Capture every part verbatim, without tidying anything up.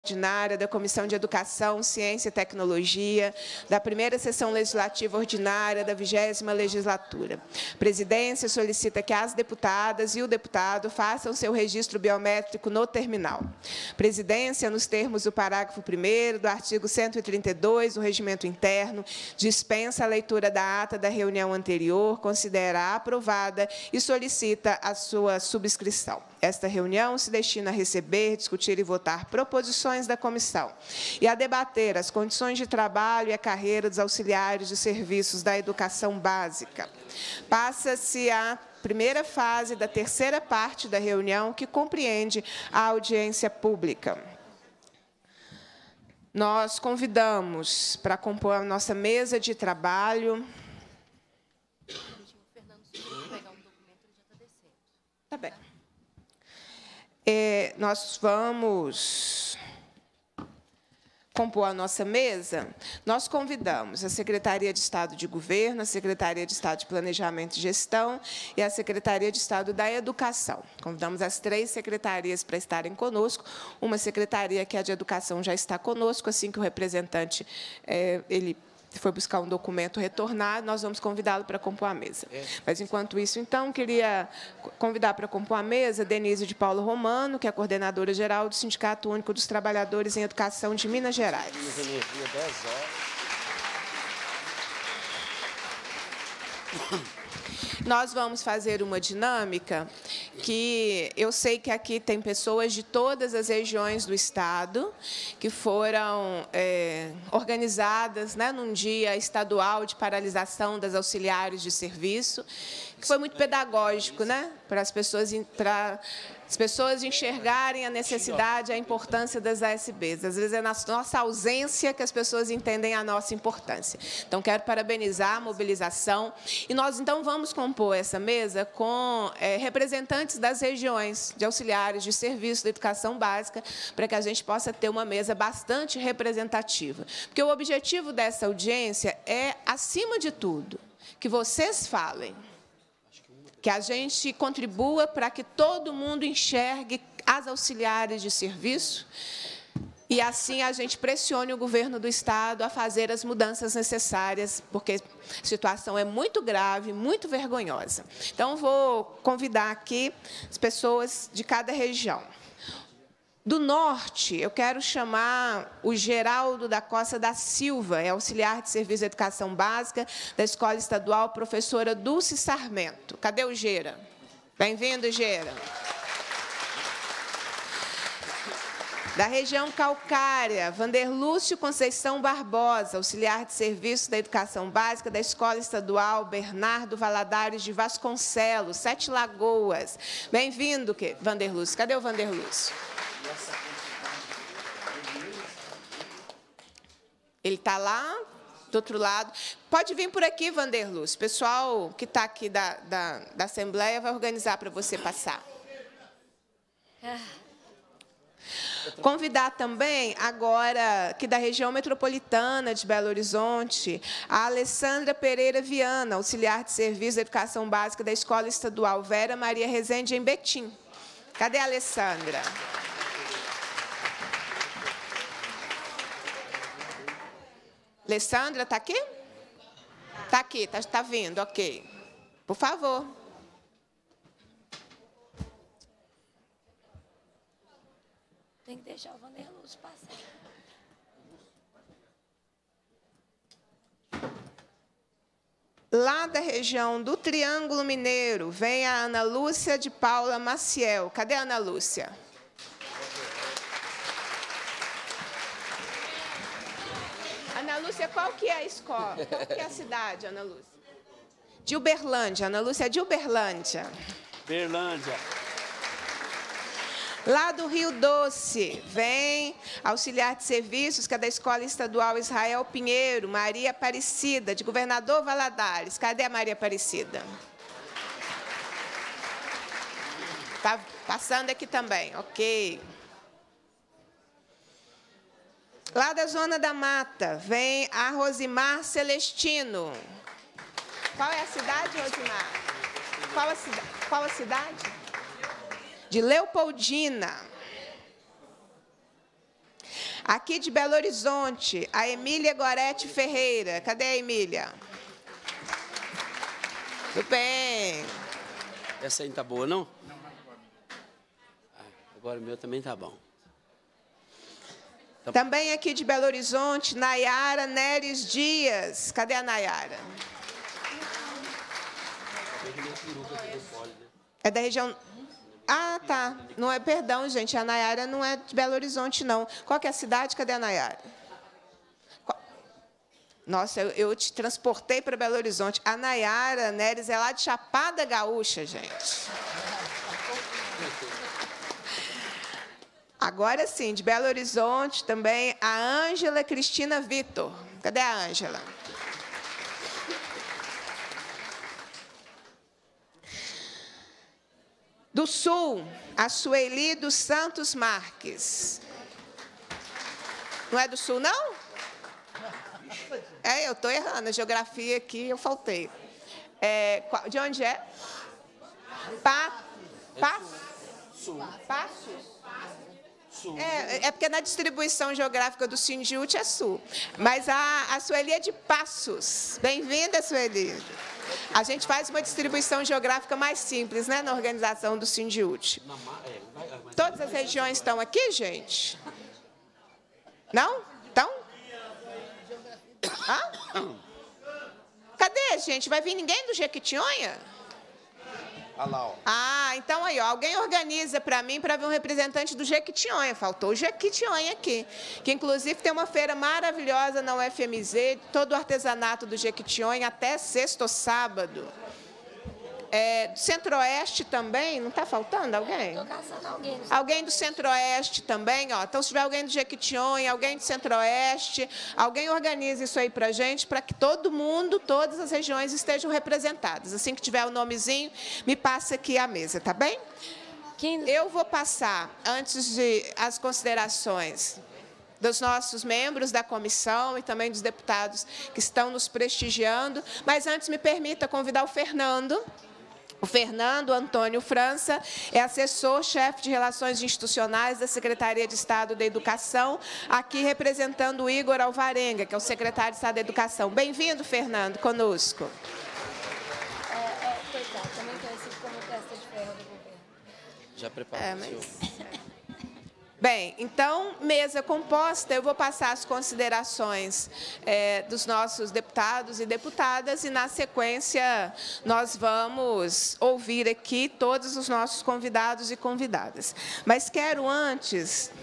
ordinária da Comissão de Educação, Ciência e Tecnologia, da primeira sessão legislativa ordinária da vigésima legislatura. A presidência solicita que as deputadas e o deputado façam seu registro biométrico no terminal. A presidência, nos termos do parágrafo primeiro do artigo cento e trinta e dois do Regimento Interno, dispensa a leitura da ata da reunião anterior, considera aprovada e solicita a sua subscrição. Esta reunião se destina a receber, discutir e votar proposições da comissão e a debater as condições de trabalho e a carreira dos auxiliares de serviços da educação básica. Passa-se a primeira fase da terceira parte da reunião, que compreende a audiência pública. Nós convidamos para compor a nossa mesa de trabalho. Tá bem. É, nós vamos compor a nossa mesa. Nós convidamos a Secretaria de Estado de Governo, a Secretaria de Estado de Planejamento e Gestão e a Secretaria de Estado da Educação. Convidamos as três secretarias para estarem conosco. Uma secretaria, que é a de Educação, já está conosco. Assim que o representante é, ele foi buscar um documento retornado, nós vamos convidá-lo para compor a mesa. Mas, enquanto isso, então, queria convidar para compor a mesa Denise de Paulo Romano, que é a coordenadora geral do Sindicato Único dos Trabalhadores em Educação de Minas Gerais. Nós vamos fazer uma dinâmica que eu sei que aqui tem pessoas de todas as regiões do Estado que foram é, organizadas, né, num dia estadual de paralisação das auxiliares de serviço, que foi muito pedagógico, né, para as pessoas, para as pessoas enxergarem a necessidade, a importância das A S Bs. Às vezes é na nossa ausência que as pessoas entendem a nossa importância. Então, quero parabenizar a mobilização. E nós, então, vamos compor essa mesa com é, representantes das regiões de auxiliares de serviço da educação básica, para que a gente possa ter uma mesa bastante representativa. Porque o objetivo dessa audiência é, acima de tudo, que vocês falem, que a gente contribua para que todo mundo enxergue as auxiliares de serviço e, assim, a gente pressione o governo do Estado a fazer as mudanças necessárias, porque a situação é muito grave, muito vergonhosa. Então, vou convidar aqui as pessoas de cada região. Do norte, eu quero chamar o Geraldo da Costa da Silva, é auxiliar de serviço de educação básica da Escola Estadual Professora Dulce Sarmento. Cadê o Gera? Bem-vindo, Gera. Da região calcária, Vanderlúcio Conceição Barbosa, auxiliar de serviço da educação básica da Escola Estadual Bernardo Valadares de Vasconcelos, Sete Lagoas. Bem-vindo, Vanderlúcio. Cadê o Vanderlúcio? Ele está lá, do outro lado. Pode vir por aqui, Vanderlúcio. O pessoal que está aqui da, da, da Assembleia vai organizar para você passar. Convidar também, agora, que da região metropolitana de Belo Horizonte, a Alessandra Pereira Viana, auxiliar de serviço da educação básica da Escola Estadual Vera Maria Rezende, em Betim. Cadê a Alessandra? Alessandra, está aqui? Está aqui, está tá vindo, ok. Por favor. Tem que deixar o Vanderlúcio passar. Lá da região do Triângulo Mineiro, vem a Ana Lúcia de Paula Maciel. Cadê a Ana Lúcia? Ana Lúcia, qual que é a escola? Qual que é a cidade, Ana Lúcia? De Uberlândia. Ana Lúcia é de Uberlândia. Uberlândia. Lá do Rio Doce, vem auxiliar de serviços, que é da Escola Estadual Israel Pinheiro, Maria Aparecida, de Governador Valadares. Cadê a Maria Aparecida? Está passando aqui também, ok. Lá da Zona da Mata, vem a Rosimar Celestino. Qual é a cidade, Rosimar? Qual a, cida... Qual a cidade? De Leopoldina. Aqui de Belo Horizonte, a Emília Gorete Ferreira. Cadê a Emília? Tudo bem. Essa aí não tá boa, não? Ah, agora o meu também tá bom. Tá. Também aqui de Belo Horizonte, Nayara Neres Dias. Cadê a Nayara? É da região... Ah, tá. Não é, perdão, gente. A Nayara não é de Belo Horizonte, não. Qual que é a cidade? Cadê a Nayara? Nossa, eu, eu te transportei para Belo Horizonte. A Nayara Neres é lá de Chapada Gaúcha, gente. Agora sim, de Belo Horizonte também, a Ângela Cristina Vitor. Cadê a Ângela? Do Sul, a Sueli dos Santos Marques. Não é do Sul, não? É, eu estou errando. A geografia aqui, eu faltei. É, de onde é? Pa, Passos. Passos? É, é porque na distribuição geográfica do Sindiúti é Sul. Mas a, a Sueli é de Passos. Bem-vinda, Sueli. A gente faz uma distribuição geográfica mais simples, né, na organização do Sindiúti. Todas as regiões estão aqui, gente? Não? Estão? Hã? Cadê, gente? Vai vir ninguém do Jequitinhonha? Ah, então aí, ó, alguém organiza para mim para ver um representante do Jequitinhonha. Faltou o Jequitinhonha aqui, que inclusive tem uma feira maravilhosa na U F M Z, todo o artesanato do Jequitinhonha até sexta ou sábado. É, do Centro-Oeste também, não está faltando alguém? Estou caçando alguém. Alguém do Centro-Oeste também, ó. Então, se tiver alguém do Jequitinhonha, alguém do Centro-Oeste, alguém organiza isso aí para a gente, para que todo mundo, todas as regiões estejam representadas. Assim que tiver o nomezinho, me passa aqui a mesa, tá bem? Quem... Eu vou passar, antes de as considerações dos nossos membros da comissão e também dos deputados que estão nos prestigiando, mas antes me permita convidar o Fernando. O Fernando Antônio França é assessor-chefe de Relações Institucionais da Secretaria de Estado da Educação, aqui representando o Igor Alvarenga, que é o secretário de Estado da Educação. Bem-vindo, Fernando, conosco. É, é, coitado, também conhecido como testa de ferro do governo. Já preparou É, o mas... seu. Bem, então, mesa composta, eu vou passar as considerações é, dos nossos deputados e deputadas e, na sequência, nós vamos ouvir aqui todos os nossos convidados e convidadas. Mas quero antes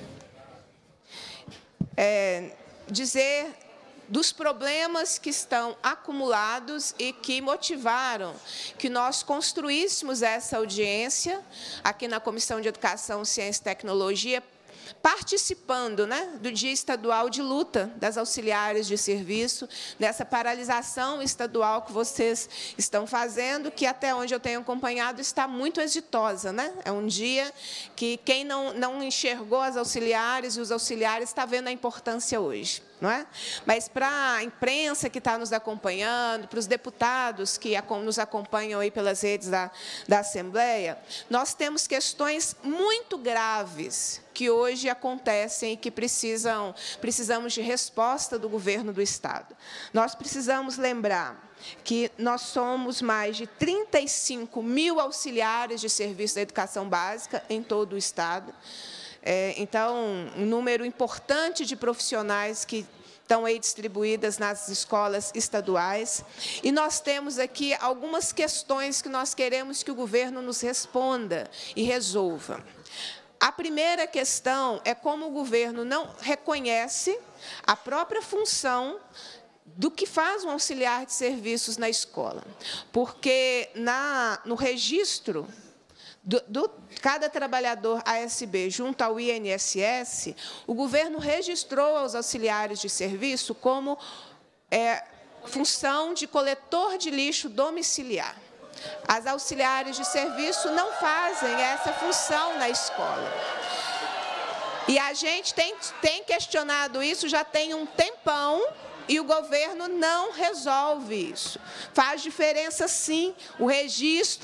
é, dizer dos problemas que estão acumulados e que motivaram que nós construíssemos essa audiência aqui na Comissão de Educação, Ciência e Tecnologia, participando, né, do Dia Estadual de Luta das Auxiliares de Serviço, dessa paralisação estadual que vocês estão fazendo, que, até onde eu tenho acompanhado, está muito exitosa, né? É um dia que quem não, não enxergou as auxiliares e os auxiliares está vendo a importância hoje. Não é? Mas para a imprensa que está nos acompanhando, para os deputados que nos acompanham aí pelas redes da, da Assembleia, nós temos questões muito graves que hoje acontecem e que precisam, precisamos de resposta do governo do Estado. Nós precisamos lembrar que nós somos mais de trinta e cinco mil auxiliares de serviço da educação básica em todo o Estado. É, então, um número importante de profissionais que estão aí distribuídas nas escolas estaduais. E nós temos aqui algumas questões que nós queremos que o governo nos responda e resolva. A primeira questão é como o governo não reconhece a própria função do que faz um auxiliar de serviços na escola. Porque na, no registro Do, do, cada trabalhador A S B junto ao I N S S, o governo registrou aos auxiliares de serviço como é, função de coletor de lixo domiciliar. As auxiliares de serviço não fazem essa função na escola. E a gente tem, tem questionado isso já tem um tempão, e o governo não resolve isso. Faz diferença, sim, o registro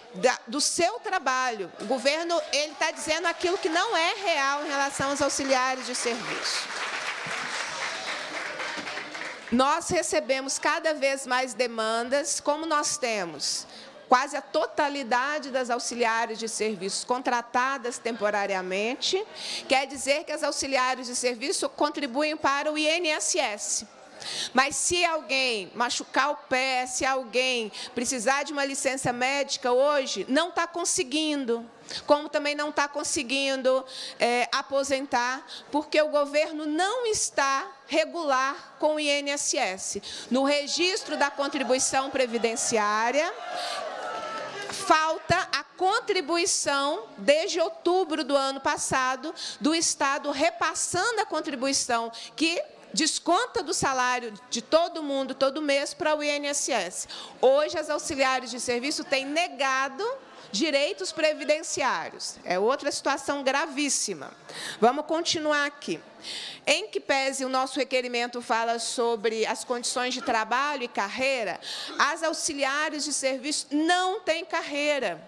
da, do seu trabalho. O governo ele está dizendo aquilo que não é real em relação aos auxiliares de serviço. Nós recebemos cada vez mais demandas, como nós temos quase a totalidade das auxiliares de serviço contratadas temporariamente, quer dizer que as auxiliares de serviço contribuem para o I N S S. Mas se alguém machucar o pé, se alguém precisar de uma licença médica hoje, não está conseguindo, como também não está conseguindo é, aposentar, porque o governo não está regular com o I N S S. No registro da contribuição previdenciária, falta a contribuição, desde outubro do ano passado, do Estado repassando a contribuição que desconta do salário de todo mundo, todo mês, para o I N S S. Hoje, as auxiliares de serviço têm negado direitos previdenciários. É outra situação gravíssima. Vamos continuar aqui. Em que pese o nosso requerimento fala sobre as condições de trabalho e carreira, as auxiliares de serviço não têm carreira.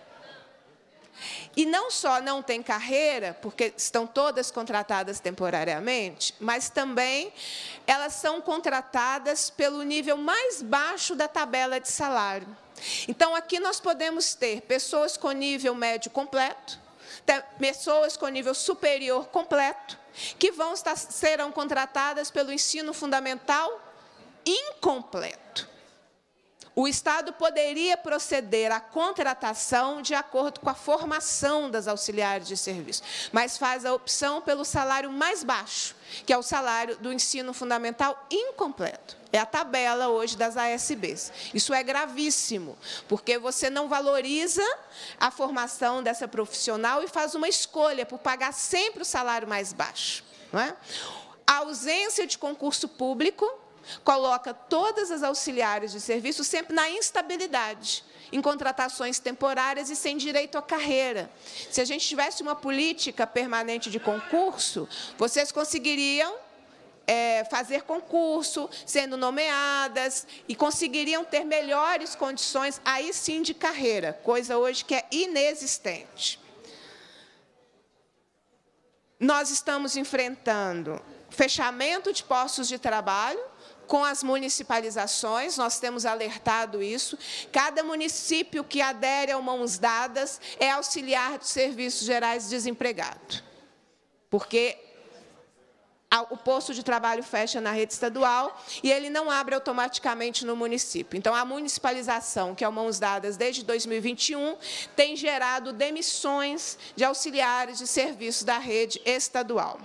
E não só não têm carreira, porque estão todas contratadas temporariamente, mas também elas são contratadas pelo nível mais baixo da tabela de salário. Então, aqui nós podemos ter pessoas com nível médio completo, pessoas com nível superior completo, que vão estar, serão contratadas pelo ensino fundamental incompleto. O Estado poderia proceder à contratação de acordo com a formação das auxiliares de serviço, mas faz a opção pelo salário mais baixo, que é o salário do ensino fundamental incompleto. É a tabela hoje das A S Bs. Isso é gravíssimo, porque você não valoriza a formação dessa profissional e faz uma escolha por pagar sempre o salário mais baixo. Não é? A ausência de concurso público coloca todas as auxiliares de serviço sempre na instabilidade, em contratações temporárias e sem direito à carreira. Se a gente tivesse uma política permanente de concurso, vocês conseguiriam é, fazer concurso, sendo nomeadas, e conseguiriam ter melhores condições, aí sim, de carreira, coisa hoje que é inexistente. Nós estamos enfrentando fechamento de postos de trabalho, com as municipalizações, nós temos alertado isso. Cada município que adere ao Mãos Dadas é auxiliar de serviços gerais desempregado, porque o posto de trabalho fecha na rede estadual e ele não abre automaticamente no município. Então, a municipalização, que é o Mãos Dadas desde dois mil e vinte e um, tem gerado demissões de auxiliares de serviços da rede estadual.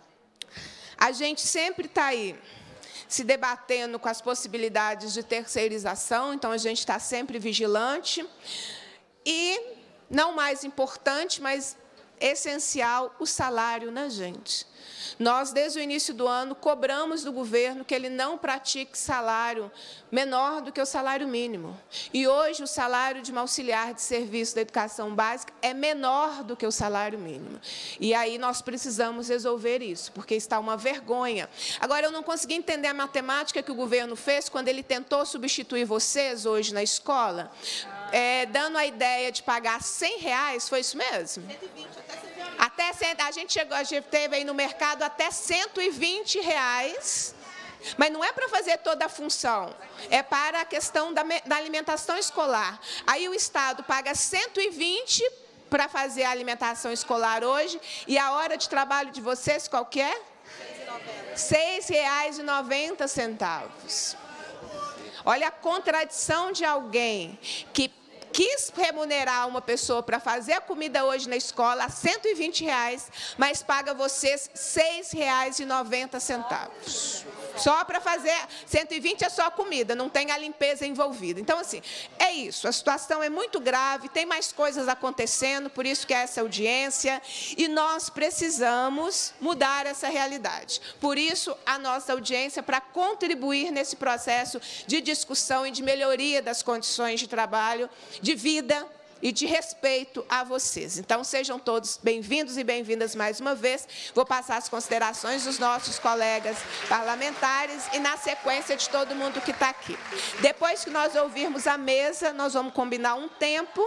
A gente sempre está aí se debatendo com as possibilidades de terceirização, então a gente está sempre vigilante. E, não mais importante, mas essencial, o salário, né, gente? Nós, desde o início do ano, cobramos do governo que ele não pratique salário menor do que o salário mínimo. E hoje o salário de uma auxiliar de serviço da educação básica é menor do que o salário mínimo. E aí nós precisamos resolver isso, porque está uma vergonha. Agora, eu não consegui entender a matemática que o governo fez quando ele tentou substituir vocês hoje na escola, é, dando a ideia de pagar cem reais, foi isso mesmo? cento e vinte, até cem, a gente chegou, a gente teve aí no mercado até cento e vinte reais, mas não é para fazer toda a função, é para a questão da, da alimentação escolar. Aí o Estado paga cento e vinte para fazer a alimentação escolar hoje, e a hora de trabalho de vocês qual que é? seis reais e noventa centavos. Olha a contradição de alguém que quis remunerar uma pessoa para fazer a comida hoje na escola a cento e vinte reais, mas paga vocês seis reais e noventa centavos. Só para fazer, cento e vinte é só a comida, não tem a limpeza envolvida. Então, assim, é isso, a situação é muito grave, tem mais coisas acontecendo, por isso que é essa audiência, e nós precisamos mudar essa realidade. Por isso, a nossa audiência, para contribuir nesse processo de discussão e de melhoria das condições de trabalho, de vida e de respeito a vocês. Então, sejam todos bem-vindos e bem-vindas mais uma vez. Vou passar as considerações dos nossos colegas parlamentares e, na sequência, de todo mundo que está aqui. Depois que nós ouvirmos a mesa, nós vamos combinar um tempo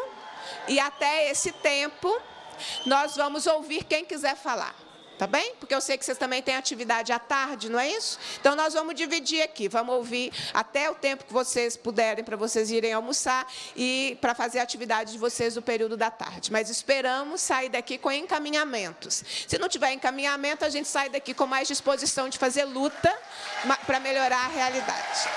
e até esse tempo nós vamos ouvir quem quiser falar. Tá bem? Porque eu sei que vocês também têm atividade à tarde, não é isso? Então, nós vamos dividir aqui. Vamos ouvir até o tempo que vocês puderem, para vocês irem almoçar e para fazer a atividade de vocês no período da tarde. Mas esperamos sair daqui com encaminhamentos. Se não tiver encaminhamento, a gente sai daqui com mais disposição de fazer luta para melhorar a realidade.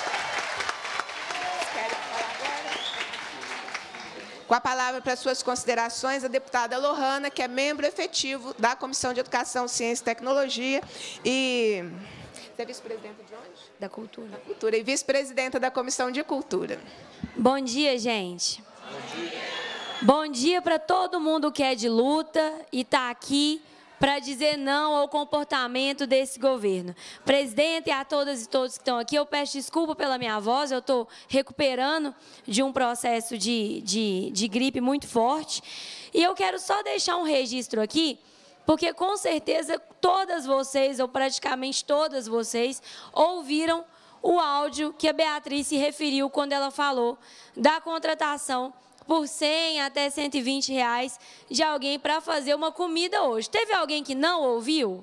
Com a palavra para suas considerações, a deputada Lohana, que é membro efetivo da Comissão de Educação, Ciência e Tecnologia e... Você é vice-presidenta de onde? Da Cultura. Da Cultura e vice-presidenta da Comissão de Cultura. Bom dia, gente. Bom dia. Bom dia para todo mundo que é de luta e está aqui para dizer não ao comportamento desse governo. Presidente, e a todas e todos que estão aqui, eu peço desculpa pela minha voz, eu estou recuperando de um processo de, de, de gripe muito forte. E eu quero só deixar um registro aqui, porque com certeza todas vocês, ou praticamente todas vocês, ouviram o áudio que a Beatriz se referiu quando ela falou da contratação por cem até cento e vinte reais de alguém para fazer uma comida hoje. Teve alguém que não ouviu?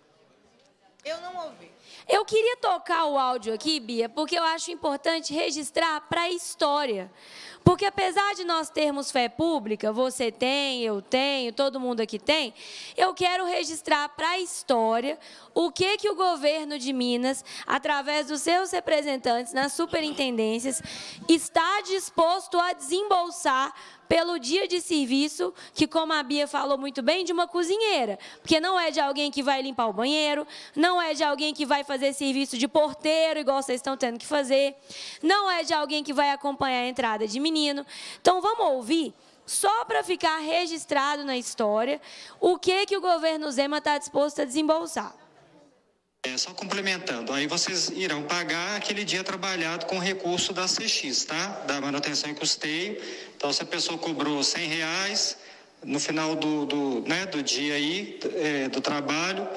Eu não ouvi. Eu queria tocar o áudio aqui, Bia, porque eu acho importante registrar para a história. Porque apesar de nós termos fé pública, você tem, eu tenho, todo mundo aqui tem, eu quero registrar para a história o que, que o governo de Minas, através dos seus representantes nas superintendências, está disposto a desembolsar pelo dia de serviço, que, como a Bia falou muito bem, de uma cozinheira. Porque não é de alguém que vai limpar o banheiro, não é de alguém que vai fazer serviço de porteiro, igual vocês estão tendo que fazer, não é de alguém que vai acompanhar a entrada de menino. Então, vamos ouvir, só para ficar registrado na história, o que, que o governo Zema está disposto a desembolsar. É, só complementando, aí vocês irão pagar aquele dia trabalhado com recurso da C X, tá? Da manutenção e custeio. Então, se a pessoa cobrou cem reais, no final do, do, né, do dia aí, é, do trabalho,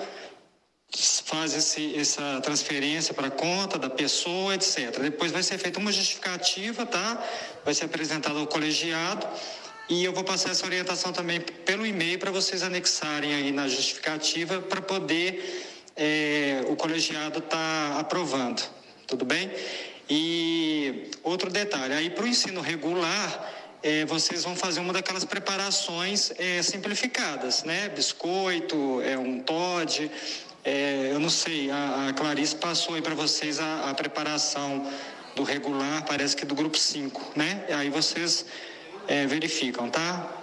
faz esse, essa transferência para a conta da pessoa, etcétera. Depois vai ser feita uma justificativa, tá? Vai ser apresentada ao colegiado. E eu vou passar essa orientação também pelo e-mail para vocês anexarem aí na justificativa para poder... É, o colegiado está aprovando, tudo bem? E outro detalhe, aí para o ensino regular, é, vocês vão fazer uma daquelas preparações é, simplificadas, né? Biscoito, é, um Toddy, é, eu não sei, a, a Clarice passou aí para vocês a, a preparação do regular, parece que do grupo cinco, né? E aí vocês é, verificam, tá?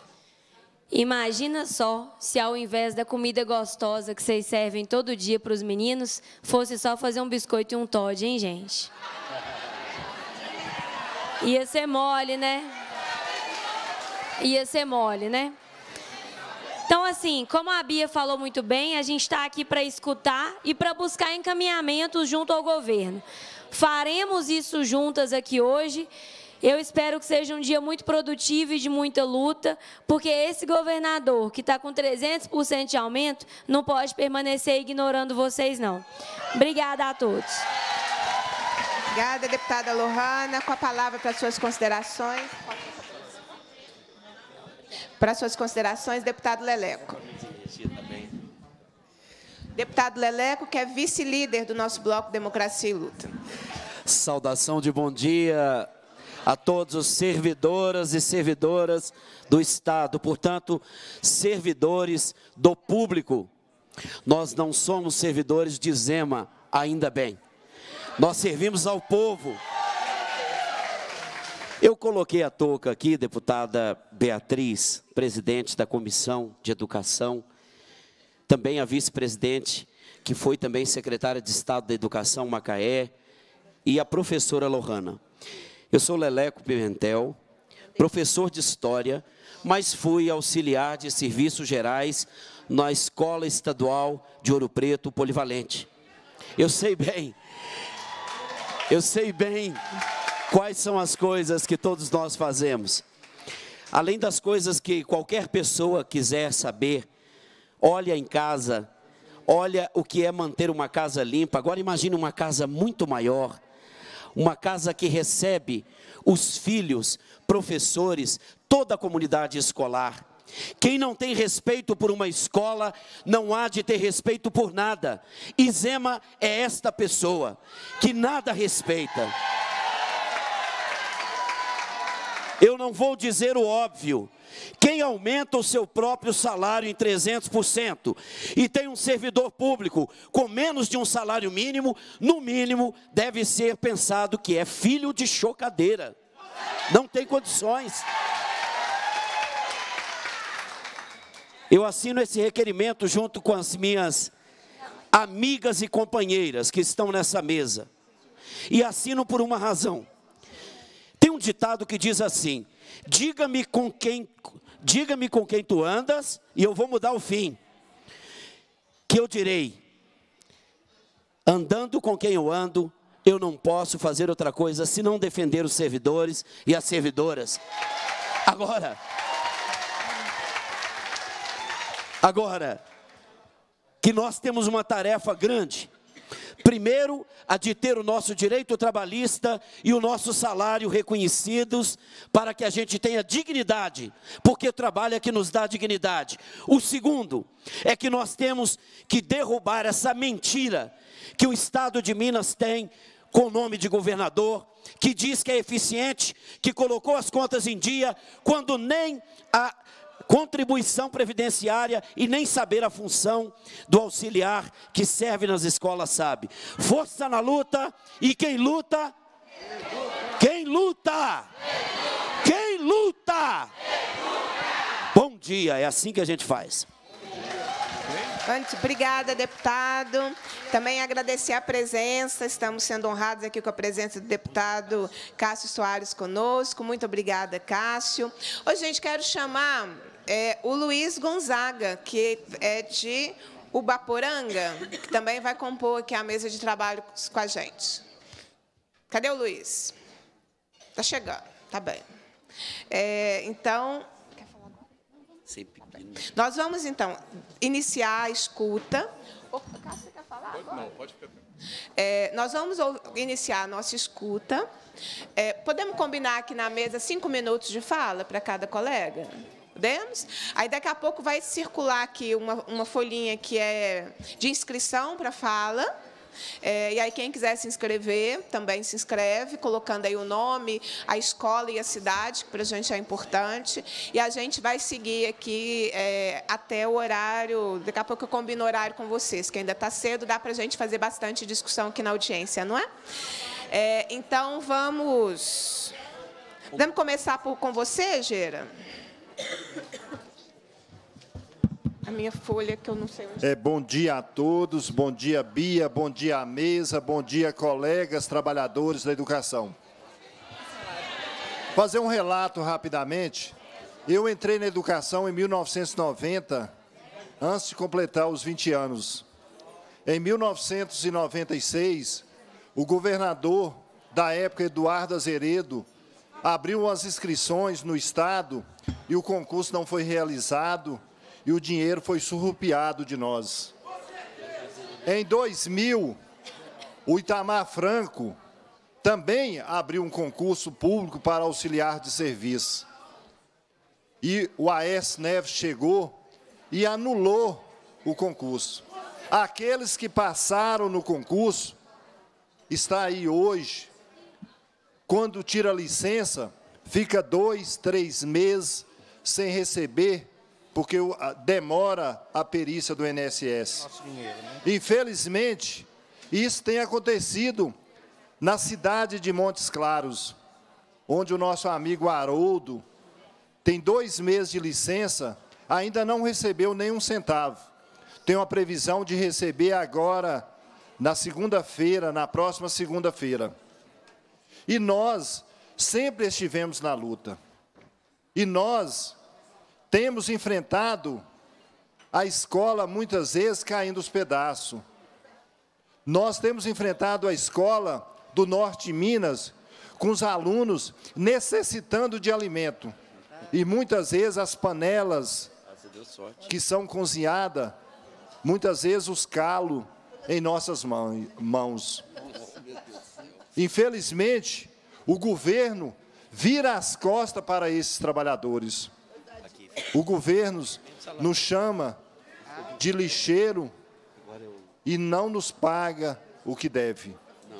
Imagina só se ao invés da comida gostosa que vocês servem todo dia para os meninos, fosse só fazer um biscoito e um Toddy, hein, gente? Ia ser mole, né? Ia ser mole, né? Então, assim, como a Bia falou muito bem, a gente está aqui para escutar e para buscar encaminhamentos junto ao governo. Faremos isso juntas aqui hoje. Eu espero que seja um dia muito produtivo e de muita luta, porque esse governador, que está com trezentos por cento de aumento, não pode permanecer ignorando vocês, não. Obrigada a todos. Obrigada, deputada Lohana. Com a palavra para suas considerações. Para suas considerações, deputado Leleco. Deputado Leleco, que é vice-líder do nosso bloco Democracia e Luta. Saudação de bom dia a todos os servidoras e servidoras do Estado, portanto, servidores do público. Nós não somos servidores de Zema, ainda bem. Nós servimos ao povo. Eu coloquei a touca aqui, deputada Beatriz, presidente da Comissão de Educação, também a vice-presidente, que foi também secretária de Estado da Educação, Macaé, e a professora Lohana. Eu sou Leleco Pimentel, professor de História, mas fui auxiliar de serviços gerais na Escola Estadual de Ouro Preto, Polivalente. Eu sei bem, eu sei bem quais são as coisas que todos nós fazemos. Além das coisas que qualquer pessoa quiser saber, olha em casa, olha o que é manter uma casa limpa. Agora imagine uma casa muito maior, uma casa que recebe os filhos, professores, toda a comunidade escolar. Quem não tem respeito por uma escola, não há de ter respeito por nada. E Zema é esta pessoa, que nada respeita. Eu não vou dizer o óbvio. Quem aumenta o seu próprio salário em trezentos por cento e tem um servidor público com menos de um salário mínimo, no mínimo deve ser pensado que é filho de chocadeira. Não tem condições. Eu assino esse requerimento junto com as minhas amigas e companheiras que estão nessa mesa. E assino por uma razão. Tem um ditado que diz assim: diga-me com quem, diga-me com quem tu andas e eu vou mudar o fim. Que eu direi: andando com quem eu ando, eu não posso fazer outra coisa senão defender os servidores e as servidoras. Agora, agora, que nós temos uma tarefa grande. Primeiro, a de ter o nosso direito trabalhista e o nosso salário reconhecidos, para que a gente tenha dignidade, porque o trabalho é que nos dá dignidade. O segundo, é que nós temos que derrubar essa mentira que o Estado de Minas tem com o nome de governador, que diz que é eficiente, que colocou as contas em dia, quando nem a contribuição previdenciária e nem saber a função do auxiliar que serve nas escolas sabe. Força na luta, e quem luta? Quem luta? Quem luta? Bom dia, é assim que a gente faz. Obrigada, deputado. Também agradecer a presença, estamos sendo honrados aqui com a presença do deputado Cássio Soares conosco. Muito obrigada, Cássio. Hoje, gente, quero chamar é, o Luiz Gonzaga, que é de Ubaporanga, que também vai compor aqui a mesa de trabalho com a gente. Cadê o Luiz? Está chegando, tá bem. É, então... Nós vamos, então, iniciar a escuta. Opa, você quer falar agora? Não, pode ficar. É, nós vamos iniciar a nossa escuta. É, podemos combinar aqui na mesa cinco minutos de fala para cada colega? Podemos? Aí, daqui a pouco, vai circular aqui uma, uma folhinha que é de inscrição para fala. É, e aí, quem quiser se inscrever, também se inscreve, colocando aí o nome, a escola e a cidade, que para a gente é importante. E a gente vai seguir aqui é, até o horário, daqui a pouco eu combino o horário com vocês, que ainda está cedo, dá para a gente fazer bastante discussão aqui na audiência, não é? É então, vamos... Vamos começar por, com você, Gera? A minha folha, que eu não sei onde... É, bom dia a todos, bom dia, Bia, bom dia à mesa, bom dia, colegas, trabalhadores da educação. Fazer um relato rapidamente. Eu entrei na educação em mil novecentos e noventa, antes de completar os vinte anos. Em mil novecentos e noventa e seis, o governador da época, Eduardo Azeredo, abriu as inscrições no Estado e o concurso não foi realizado, e o dinheiro foi surrupiado de nós. Em dois mil, o Itamar Franco também abriu um concurso público para auxiliar de serviço. E o Aécio Neves chegou e anulou o concurso. Aqueles que passaram no concurso, está aí hoje, quando tira licença, fica dois, três meses sem receber, porque demora a perícia do I N S S. Infelizmente, isso tem acontecido na cidade de Montes Claros, onde o nosso amigo Haroldo tem dois meses de licença, ainda não recebeu nenhum centavo. Tem uma previsão de receber agora, na segunda-feira, na próxima segunda-feira. E nós sempre estivemos na luta. E nós... temos enfrentado a escola, muitas vezes, caindo os pedaços. Nós temos enfrentado a escola do Norte de Minas, com os alunos necessitando de alimento. E, muitas vezes, as panelas que são cozinhadas, muitas vezes, os calos em nossas mãos. Infelizmente, o governo vira as costas para esses trabalhadores. O governo nos chama de lixeiro e não nos paga o que deve.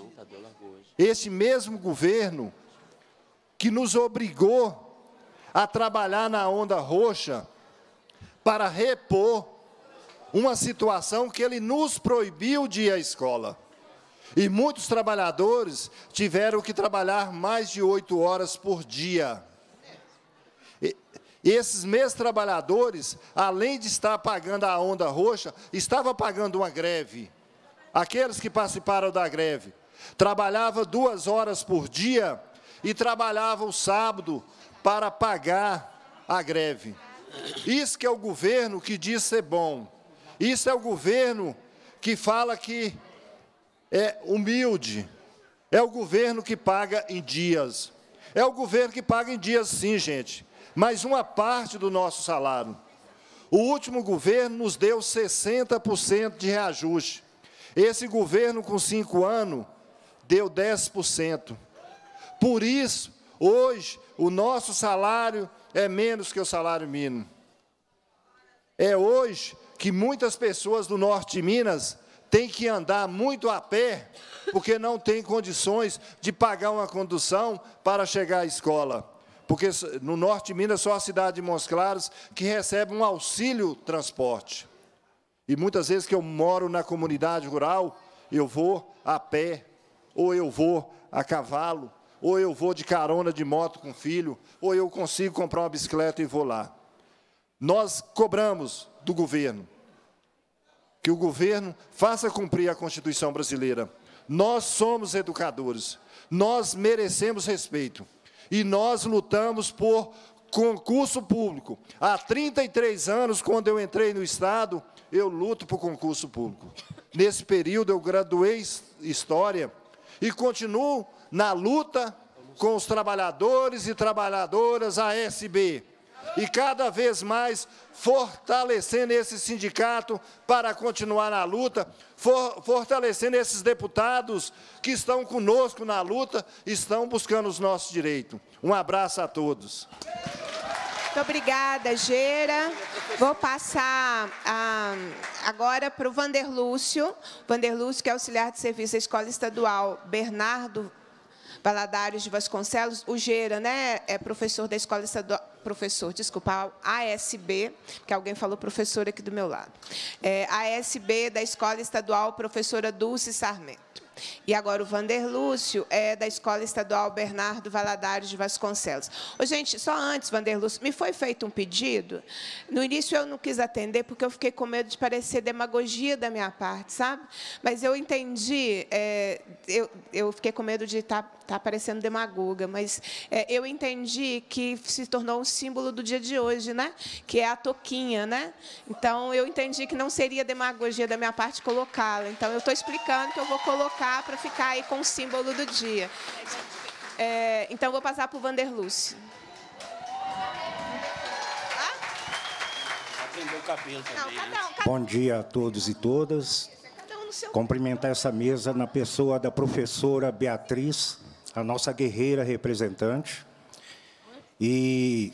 Esse mesmo governo que nos obrigou a trabalhar na onda roxa para repor uma situação que ele nos proibiu de ir à escola. E muitos trabalhadores tiveram que trabalhar mais de oito horas por dia. E esses mesmos trabalhadores, além de estar pagando a onda roxa, estavam pagando uma greve. Aqueles que participaram da greve trabalhavam duas horas por dia e trabalhavam o sábado para pagar a greve. Isso que é o governo que diz ser bom. Isso é o governo que fala que é humilde. É o governo que paga em dias. É o governo que paga em dias, sim, gente. Mas uma parte do nosso salário. O último governo nos deu sessenta por cento de reajuste. Esse governo, com cinco anos, deu dez por cento. Por isso, hoje, o nosso salário é menos que o salário mínimo. É hoje que muitas pessoas do norte de Minas têm que andar muito a pé, porque não tem condições de pagar uma condução para chegar à escola. Porque no norte de Minas, só a cidade de Montes Claros que recebe um auxílio transporte. E muitas vezes que eu moro na comunidade rural, eu vou a pé, ou eu vou a cavalo, ou eu vou de carona de moto com filho, ou eu consigo comprar uma bicicleta e vou lá. Nós cobramos do governo que o governo faça cumprir a Constituição brasileira. Nós somos educadores, nós merecemos respeito. E nós lutamos por concurso público. Há trinta e três anos, quando eu entrei no Estado, eu luto por concurso público. Nesse período, eu graduei História e continuo na luta com os trabalhadores e trabalhadoras A S B. E cada vez mais fortalecendo esse sindicato para continuar na luta, for, fortalecendo esses deputados que estão conosco na luta, estão buscando os nossos direitos. Um abraço a todos. Muito obrigada, Gera. Vou passar ah, agora para o Vander Lúcio. Vander Lúcio, que é auxiliar de serviço da Escola Estadual Bernardo Valadares de Vasconcelos. O Gera, né, é professor da Escola Estadual, professor, desculpa, A S B, que alguém falou professor aqui do meu lado. É, A S B da Escola Estadual Professora Dulce Sarmento. E agora o Vander Lúcio é da Escola Estadual Bernardo Valadares de Vasconcelos. Ô, gente, só antes, Vander Lúcio, me foi feito um pedido. No início eu não quis atender, porque eu fiquei com medo de parecer demagogia da minha parte, sabe? Mas eu entendi, é, eu, eu fiquei com medo de estar tá, tá parecendo demagoga, mas é, eu entendi que se tornou um símbolo do dia de hoje, né? Que é a toquinha, né? Então, eu entendi que não seria demagogia da minha parte colocá-la. Então, eu estou explicando que eu vou colocar para ficar aí com o símbolo do dia. É, então, vou passar para o Vander Lúcio. Aprendeu o cabelo também. Não, cada um, cada... Bom dia a todos e todas. Cada um no seu... Cumprimentar essa mesa na pessoa da professora Beatriz, a nossa guerreira representante. E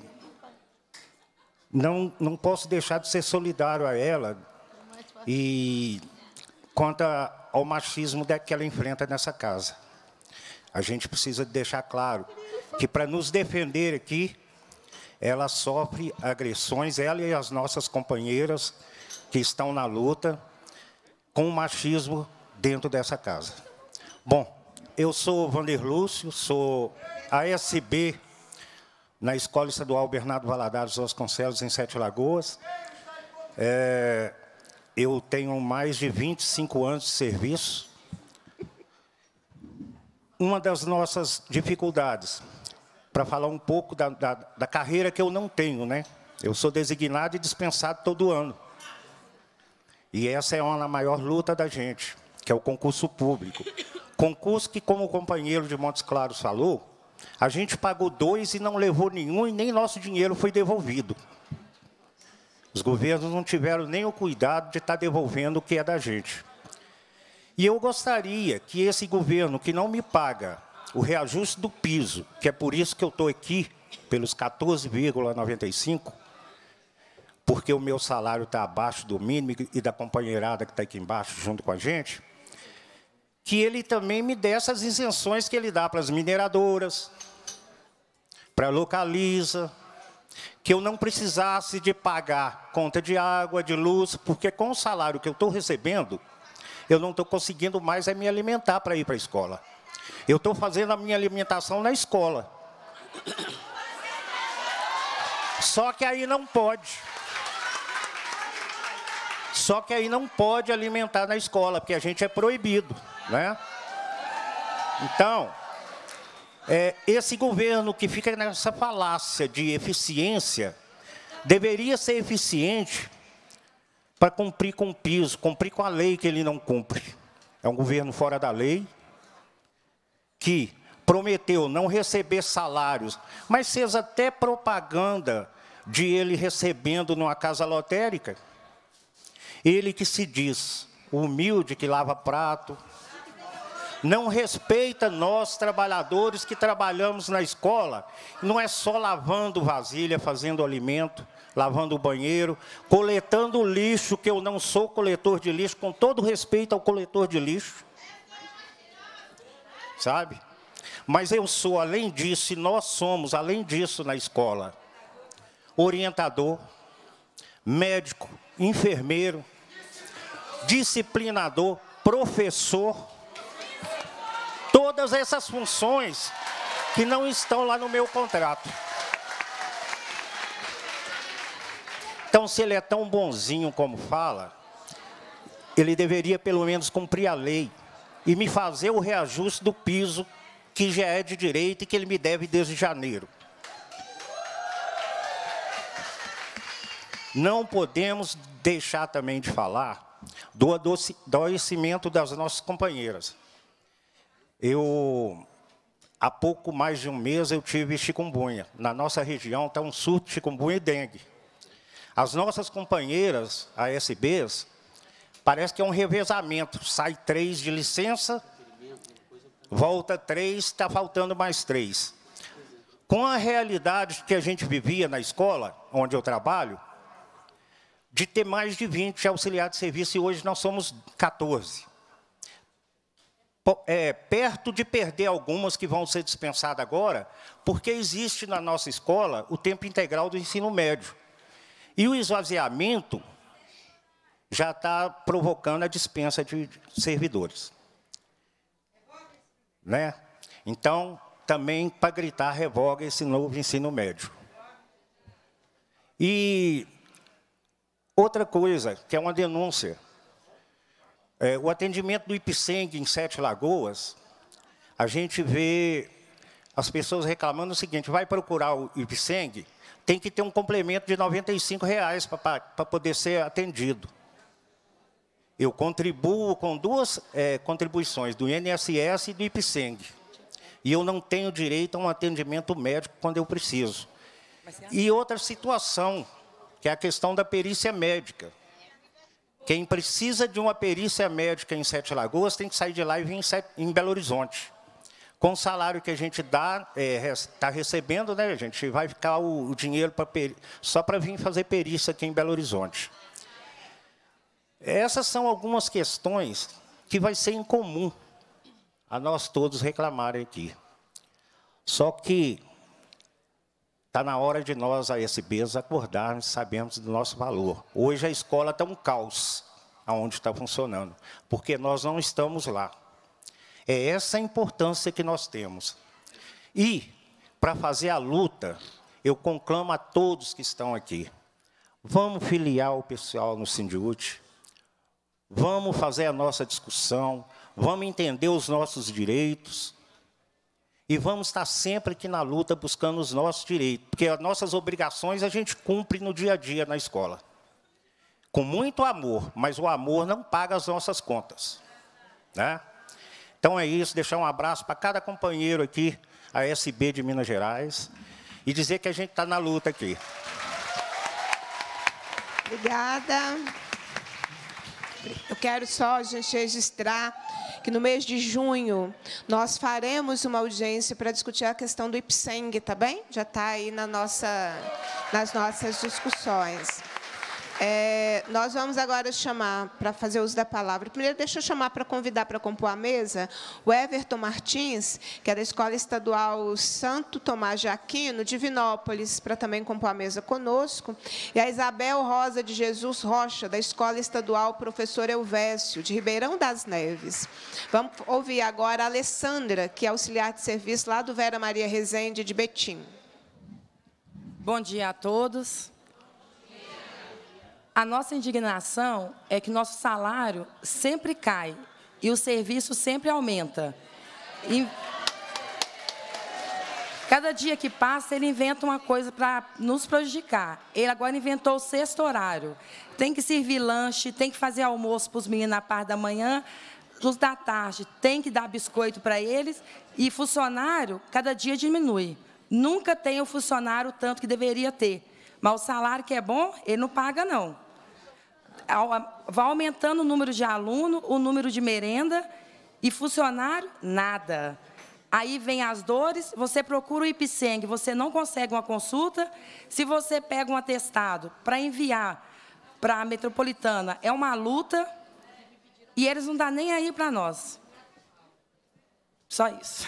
não, não posso deixar de ser solidário a ela e quanto ao machismo que ela enfrenta nessa casa. A gente precisa deixar claro que, para nos defender aqui, ela sofre agressões, ela e as nossas companheiras que estão na luta com o machismo dentro dessa casa. Bom, eu sou Vander Lúcio, sou A S B na Escola Estadual Bernardo Valadares Vasconcelos, em Sete Lagoas. É, eu tenho mais de vinte e cinco anos de serviço. Uma das nossas dificuldades, para falar um pouco da, da, da carreira que eu não tenho, né? Eu sou designado e dispensado todo ano. E essa é uma maior luta da gente, que é o concurso público. Concurso que, como o companheiro de Montes Claros falou, a gente pagou dois e não levou nenhum, e nem nosso dinheiro foi devolvido. Os governos não tiveram nem o cuidado de estar devolvendo o que é da gente. E eu gostaria que esse governo, que não me paga o reajuste do piso, que é por isso que eu estou aqui, pelos quatorze vírgula noventa e cinco, porque o meu salário está abaixo do mínimo e da companheirada que está aqui embaixo, junto com a gente, que ele também me dê essas isenções que ele dá para as mineradoras, para a Localiza, que eu não precisasse de pagar conta de água, de luz, porque com o salário que eu estou recebendo, eu não estou conseguindo mais é me alimentar para ir para a escola. Eu estou fazendo a minha alimentação na escola. Só que aí não pode. Só que aí não pode alimentar na escola, porque a gente é proibido, né? Então, é, esse governo que fica nessa falácia de eficiência, deveria ser eficiente para cumprir com o piso, cumprir com a lei que ele não cumpre. É um governo fora da lei, que prometeu não receber salários, mas fez até propaganda de ele recebendo numa casa lotérica. Ele que se diz humilde, que lava prato, não respeita nós, trabalhadores, que trabalhamos na escola. Não é só lavando vasilha, fazendo alimento, lavando o banheiro, coletando o lixo, que eu não sou coletor de lixo, com todo respeito ao coletor de lixo. Sabe? Mas eu sou, além disso, e nós somos, além disso, na escola, orientador, médico, enfermeiro, disciplinador, professor, todas essas funções que não estão lá no meu contrato. Então, se ele é tão bonzinho como fala, ele deveria pelo menos cumprir a lei e me fazer o reajuste do piso, que já é de direito e que ele me deve desde janeiro. Não podemos deixar também de falar do adoecimento das nossas companheiras. Eu, há pouco mais de um mês, eu tive chikungunya. Na nossa região está um surto de chikungunya e dengue. As nossas companheiras, A S Bs, parece que é um revezamento. Sai três de licença, volta três, está faltando mais três. Com a realidade que a gente vivia na escola, onde eu trabalho, de ter mais de vinte auxiliares de serviço, e hoje nós somos quatorze. É, perto de perder algumas que vão ser dispensadas agora, porque existe na nossa escola o tempo integral do ensino médio. E o esvaziamento já está provocando a dispensa de servidores. Né? Então, também, para gritar, revoga esse novo ensino médio. E outra coisa, que é uma denúncia, é, o atendimento do Ipseng em Sete Lagoas, a gente vê as pessoas reclamando o seguinte: vai procurar o Ipseng, tem que ter um complemento de noventa e cinco reais para poder ser atendido. Eu contribuo com duas é, contribuições, do I N S S e do Ipseng. E eu não tenho direito a um atendimento médico quando eu preciso. E outra situação, que é a questão da perícia médica. Quem precisa de uma perícia médica em Sete Lagoas tem que sair de lá e vir em, Sete, em Belo Horizonte. Com o salário que a gente dá, está é, recebendo, né, a gente vai ficar o, o dinheiro pra, só para vir fazer perícia aqui em Belo Horizonte. Essas são algumas questões que vai ser incomum a nós todos reclamarem aqui. Só que está na hora de nós, A S Bs, acordarmos e sabermos do nosso valor. Hoje a escola está um caos, aonde está funcionando, porque nós não estamos lá. É essa a importância que nós temos. E, para fazer a luta, eu conclamo a todos que estão aqui. Vamos filiar o pessoal no Sindiúte, vamos fazer a nossa discussão, vamos entender os nossos direitos e vamos estar sempre aqui na luta buscando os nossos direitos, porque as nossas obrigações a gente cumpre no dia a dia na escola. Com muito amor, mas o amor não paga as nossas contas. Né? Então é isso, deixar um abraço para cada companheiro aqui, a S B de Minas Gerais, e dizer que a gente está na luta aqui. Obrigada. Eu quero só a gente registrar que no mês de junho nós faremos uma audiência para discutir a questão do IPSENG, tá bem? Já está aí na nossa, nas nossas discussões. É, nós vamos agora chamar, para fazer uso da palavra, primeiro deixa eu chamar para convidar para compor a mesa o Everton Martins, que é da Escola Estadual Santo Tomás de Aquino, de Divinópolis, para também compor a mesa conosco, e a Isabel Rosa de Jesus Rocha, da Escola Estadual Professor Elvésio, de Ribeirão das Neves. Vamos ouvir agora a Alessandra, que é auxiliar de serviço lá do Vera Maria Rezende, de Betim. Bom dia a todos. A nossa indignação é que nosso salário sempre cai e o serviço sempre aumenta. E cada dia que passa, ele inventa uma coisa para nos prejudicar. Ele agora inventou o sexto horário. Tem que servir lanche, tem que fazer almoço para os meninos na parte da manhã, os da tarde, tem que dar biscoito para eles, e funcionário, cada dia diminui. Nunca tem o funcionário tanto que deveria ter. Mas o salário que é bom, ele não paga, não. Vai aumentando o número de aluno, o número de merenda, e funcionário, nada. Aí vem as dores, você procura o IPSENG, você não consegue uma consulta. Se você pega um atestado para enviar para a metropolitana, é uma luta, e eles não dão nem aí para nós. Só isso.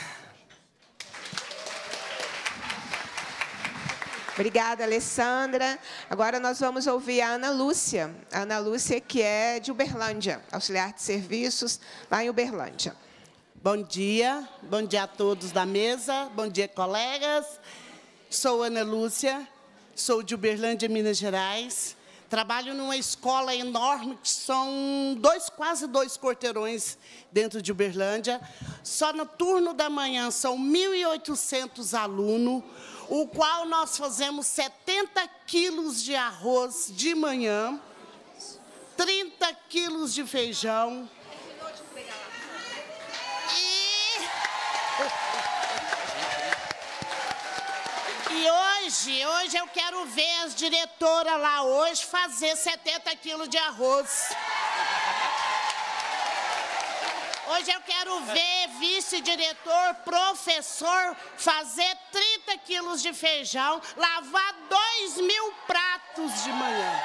Obrigada, Alessandra. Agora nós vamos ouvir a Ana Lúcia. A Ana Lúcia, que é de Uberlândia, auxiliar de serviços lá em Uberlândia. Bom dia, bom dia a todos da mesa, bom dia, colegas. Sou Ana Lúcia, sou de Uberlândia, Minas Gerais. Trabalho numa escola enorme, que são dois, quase dois quarteirões dentro de Uberlândia. Só no turno da manhã são mil e oitocentos alunos, o qual nós fazemos setenta quilos de arroz de manhã, trinta quilos de feijão. E, e hoje, hoje eu quero ver as diretoras lá hoje fazer setenta quilos de arroz. Hoje eu quero ver vice-diretor, professor, fazer trinta quilos de feijão, lavar dois mil pratos de manhã.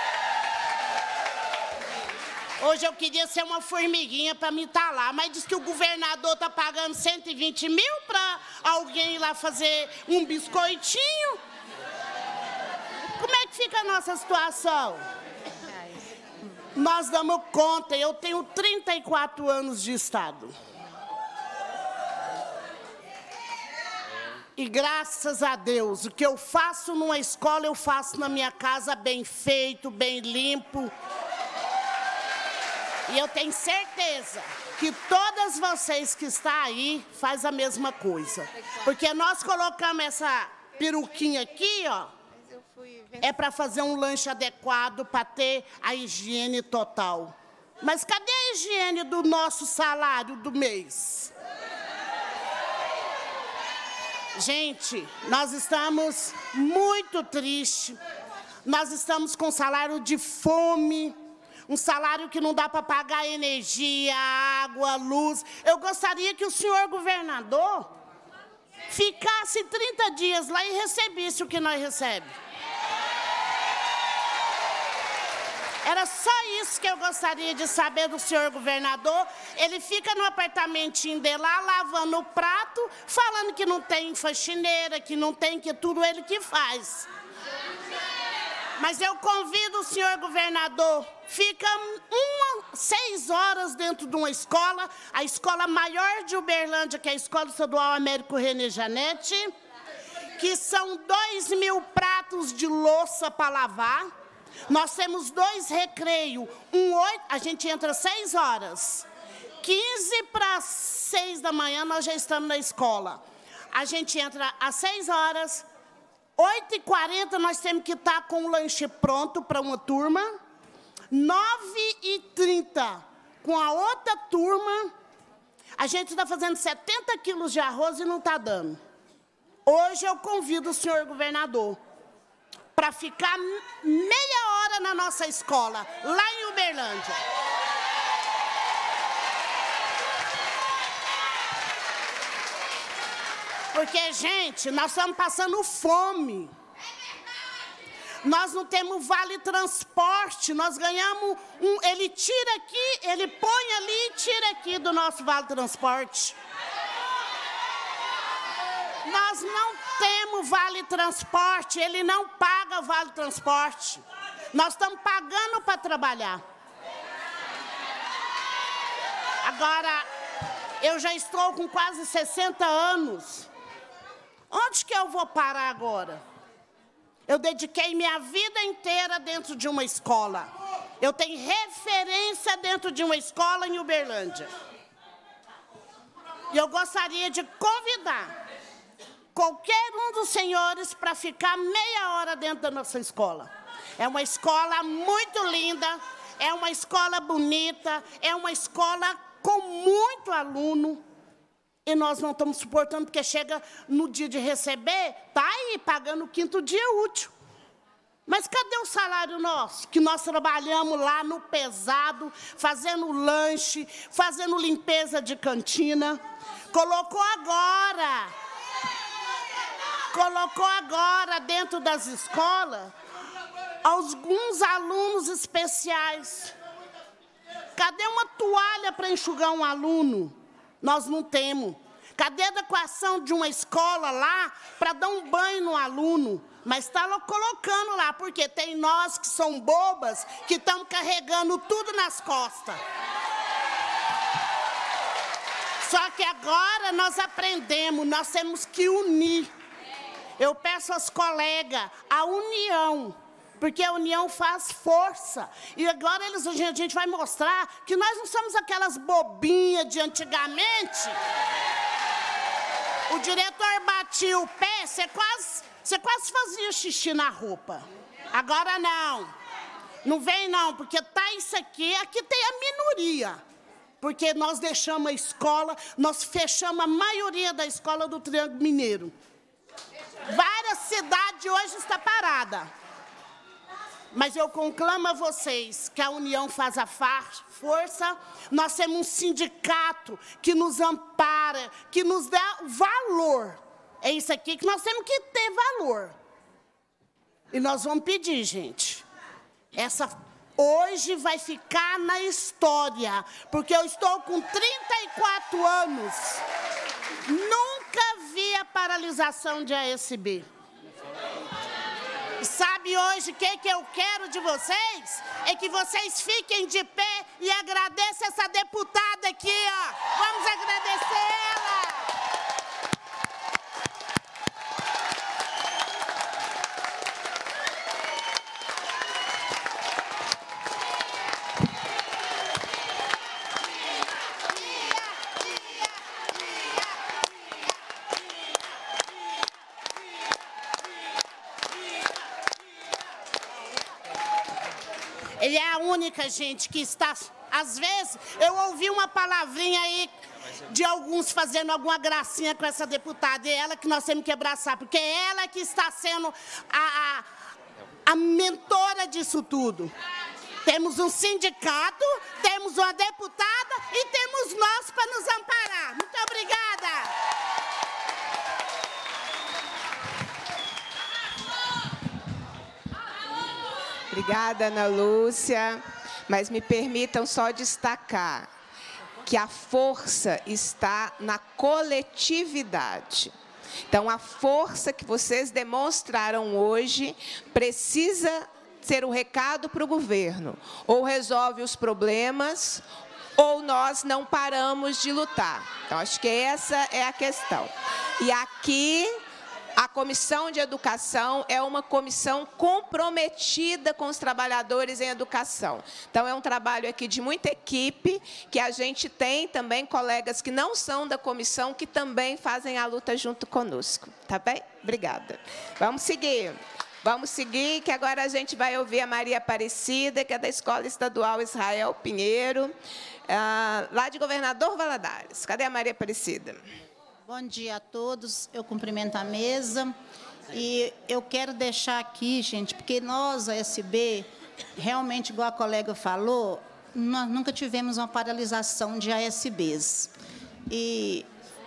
Hoje eu queria ser uma formiguinha para me estar lá, mas diz que o governador está pagando cento e vinte mil para alguém ir lá fazer um biscoitinho. Como é que fica a nossa situação? Nós damos conta, eu tenho trinta e quatro anos de Estado. E graças a Deus, o que eu faço numa escola, eu faço na minha casa bem feito, bem limpo. E eu tenho certeza que todas vocês que estão aí fazem a mesma coisa. Porque nós colocamos essa peruquinha aqui, ó. É para fazer um lanche adequado, para ter a higiene total. Mas cadê a higiene do nosso salário do mês? Gente, nós estamos muito tristes. Nós estamos com salário de fome, um salário que não dá para pagar energia, água, luz. Eu gostaria que o senhor governador ficasse trinta dias lá e recebesse o que nós recebemos. Era só isso que eu gostaria de saber do senhor governador. Ele fica no apartamentinho dele lá, lavando o prato, falando que não tem faxineira, que não tem, que tudo ele que faz. Mas eu convido o senhor governador, fica uma, seis horas dentro de uma escola, a escola maior de Uberlândia, que é a Escola Estadual Américo René Janete, que são dois mil pratos de louça para lavar. Nós temos dois recreios, um oito, a gente entra às seis horas, quinze para seis da manhã nós já estamos na escola. A gente entra às seis horas, oito e quarenta nós temos que estar com o lanche pronto para uma turma, nove e trinta com a outra turma, a gente está fazendo setenta quilos de arroz e não está dando. Hoje eu convido o senhor governador para ficar meia hora na nossa escola, lá em Uberlândia. Porque, gente, nós estamos passando fome. Nós não temos vale transporte, nós ganhamos um... Ele tira aqui, ele põe ali e tira aqui do nosso vale transporte. Nós não temos vale transporte, ele não paga vale transporte. Nós estamos pagando para trabalhar. Agora, eu já estou com quase sessenta anos. Onde que eu vou parar agora? Eu dediquei minha vida inteira dentro de uma escola. Eu tenho referência dentro de uma escola em Uberlândia. E eu gostaria de convidar qualquer um dos senhores para ficar meia hora dentro da nossa escola. É uma escola muito linda, é uma escola bonita, é uma escola com muito aluno. E nós não estamos suportando, porque chega no dia de receber, está aí pagando o quinto dia útil. Mas cadê o salário nosso? Que nós trabalhamos lá no pesado, fazendo lanche, fazendo limpeza de cantina. Colocou agora, colocou agora dentro das escolas alguns alunos especiais. Cadê uma toalha para enxugar um aluno? Nós não temos. Cadê a adequação de uma escola lá para dar um banho no aluno? Mas está colocando lá, porque tem nós que são bobas, que estamos carregando tudo nas costas. Só que agora nós aprendemos, nós temos que unir. Eu peço aos colegas a união, porque a união faz força. E agora eles, a gente vai mostrar que nós não somos aquelas bobinhas de antigamente. O diretor batia o pé, você quase, você quase fazia xixi na roupa. Agora não. Não vem não, porque tá isso aqui, aqui tem a minoria. Porque nós deixamos a escola, nós fechamos a maioria da escola do Triângulo Mineiro. Várias cidades hoje estão paradas. Mas eu conclamo a vocês que a união faz a força. Nós temos um sindicato que nos ampara, que nos dá valor. É isso aqui que nós temos que ter valor. E nós vamos pedir, gente. Essa hoje vai ficar na história, porque eu estou com trinta e quatro anos. Nunca vi a paralisação de A S B. Sabe hoje o que, que eu quero de vocês? É que vocês fiquem de pé e agradeçam essa deputada aqui, ó. Vamos agradecer ela. Ele é a única, gente, que está... Às vezes, eu ouvi uma palavrinha aí de alguns fazendo alguma gracinha com essa deputada. E é ela que nós temos que abraçar, porque é ela que está sendo a, a, a mentora disso tudo. Temos um sindicato, temos uma deputada e temos nós para nos amparar. Muito obrigada. Obrigada, Ana Lúcia, mas me permitam só destacar que a força está na coletividade. Então, a força que vocês demonstraram hoje precisa ser o recado para o governo. Ou resolve os problemas, ou nós não paramos de lutar. Então, acho que essa é a questão. E aqui... A Comissão de Educação é uma comissão comprometida com os trabalhadores em educação. Então, é um trabalho aqui de muita equipe, que a gente tem também colegas que não são da comissão, que também fazem a luta junto conosco. Tá bem? Obrigada. Vamos seguir. Vamos seguir, que agora a gente vai ouvir a Maria Aparecida, que é da Escola Estadual Israel Pinheiro, lá de Governador Valadares. Cadê a Maria Aparecida? Bom dia a todos, eu cumprimento a mesa e eu quero deixar aqui, gente, porque nós, a A S B, realmente, igual a colega falou, nós nunca tivemos uma paralisação de A S Bs. E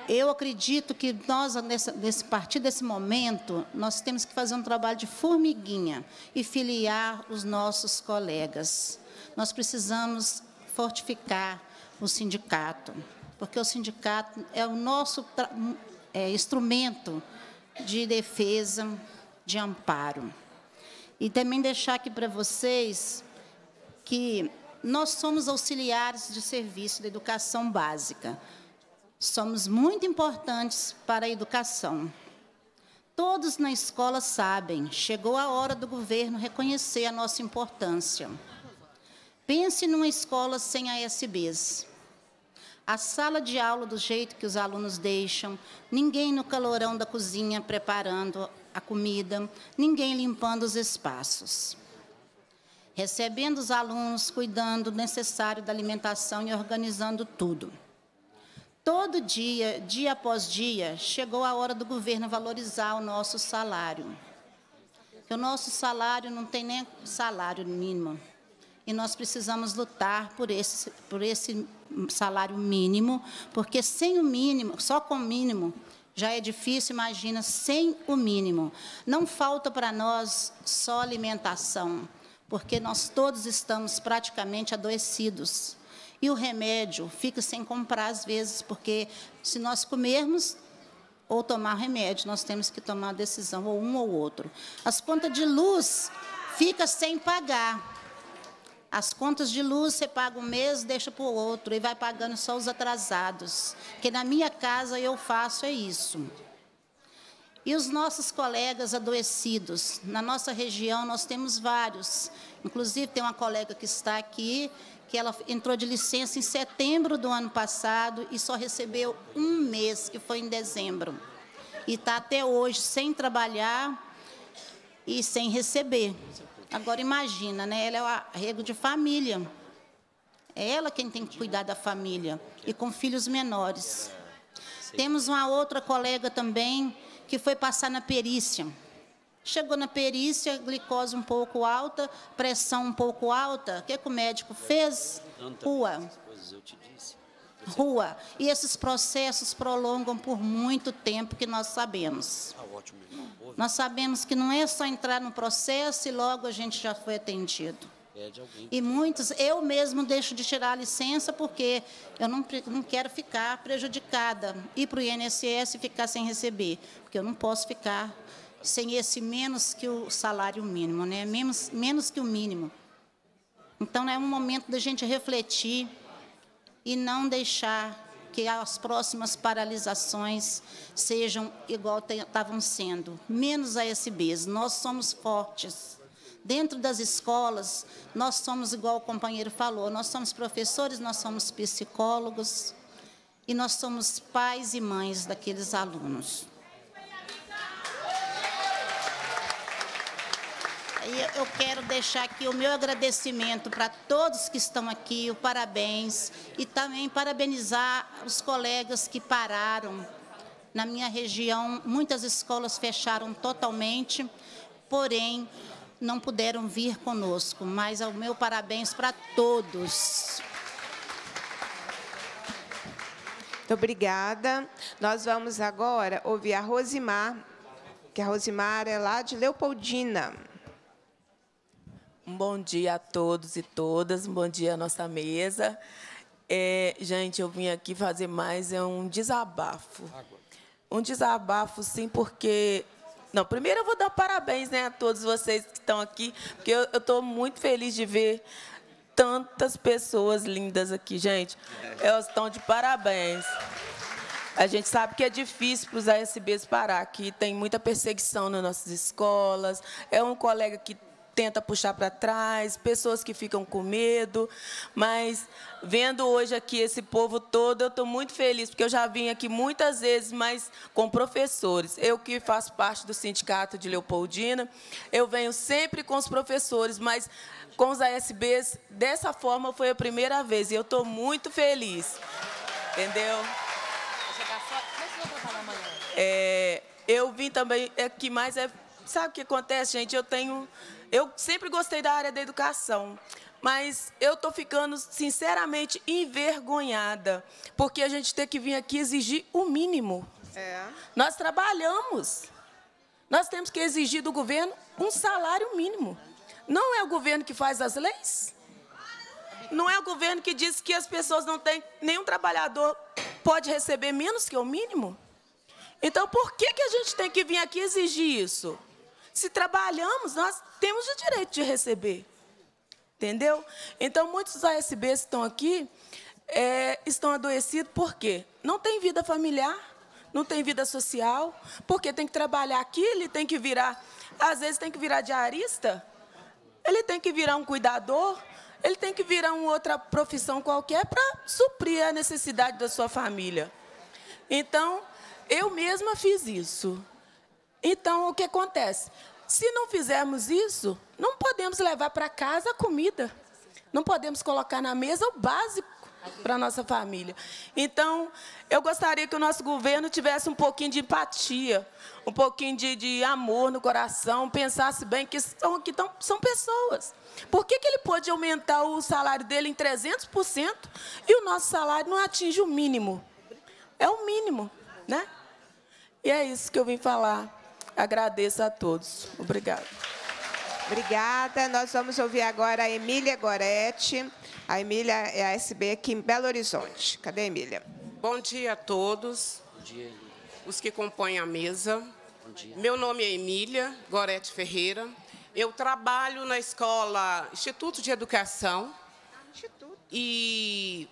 eu acredito que nós, nesse, nesse a partir desse momento, nós temos que fazer um trabalho de formiguinha e filiar os nossos colegas. Nós precisamos fortificar o sindicato, porque o sindicato é o nosso é, instrumento de defesa, de amparo. E também deixar aqui para vocês que nós somos auxiliares de serviço da educação básica. Somos muito importantes para a educação. Todos na escola sabem, chegou a hora do governo reconhecer a nossa importância. Pense numa escola sem A S Bs. A sala de aula do jeito que os alunos deixam, ninguém no calorão da cozinha preparando a comida, ninguém limpando os espaços. Recebendo os alunos, cuidando do necessário da alimentação e organizando tudo. Todo dia, dia após dia, chegou a hora do governo valorizar o nosso salário. Porque o nosso salário não tem nem salário mínimo. E nós precisamos lutar por esse, por esse salário mínimo, porque sem o mínimo, só com o mínimo, já é difícil, imagina, sem o mínimo. Não falta para nós só alimentação, porque nós todos estamos praticamente adoecidos. E o remédio fica sem comprar, às vezes, porque se nós comermos ou tomar remédio, nós temos que tomar a decisão, ou um ou outro. As contas de luz ficam sem pagar. As contas de luz você paga um mês, deixa para o outro, e vai pagando só os atrasados. Que na minha casa eu faço é isso. E os nossos colegas adoecidos, na nossa região nós temos vários. Inclusive tem uma colega que está aqui, que ela entrou de licença em setembro do ano passado e só recebeu um mês, que foi em dezembro. E está até hoje sem trabalhar e sem receber. Agora, imagina, né? Ela é o arrego de família. É ela quem tem que cuidar da família, e com filhos menores. Temos uma outra colega também, que foi passar na perícia. Chegou na perícia, glicose um pouco alta, pressão um pouco alta. O que, que o médico fez? Rua. Rua. E esses processos prolongam por muito tempo, que nós sabemos. Nós sabemos que não é só entrar no processo e logo a gente já foi atendido. E muitos, eu mesmo deixo de tirar a licença porque eu não, não quero ficar prejudicada. Ir para o I N S S e ficar sem receber, porque eu não posso ficar sem esse menos que o salário mínimo, né? menos, menos que o mínimo. Então, é um momento da gente refletir e não deixar que as próximas paralisações sejam igual estavam sendo, menos A S Bs. Nós somos fortes. Dentro das escolas, nós somos, igual o companheiro falou, nós somos professores, nós somos psicólogos e nós somos pais e mães daqueles alunos. Eu quero deixar aqui o meu agradecimento para todos que estão aqui, o parabéns, e também parabenizar os colegas que pararam. Na minha região, muitas escolas fecharam totalmente, porém, não puderam vir conosco, mas o meu parabéns para todos. Muito obrigada. Nós vamos agora ouvir a Rosimar, que a Rosimar é lá de Leopoldina. Um bom dia a todos e todas, um bom dia à nossa mesa. É, gente, eu vim aqui fazer mais é um desabafo. Um desabafo, sim, porque... Não, primeiro eu vou dar parabéns, né, a todos vocês que estão aqui, porque eu estou muito feliz de ver tantas pessoas lindas aqui, gente. Elas estão de parabéns. A gente sabe que é difícil para os A S Bs parar, que tem muita perseguição nas nossas escolas. É um colega que tenta puxar para trás, pessoas que ficam com medo, mas vendo hoje aqui esse povo todo, eu estou muito feliz, porque eu já vim aqui muitas vezes, mas com professores. Eu que faço parte do sindicato de Leopoldina, eu venho sempre com os professores, mas com os A S Bs, dessa forma foi a primeira vez, e eu estou muito feliz, entendeu? É, eu vim também, é que mais é, sabe o que acontece, gente? Eu tenho... Eu sempre gostei da área da educação, Mas eu estou ficando, sinceramente, envergonhada, porque a gente tem que vir aqui exigir o mínimo. É. Nós trabalhamos. Nós temos que exigir do governo um salário mínimo. Não é o governo que faz as leis? Não é o governo que diz que as pessoas não têm, nenhum trabalhador pode receber menos que o mínimo? Então, por que, que a gente tem que vir aqui exigir isso? Se trabalhamos, nós temos o direito de receber. Entendeu? Então, muitos A S Bs que estão aqui é, estão adoecidos por quê? Não tem vida familiar, não tem vida social, porque tem que trabalhar aqui, ele tem que virar, às vezes tem que virar diarista, ele tem que virar um cuidador, ele tem que virar uma outra profissão qualquer para suprir a necessidade da sua família. Então, eu mesma fiz isso. Então, o que acontece? Se não fizermos isso, não podemos levar para casa a comida. Não podemos colocar na mesa o básico para a nossa família. Então, eu gostaria que o nosso governo tivesse um pouquinho de empatia, um pouquinho de, de amor no coração, pensasse bem que são, aqui tão, são pessoas. Por que, que ele pode aumentar o salário dele em trezentos por cento e o nosso salário não atinge o mínimo? É o mínimo, né? E é isso que eu vim falar. Agradeço a todos. Obrigada. Obrigada. Nós vamos ouvir agora a Emília Goretti. A Emília é a A S B aqui em Belo Horizonte. Cadê a Emília? Bom dia a todos. Bom dia. Os que compõem a mesa. Bom dia. Meu nome é Emília Goretti Ferreira. Eu trabalho na escola Instituto de Educação. Instituto. E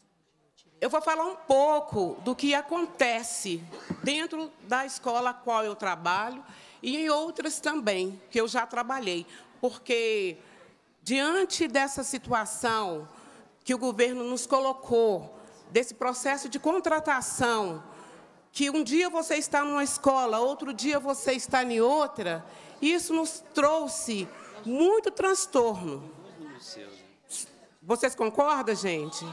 eu vou falar um pouco do que acontece dentro da escola a qual eu trabalho e em outras também, que eu já trabalhei. Porque, diante dessa situação que o governo nos colocou, desse processo de contratação, que um dia você está numa escola, outro dia você está em outra, isso nos trouxe muito transtorno. Vocês concordam, gente?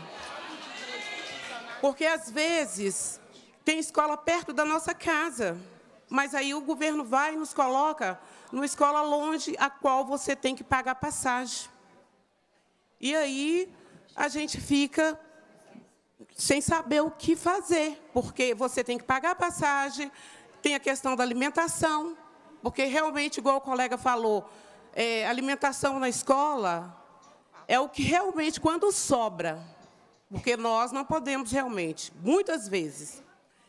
Porque, às vezes, tem escola perto da nossa casa, mas aí o governo vai e nos coloca numa escola longe, a qual você tem que pagar passagem. E aí a gente fica sem saber o que fazer, porque você tem que pagar passagem, tem a questão da alimentação, porque realmente, igual o colega falou, é, alimentação na escola é o que realmente, quando sobra, porque nós não podemos realmente, muitas vezes.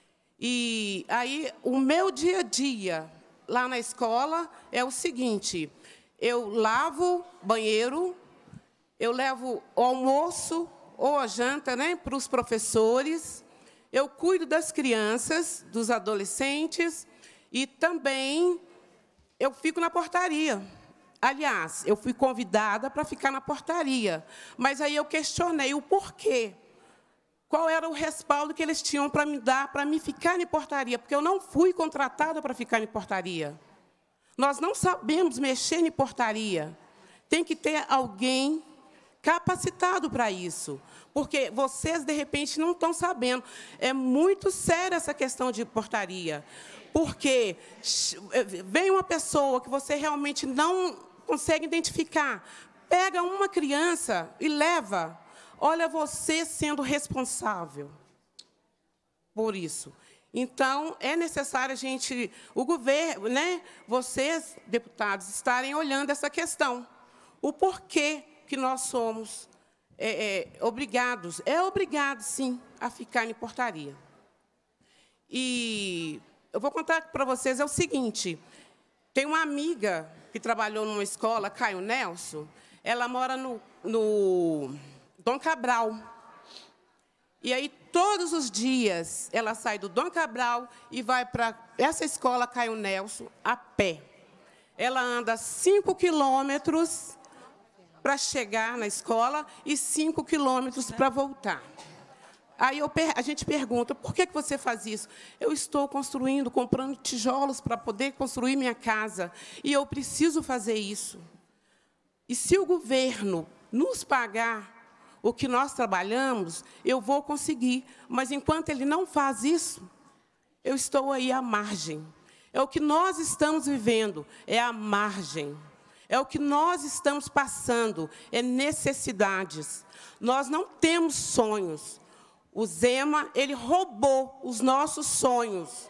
E aí, o meu dia a dia lá na escola é o seguinte, eu lavo banheiro, eu levo o almoço ou a janta, né, para os professores, eu cuido das crianças, dos adolescentes e também eu fico na portaria. Aliás, eu fui convidada para ficar na portaria, mas aí eu questionei o porquê. Qual era o respaldo que eles tinham para me dar, para me ficar em portaria, porque eu não fui contratada para ficar em portaria. Nós não sabemos mexer em portaria. Tem que ter alguém capacitado para isso, porque vocês, de repente, não estão sabendo. É muito séria essa questão de portaria, porque vem uma pessoa que você realmente não consegue identificar, pega uma criança e leva. Olha, você sendo responsável por isso. Então, é necessário a gente, o governo, né, vocês, deputados, estarem olhando essa questão. O porquê que nós somos é, é, obrigados, é obrigado, sim, a ficar em portaria. E eu vou contar para vocês, é o seguinte, tem uma amiga que trabalhou numa escola, Caio Nelson, ela mora no, no Dom Cabral. E aí, todos os dias, ela sai do Dom Cabral e vai para essa escola Caio Nelson a pé. Ela anda cinco quilômetros para chegar na escola e cinco quilômetros para voltar. Aí eu, a gente pergunta, por que você faz isso? Eu estou construindo, comprando tijolos para poder construir minha casa, e eu preciso fazer isso. E se o governo nos pagar o que nós trabalhamos, eu vou conseguir. Mas, enquanto ele não faz isso, eu estou aí à margem. É o que nós estamos vivendo, é a margem. É o que nós estamos passando, é necessidades. Nós não temos sonhos. O Zema, ele roubou os nossos sonhos.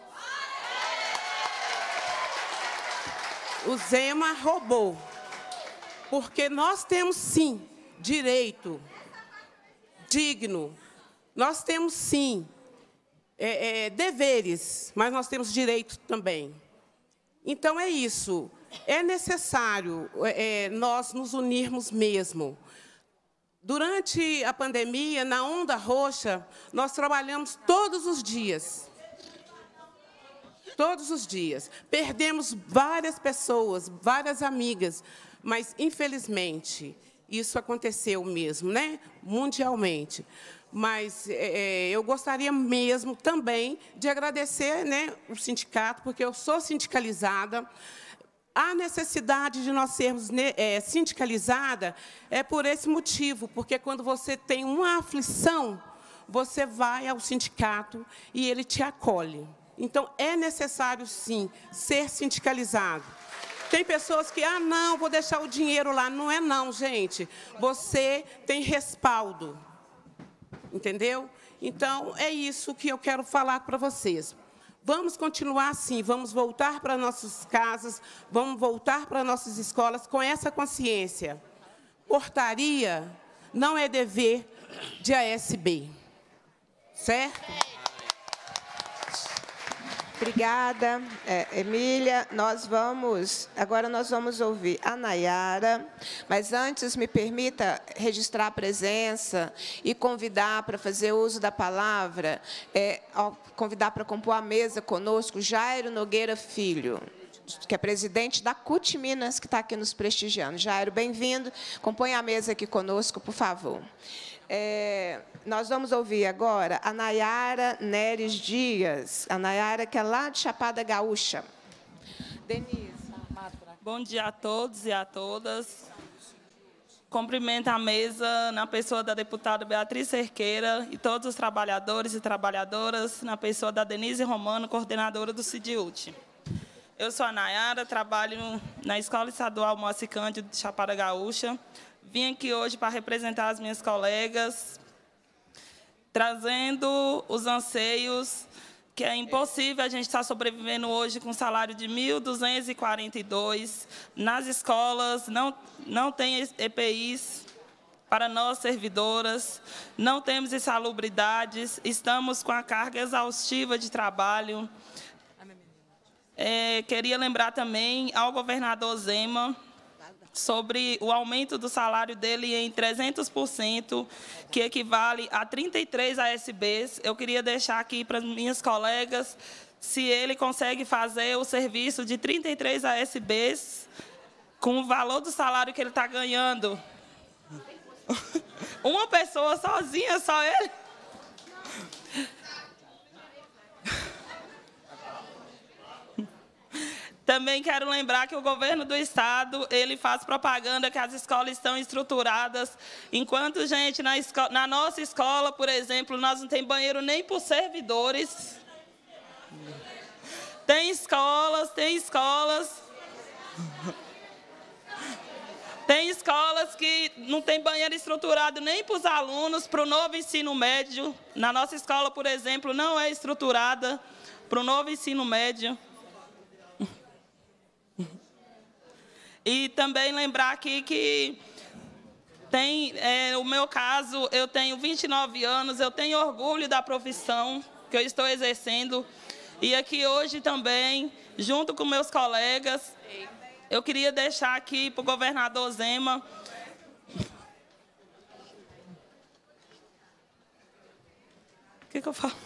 O Zema roubou. Porque nós temos, sim, direito digno. Nós temos, sim, é, é, deveres, mas nós temos direito também. Então, é isso. É necessário é, nós nos unirmos mesmo. Durante a pandemia, na Onda Roxa, nós trabalhamos todos os dias. Todos os dias. Perdemos várias pessoas, várias amigas, mas, infelizmente, isso aconteceu mesmo, né? Mundialmente. Mas é, eu gostaria mesmo também de agradecer, né, o sindicato, porque eu sou sindicalizada. A necessidade de nós sermos é, sindicalizada é por esse motivo, porque quando você tem uma aflição, você vai ao sindicato e ele te acolhe. Então, é necessário, sim, ser sindicalizado. Tem pessoas que, ah, não, vou deixar o dinheiro lá. Não é não, gente. Você tem respaldo. Entendeu? Então, é isso que eu quero falar para vocês. Vamos continuar assim, vamos voltar para nossas casas, vamos voltar para nossas escolas com essa consciência. Portaria não é dever de A S B. Certo? Obrigada, é, Emília. Nós vamos, agora nós vamos ouvir a Nayara, mas antes me permita registrar a presença e convidar para fazer uso da palavra, é, convidar para compor a mesa conosco Jairo Nogueira Filho, que é presidente da C U T Minas, que está aqui nos prestigiando. Jairo, bem-vindo. Compõe a mesa aqui conosco, por favor. É, nós vamos ouvir agora a Nayara Neres Dias, a Nayara que é lá de Chapada Gaúcha. Denise. Bom dia a todos e a todas. Cumprimento a mesa na pessoa da deputada Beatriz Cerqueira e todos os trabalhadores e trabalhadoras, na pessoa da Denise Romano, coordenadora do CIDIUT. Eu sou a Nayara, trabalho na Escola Estadual Moacir Cândido de Chapada Gaúcha. Vim aqui hoje para representar as minhas colegas, trazendo os anseios, que é impossível a gente estar sobrevivendo hoje com um salário de mil duzentos e quarenta e dois reais. Nas escolas, não, não tem E P Is para nós, servidoras, não temos insalubridades, estamos com a carga exaustiva de trabalho. É, queria lembrar também ao governador Zema sobre o aumento do salário dele em trezentos por cento, que equivale a trinta e três A S Bs. Eu queria deixar aqui para as minhas colegas se ele consegue fazer o serviço de trinta e três A S Bs com o valor do salário que ele está ganhando. Uma pessoa sozinha, só ele. Também quero lembrar que o governo do estado, ele faz propaganda que as escolas estão estruturadas, enquanto, gente, na, escola, na nossa escola, por exemplo, nós não temos banheiro nem para os servidores. Tem escolas, tem escolas... Tem escolas que não tem banheiro estruturado nem para os alunos, para o novo ensino médio. Na nossa escola, por exemplo, não é estruturada para o novo ensino médio. E também lembrar aqui que tem, é, o meu caso, eu tenho vinte e nove anos, eu tenho orgulho da profissão que eu estou exercendo. E aqui hoje também, junto com meus colegas, eu queria deixar aqui para o governador Zema o que, que eu falo?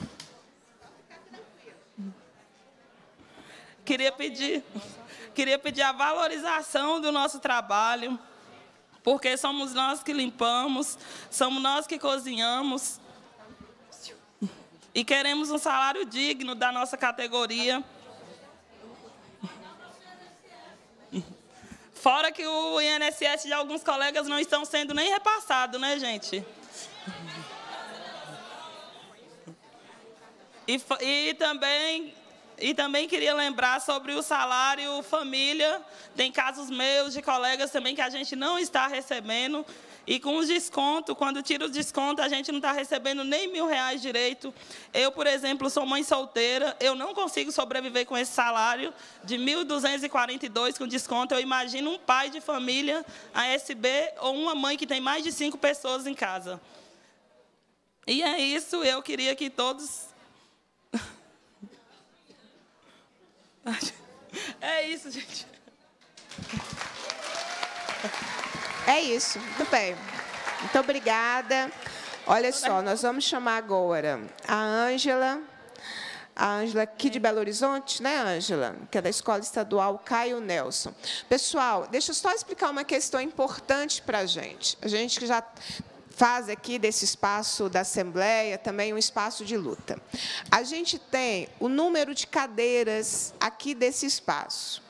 Queria pedir... Queria pedir a valorização do nosso trabalho, porque somos nós que limpamos, somos nós que cozinhamos e queremos um salário digno da nossa categoria. Fora que o I N S S de alguns colegas não estão sendo nem repassado, né, gente? E, e também... E também queria lembrar sobre o salário família. Tem casos meus, de colegas também, que a gente não está recebendo. E com os descontos, quando tira o desconto, a gente não está recebendo nem mil reais direito. Eu, por exemplo, sou mãe solteira, eu não consigo sobreviver com esse salário de mil duzentos e quarenta e dois com desconto. Eu imagino um pai de família, A S B, ou uma mãe que tem mais de cinco pessoas em casa. E é isso, eu queria que todos... É isso, gente. É isso, muito bem. Muito obrigada. Olha só, nós vamos chamar agora a Ângela, a Ângela aqui de Belo Horizonte, né, Ângela? Que é da Escola Estadual Caio Nelson. Pessoal, deixa eu só explicar uma questão importante para a gente. A gente que já faz aqui desse espaço da Assembleia também um espaço de luta. A gente tem o número de cadeiras aqui desse espaço.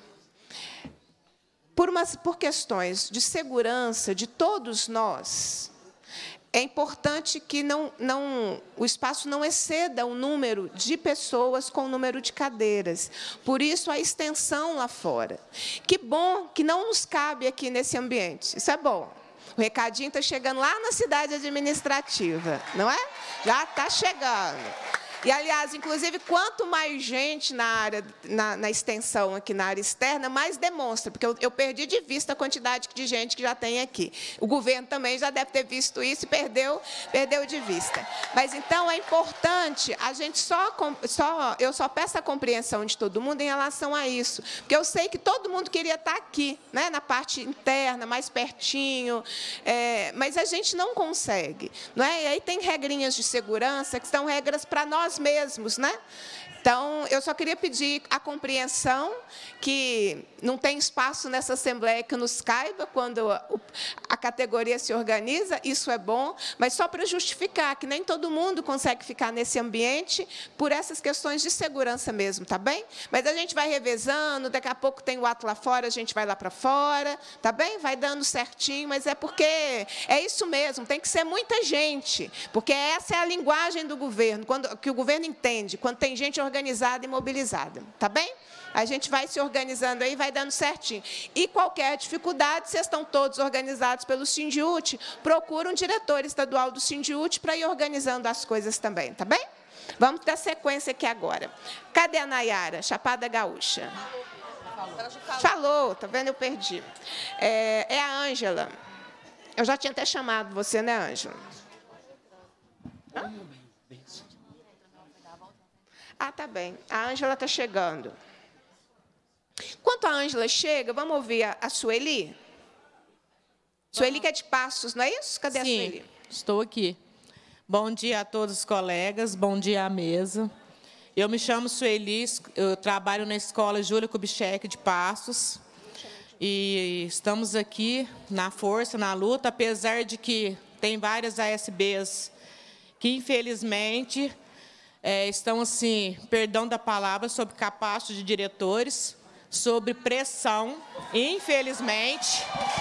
Por, umas, por questões de segurança de todos nós, é importante que não, não, o espaço não exceda o número de pessoas com o número de cadeiras. Por isso, a extensão lá fora. Que bom que não nos cabe aqui nesse ambiente. Isso é bom. O recadinho está chegando lá na cidade administrativa, não é? Já está chegando. E, aliás, inclusive, quanto mais gente na área, na, na extensão aqui na área externa, mais demonstra, porque eu, eu perdi de vista a quantidade de gente que já tem aqui. O governo também já deve ter visto isso e perdeu, perdeu de vista. Mas, então, é importante, a gente só, só, eu só peço a compreensão de todo mundo em relação a isso, porque eu sei que todo mundo queria estar aqui, né, na parte interna, mais pertinho, é, mas a gente não consegue. Não é? E aí tem regrinhas de segurança que são regras para nós mesmos, né? Então, eu só queria pedir a compreensão que não tem espaço nessa Assembleia que nos caiba quando a categoria se organiza, isso é bom, mas só para justificar que nem todo mundo consegue ficar nesse ambiente por essas questões de segurança mesmo, tá bem? Mas a gente vai revezando, daqui a pouco tem o ato lá fora, a gente vai lá para fora, tá bem? Vai dando certinho, mas é porque é isso mesmo, tem que ser muita gente, porque essa é a linguagem do governo, quando, que o governo entende, quando tem gente organizada e mobilizada, tá bem? A gente vai se organizando aí, vai dando certinho. E qualquer dificuldade, vocês estão todos organizados pelo Sindiúti, procura um diretor estadual do Sindiúti para ir organizando as coisas também, tá bem? Vamos dar sequência aqui agora. Cadê a Nayara? Chapada Gaúcha. Falou, tá vendo? Eu perdi. É, é a Ângela. Eu já tinha até chamado você, né, Ângela? Hã? Ah, tá bem. A Ângela está chegando. Enquanto a Ângela chega, vamos ouvir a, a Sueli? Sueli que é de Passos, não é isso? Cadê Sim, a Sueli? Estou aqui. Bom dia a todos os colegas, bom dia à mesa. Eu me chamo Sueli, eu trabalho na Escola Júlia Kubitschek de Passos. E estamos aqui na força, na luta, apesar de que tem várias A S Bs que, infelizmente, é, estão, assim, perdão da palavra, sob capacho de diretores, sobre pressão, infelizmente.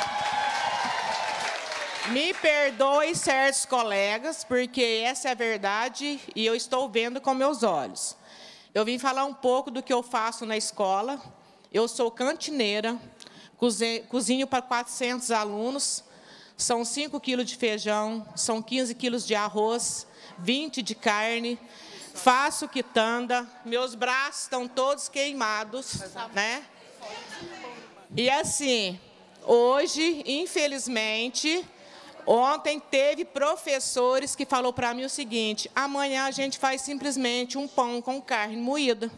Me perdoe certos colegas, porque essa é a verdade e eu estou vendo com meus olhos. Eu vim falar um pouco do que eu faço na escola. Eu sou cantineira, cozinho para quatrocentos alunos, são cinco quilos de feijão, são quinze quilos de arroz, vinte de carne, faço quitanda, meus braços estão todos queimados, né? E assim, hoje, infelizmente, ontem teve professores que falou para mim o seguinte: amanhã a gente faz simplesmente um pão com carne moída,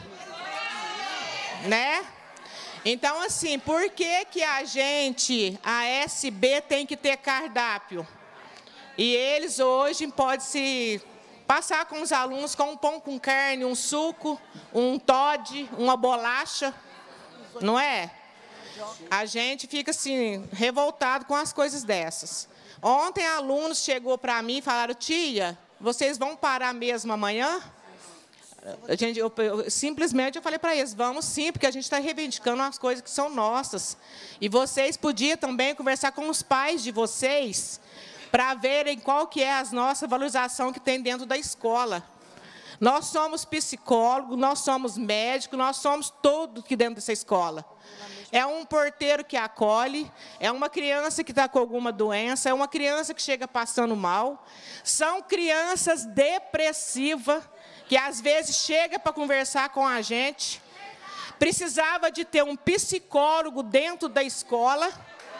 né? Então, assim, por que que a gente, a S B, tem que ter cardápio? E eles hoje podem se passar com os alunos com um pão com carne, um suco, um Toddy, uma bolacha, não é? A gente fica, assim, revoltado com as coisas dessas. Ontem, alunos chegou para mim e falaram: tia, vocês vão parar mesmo amanhã? A gente, eu, eu, simplesmente eu falei para eles: vamos sim, porque a gente está reivindicando as coisas que são nossas. E vocês podiam também conversar com os pais de vocês, para verem qual que é a nossa valorização que tem dentro da escola. Nós somos psicólogos, nós somos médicos, nós somos todos aqui dentro dessa escola. É um porteiro que acolhe, é uma criança que está com alguma doença, é uma criança que chega passando mal. São crianças depressivas, que às vezes chega para conversar com a gente. Precisava de ter um psicólogo dentro da escola,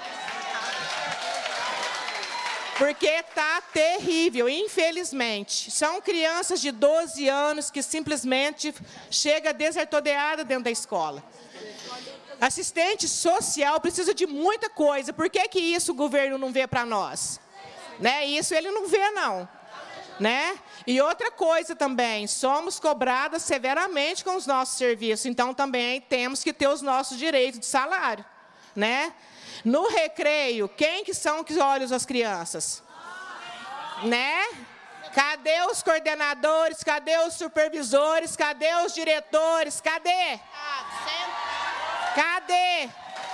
porque está terrível, infelizmente. São crianças de doze anos que simplesmente chegam desertodeadas dentro da escola. Assistente social precisa de muita coisa. Por que que isso o governo não vê para nós? Né? Isso ele não vê, não. Né? E outra coisa também, somos cobradas severamente com os nossos serviços, então também temos que ter os nossos direitos de salário. Né? No recreio, quem que são que olham as crianças? Né? Cadê os coordenadores? Cadê os supervisores? Cadê os diretores? Cadê? Cadê?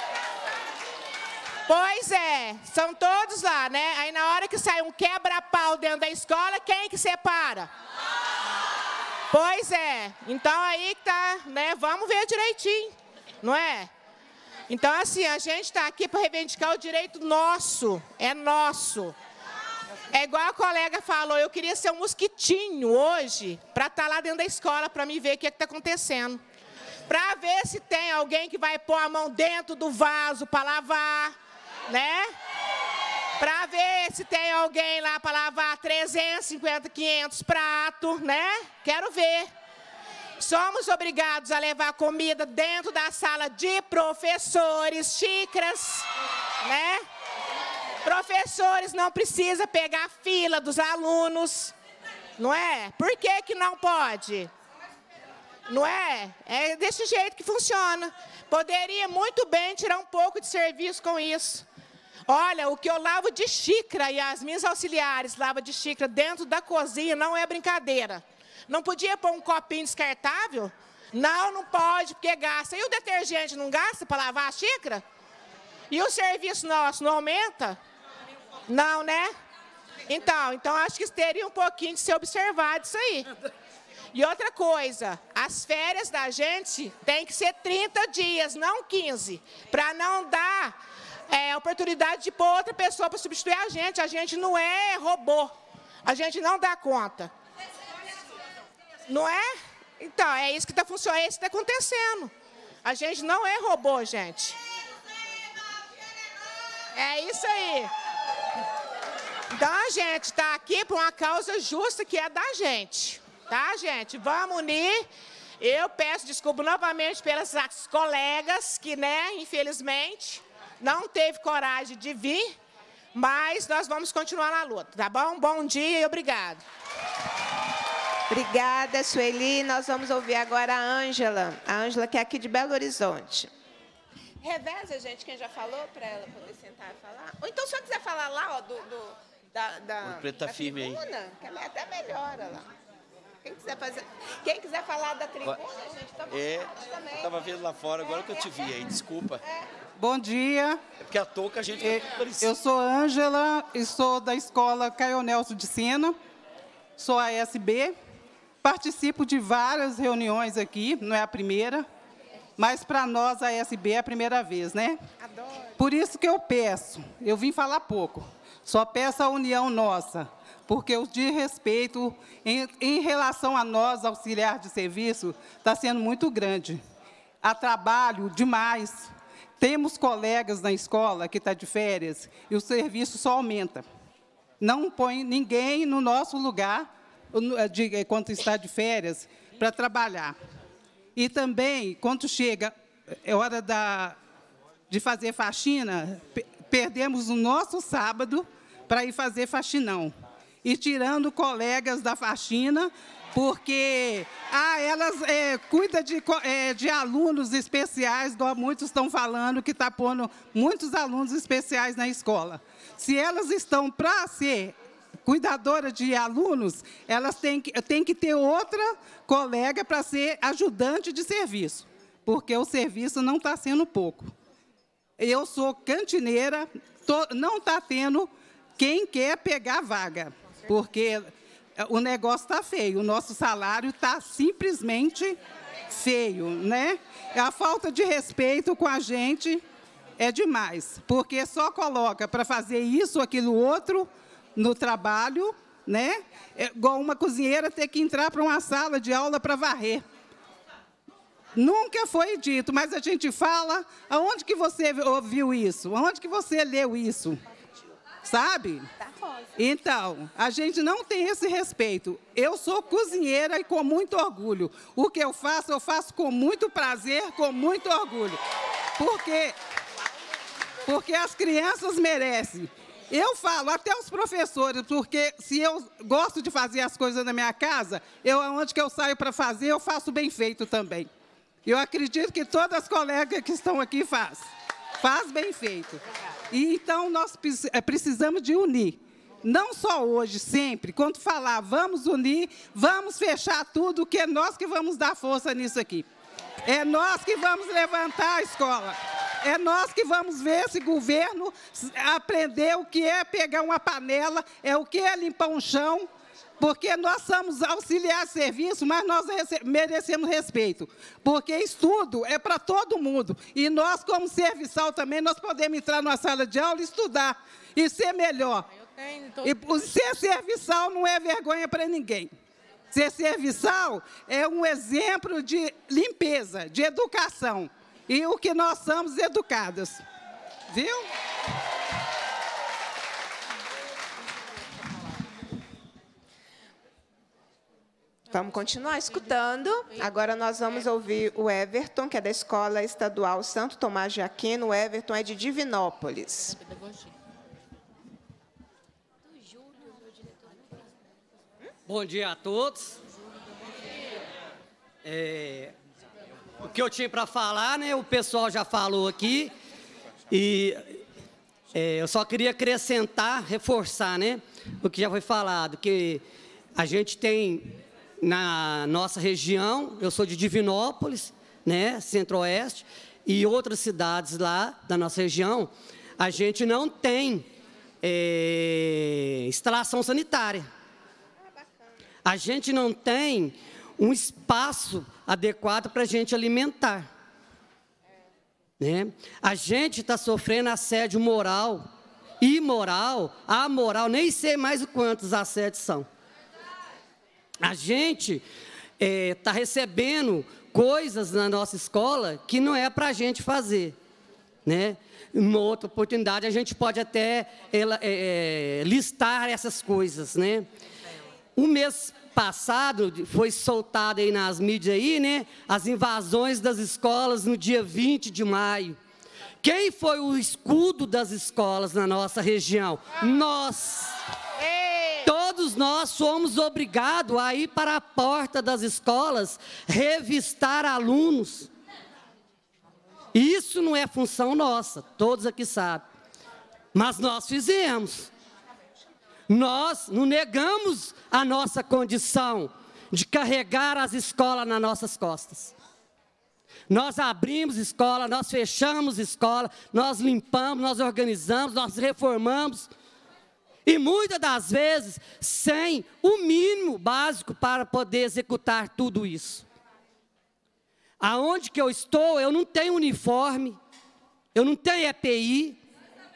Pois é, são todos lá, né? Aí na hora que sai um quebra-pau dentro da escola, quem que separa? Pois é, então aí que tá, né? Vamos ver direitinho, não é? Então, assim, a gente está aqui para reivindicar o direito nosso, é nosso. É igual a colega falou, eu queria ser um mosquitinho hoje, para estar lá dentro da escola, para me ver o que está acontecendo. Para ver se tem alguém que vai pôr a mão dentro do vaso para lavar, né? Para ver se tem alguém lá para lavar trezentos e cinquenta, quinhentos pratos, né? Quero ver. Somos obrigados a levar comida dentro da sala de professores, xícaras, né? Professores não precisam pegar a fila dos alunos, não é? Por que que não pode? Não é? É desse jeito que funciona. Poderia muito bem tirar um pouco de serviço com isso. Olha, o que eu lavo de xícara e as minhas auxiliares lavam de xícara dentro da cozinha não é brincadeira. Não podia pôr um copinho descartável? Não, não pode, porque gasta. E o detergente não gasta para lavar a xícara? E o serviço nosso não aumenta? Não, né? Então, então acho que teria um pouquinho de ser observado isso aí. E outra coisa, as férias da gente tem que ser trinta dias, não quinze, para não dar é, oportunidade de pôr outra pessoa para substituir a gente. A gente não é robô, a gente não dá conta. Não é? Então, é isso que está funcionando, é isso que está acontecendo. A gente não é robô, gente. É isso aí. Então, a gente está aqui por uma causa justa que é da gente. Tá, gente? Vamos unir. Eu peço desculpa novamente pelas colegas que, né, infelizmente, não teve coragem de vir, mas nós vamos continuar na luta, tá bom? Bom dia e obrigado. Obrigada, Sueli. Nós vamos ouvir agora a Ângela. A Ângela, que é aqui de Belo Horizonte. Reveza, gente, quem já falou, para ela poder sentar e falar. Ou então, se eu quiser falar lá, ó, do, do, da, da, o preto tá da firme tribuna, aí. Que ela é até melhora lá. Quem quiser, fazer, quem quiser falar da tribuna, gente, tá é, também. Eu estava vendo lá fora, agora é, que eu te vi aí, desculpa. É. Bom dia. É porque a touca a gente... É, eu sou Ângela e sou da escola Caio Nelson de Sena, sou a S B, participo de várias reuniões aqui, não é a primeira, mas para nós a S B é a primeira vez, né? Adoro. Por isso que eu peço, eu vim falar pouco, só peço a união nossa, porque o desrespeito em, em relação a nós, auxiliares de serviço, está sendo muito grande. Há trabalho demais. Temos colegas na escola que estão de férias e o serviço só aumenta. Não põe ninguém no nosso lugar, de, quando está de férias, para trabalhar. E também, quando chega, é hora da, de fazer faxina, perdemos o nosso sábado para ir fazer faxinão. E tirando colegas da faxina, porque ah, elas é, cuidam de, é, de alunos especiais, igual muitos estão falando, que está pondo muitos alunos especiais na escola. Se elas estão para ser cuidadoras de alunos, elas têm que, têm que ter outra colega para ser ajudante de serviço, porque o serviço não está sendo pouco. Eu sou cantineira, tô, não está tendo quem quer pegar vaga. Porque o negócio está feio, o nosso salário está simplesmente feio, né? A falta de respeito com a gente é demais, porque só coloca para fazer isso, aquilo, outro no trabalho, né? É igual uma cozinheira ter que entrar para uma sala de aula para varrer. Nunca foi dito, mas a gente fala, aonde que você ouviu isso? Aonde que você leu isso? Sabe? Então, a gente não tem esse respeito. Eu sou cozinheira e com muito orgulho. O que eu faço, eu faço com muito prazer, com muito orgulho. Porque, porque as crianças merecem. Eu falo, até os professores, porque se eu gosto de fazer as coisas na minha casa, eu, onde que eu saio para fazer, eu faço bem feito também. Eu acredito que todas as colegas que estão aqui fazem. Faz bem feito. E, então, nós precisamos de unir. Não só hoje, sempre. Quando falar, vamos unir, vamos fechar tudo, que é nós que vamos dar força nisso aqui. É nós que vamos levantar a escola. É nós que vamos ver esse governo aprender o que é pegar uma panela, é o que é limpar um chão, porque nós somos auxiliares de serviço, mas nós merecemos respeito. Porque estudo é para todo mundo. E nós, como serviçal também, nós podemos entrar numa sala de aula e estudar e ser melhor. E ser serviçal não é vergonha para ninguém. Ser serviçal é um exemplo de limpeza, de educação. E o que nós somos educadas. Viu? Vamos continuar escutando. Agora nós vamos ouvir o Everton, que é da Escola Estadual Santo Tomás de Aquino. O Everton é de Divinópolis. Bom dia a todos. É, o que eu tinha para falar, né, o pessoal já falou aqui. E é, eu só queria acrescentar, reforçar, né, o que já foi falado, que a gente tem na nossa região, eu sou de Divinópolis, né, Centro-Oeste, e outras cidades lá da nossa região, a gente não tem é, instalação sanitária. A gente não tem um espaço adequado para a gente alimentar. Né? A gente está sofrendo assédio moral, imoral, amoral, nem sei mais o quantos assédios são. A gente está é, recebendo coisas na nossa escola que não é para a gente fazer. Né? Em outra oportunidade, a gente pode até ela, é, listar essas coisas. Né? O mês passado foi soltado aí nas mídias aí, né, as invasões das escolas no dia vinte de maio. Quem foi o escudo das escolas na nossa região? Nós. Todos nós somos obrigados a ir para a porta das escolas revistar alunos. Isso não é função nossa, todos aqui sabem. Mas nós fizemos. Nós não negamos a nossa condição de carregar as escolas nas nossas costas. Nós abrimos escola, nós fechamos escola, nós limpamos, nós organizamos, nós reformamos. E muitas das vezes sem o mínimo básico para poder executar tudo isso. Aonde que eu estou, eu não tenho uniforme, eu não tenho E P I.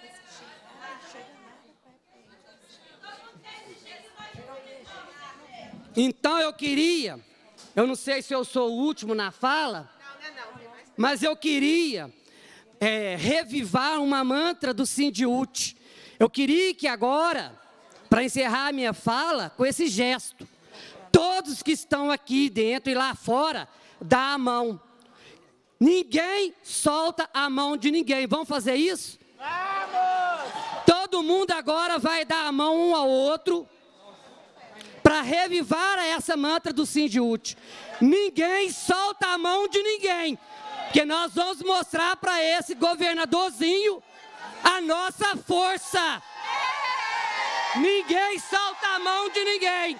Então eu queria, eu não sei se eu sou o último na fala, mas eu queria é, revivar uma mantra do Sindiúti. Eu queria que agora, para encerrar a minha fala, com esse gesto, todos que estão aqui dentro e lá fora, dá a mão. Ninguém solta a mão de ninguém. Vamos fazer isso? Vamos! Todo mundo agora vai dar a mão um ao outro, para revivar essa mantra do Sindiúti. Ninguém solta a mão de ninguém, porque nós vamos mostrar para esse governadorzinho a nossa força. Ninguém solta a mão de ninguém.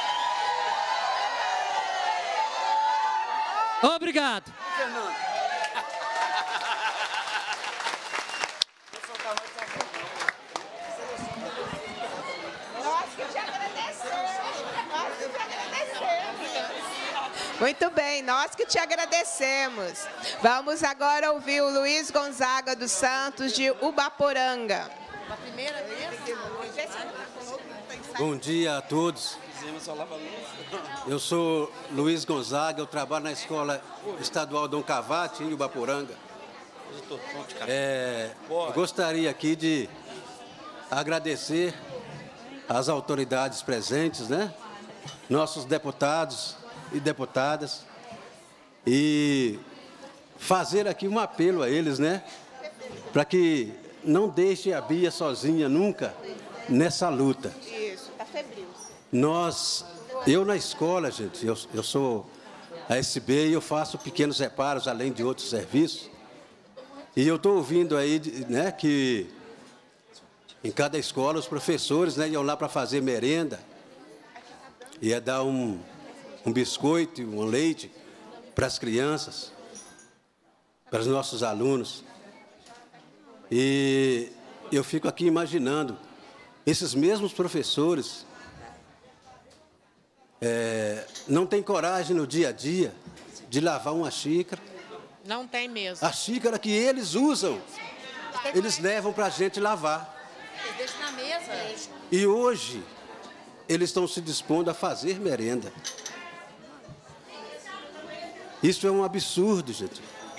Obrigado. Eu acho que te agradeceu. Muito bem, nós que te agradecemos. Vamos agora ouvir o Luiz Gonzaga dos Santos, de Ubaporanga. Bom dia a todos. Eu sou Luiz Gonzaga, eu trabalho na Escola Estadual Dom Cavate, em Ubaporanga. É, eu gostaria aqui de agradecer às autoridades presentes, né? Nossos deputados e deputadas, e fazer aqui um apelo a eles, né? Para que não deixem a Bia sozinha nunca nessa luta. Isso, tá febril. Nós, eu na escola, gente, eu, eu sou a S B e eu faço pequenos reparos, além de outros serviços. E eu estou ouvindo aí, né, que em cada escola os professores, né, iam lá para fazer merenda, ia dar um, um biscoito, um leite para as crianças, para os nossos alunos. E eu fico aqui imaginando, esses mesmos professores é, não têm coragem no dia a dia de lavar uma xícara. Não tem mesmo. A xícara que eles usam, eles levam para a gente lavar. Eles deixam na mesa. E hoje, eles estão se dispondo a fazer merenda. Isso é um absurdo, gente.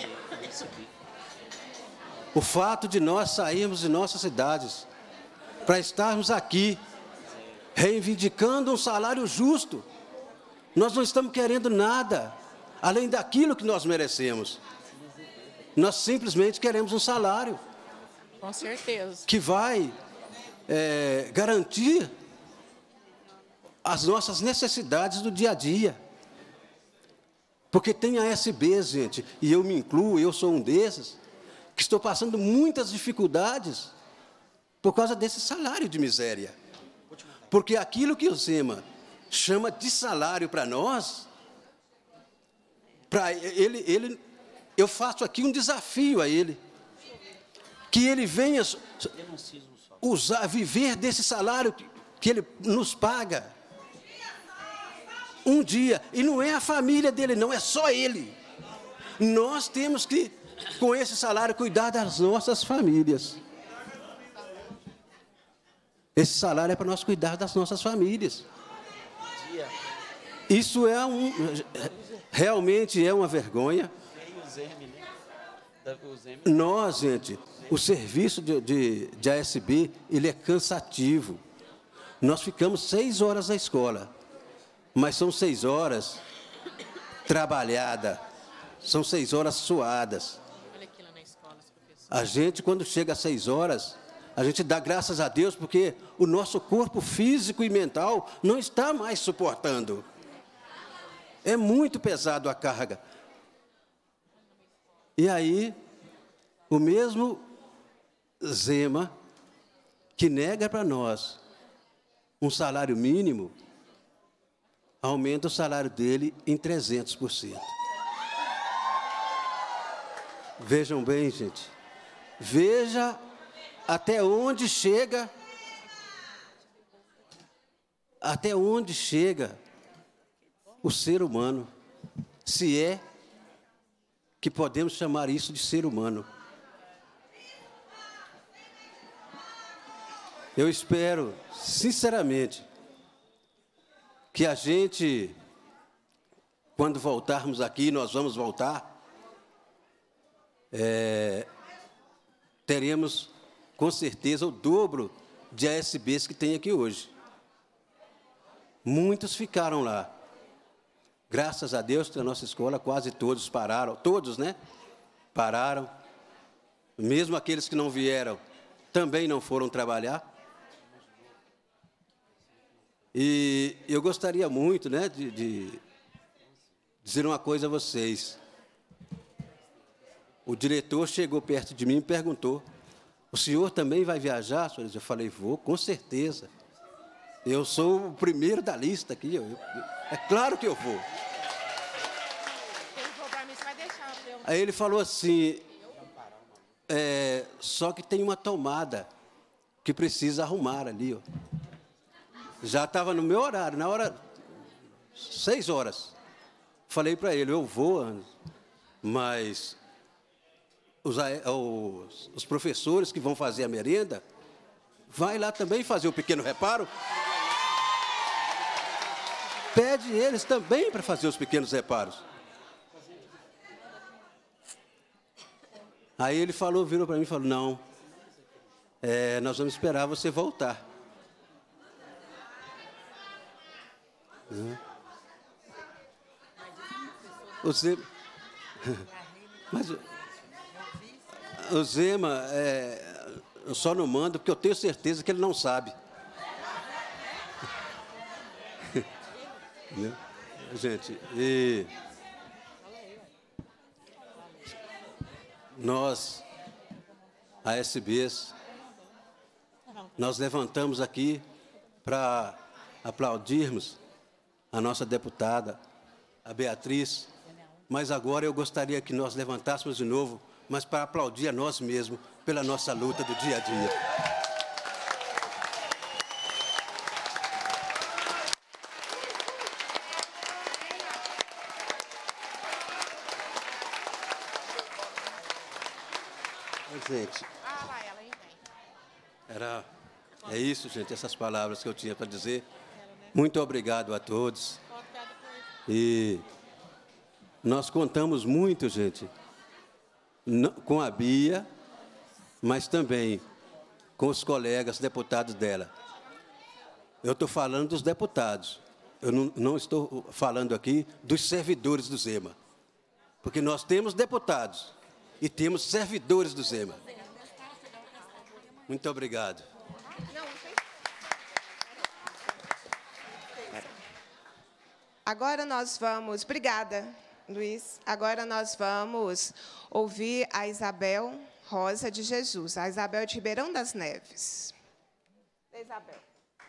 O fato de nós sairmos de nossas cidades para estarmos aqui reivindicando um salário justo. Nós não estamos querendo nada além daquilo que nós merecemos. Nós simplesmente queremos um salário. Com certeza. Que vai é, garantir as nossas necessidades do dia a dia. Porque tem a S B, gente, e eu me incluo, eu sou um desses, que estou passando muitas dificuldades por causa desse salário de miséria. Porque aquilo que o Zema chama de salário para nós, para ele, ele, eu faço aqui um desafio a ele, que ele venha usar, viver desse salário que, que ele nos paga. Um dia, e não é a família dele, não, é só ele. Nós temos que, com esse salário, cuidar das nossas famílias. Esse salário é para nós cuidar das nossas famílias. Isso é um, realmente é uma vergonha. Nós, gente, o serviço de, de, de A S B, ele é cansativo. Nós ficamos seis horas na escola. Mas são seis horas trabalhadas, são seis horas suadas. A gente, quando chega às seis horas, a gente dá graças a Deus, porque o nosso corpo físico e mental não está mais suportando. É muito pesado a carga. E aí, o mesmo Zema, que nega para nós um salário mínimo, aumenta o salário dele em trezentos por cento. Vejam bem, gente. Veja até onde chega, até onde chega o ser humano, se é que podemos chamar isso de ser humano. Eu espero, sinceramente, que a gente, quando voltarmos aqui, nós vamos voltar, é, teremos, com certeza, o dobro de A S Bs que tem aqui hoje. Muitos ficaram lá. Graças a Deus, na nossa escola, quase todos pararam, todos, né? Pararam. Mesmo aqueles que não vieram, também não foram trabalhar. E eu gostaria muito, né, de, de dizer uma coisa a vocês. O diretor chegou perto de mim e perguntou: o senhor também vai viajar, senhores? Eu falei: vou, com certeza. Eu sou o primeiro da lista aqui. Eu, eu, é claro que eu vou. Aí ele falou assim: é, só que tem uma tomada que precisa arrumar ali, ó. Já estava no meu horário, na hora, seis horas. falei para ele, eu vou, mas os, os, os professores que vão fazer a merenda, vai lá também fazer um pequeno reparo. Pede eles também para fazer os pequenos reparos. Aí ele falou, virou para mim e falou, não, é, nós vamos esperar você voltar. O Zema, mas o Zema, é, eu só não mando porque eu tenho certeza que ele não sabe. Gente, e nós, a S B S, nós levantamos aqui para aplaudirmos a nossa deputada, a Beatriz, mas agora eu gostaria que nós levantássemos de novo, mas para aplaudir a nós mesmos pela nossa luta do dia a dia. Gente, era, é isso, gente, essas palavras que eu tinha para dizer. Muito obrigado a todos. E nós contamos muito, gente, com a Bia, mas também com os colegas deputados dela. Eu estou falando dos deputados. Eu não, não estou falando aqui dos servidores do Zema. Porque nós temos deputados e temos servidores do Zema. Muito obrigado. Agora nós vamos... Obrigada, Luiz. Agora nós vamos ouvir a Isabel Rosa de Jesus. A Isabel de Ribeirão das Neves. Isabel.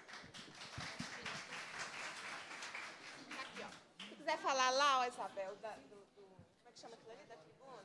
Aqui, ó. Se quiser falar lá, ó, Isabel, da, do, do... Como é que chama aquilo ali? Da tribuna?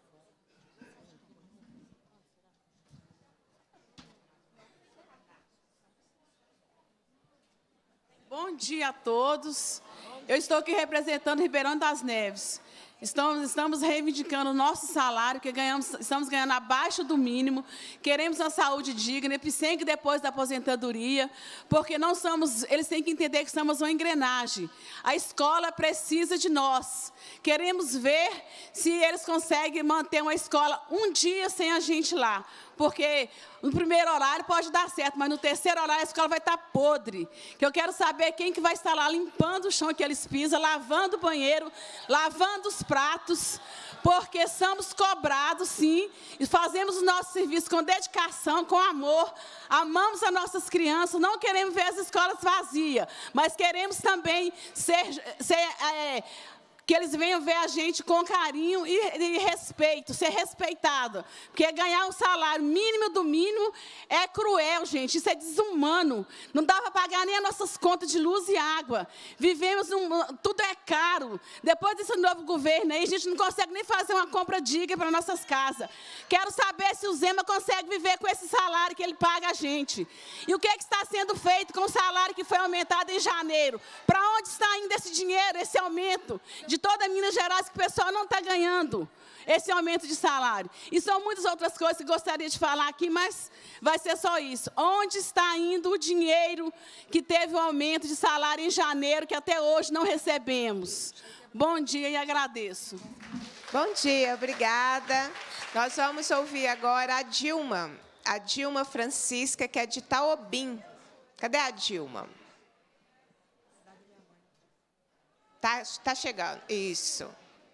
Bom dia a todos. Eu estou aqui representando Ribeirão das Neves. Estamos, estamos reivindicando o nosso salário, que ganhamos, estamos ganhando abaixo do mínimo. Queremos uma saúde digna, sem que depois da aposentadoria, porque não somos, eles têm que entender que somos uma engrenagem. A escola precisa de nós. Queremos ver se eles conseguem manter uma escola um dia sem a gente lá. Porque no primeiro horário pode dar certo, mas no terceiro horário a escola vai estar podre. Que eu quero saber quem que vai estar lá limpando o chão que eles pisam, lavando o banheiro, lavando os pratos, porque somos cobrados, sim, e fazemos o nosso serviço com dedicação, com amor, amamos as nossas crianças, não queremos ver as escolas vazias, mas queremos também ser... ser é, que eles venham ver a gente com carinho e, e respeito, ser respeitado. Porque ganhar um salário mínimo do mínimo é cruel, gente. Isso é desumano. Não dá para pagar nem as nossas contas de luz e água. Vivemos, num, tudo é caro. Depois desse novo governo aí, a gente não consegue nem fazer uma compra digna para nossas casas. Quero saber se o Zema consegue viver com esse salário que ele paga a gente. E o que, é que está sendo feito com o salário que foi aumentado em janeiro? Para onde está indo esse dinheiro, esse aumento de toda Minas Gerais, que o pessoal não está ganhando esse aumento de salário. E são muitas outras coisas que gostaria de falar aqui, mas vai ser só isso. Onde está indo o dinheiro que teve o aumento de salário em janeiro, que até hoje não recebemos? Bom dia e agradeço. Bom dia, obrigada. Nós vamos ouvir agora a Dilma, a Dilma Francisca, que é de Taobim. Cadê a Dilma? Tá, tá chegando. Isso.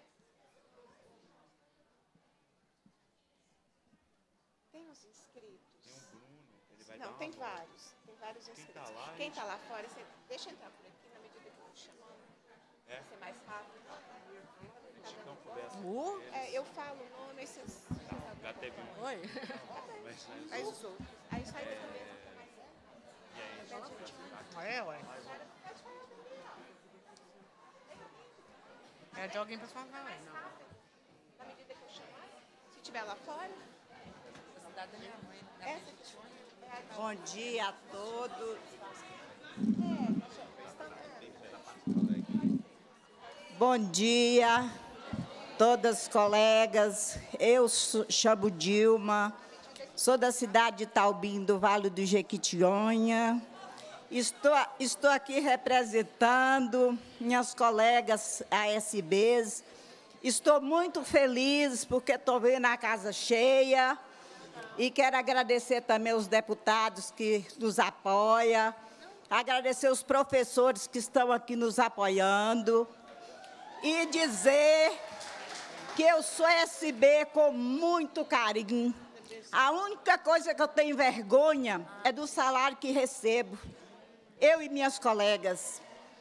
Tem uns inscritos? Tem um Bruno. Ele vai Não, tem vários. Volta. Tem vários inscritos. Quem está lá, Quem tá lá fora, você deixa entrar por aqui na medida que eu vou chamando. É? Vai ser mais rápido. Tá dando uh? É, eu falo o nome e vocês... Tá, já teve um. Oi? Aí os outros. Aí sai da cabeça. E aí? É, ué. É de alguém para falar, não. Na medida que eu chamar, se estiver lá fora. Bom dia a todos. Bom dia, todas as colegas. Eu sou, chamo Dilma, sou da cidade de Itaubim, do Vale do Jequitinhonha. Estou, estou aqui representando minhas colegas A S Bs. Estou muito feliz porque estou vendo a casa cheia e quero agradecer também os deputados que nos apoiam, agradecer os professores que estão aqui nos apoiando e dizer que eu sou S B com muito carinho. A única coisa que eu tenho vergonha é do salário que recebo, eu e minhas colegas,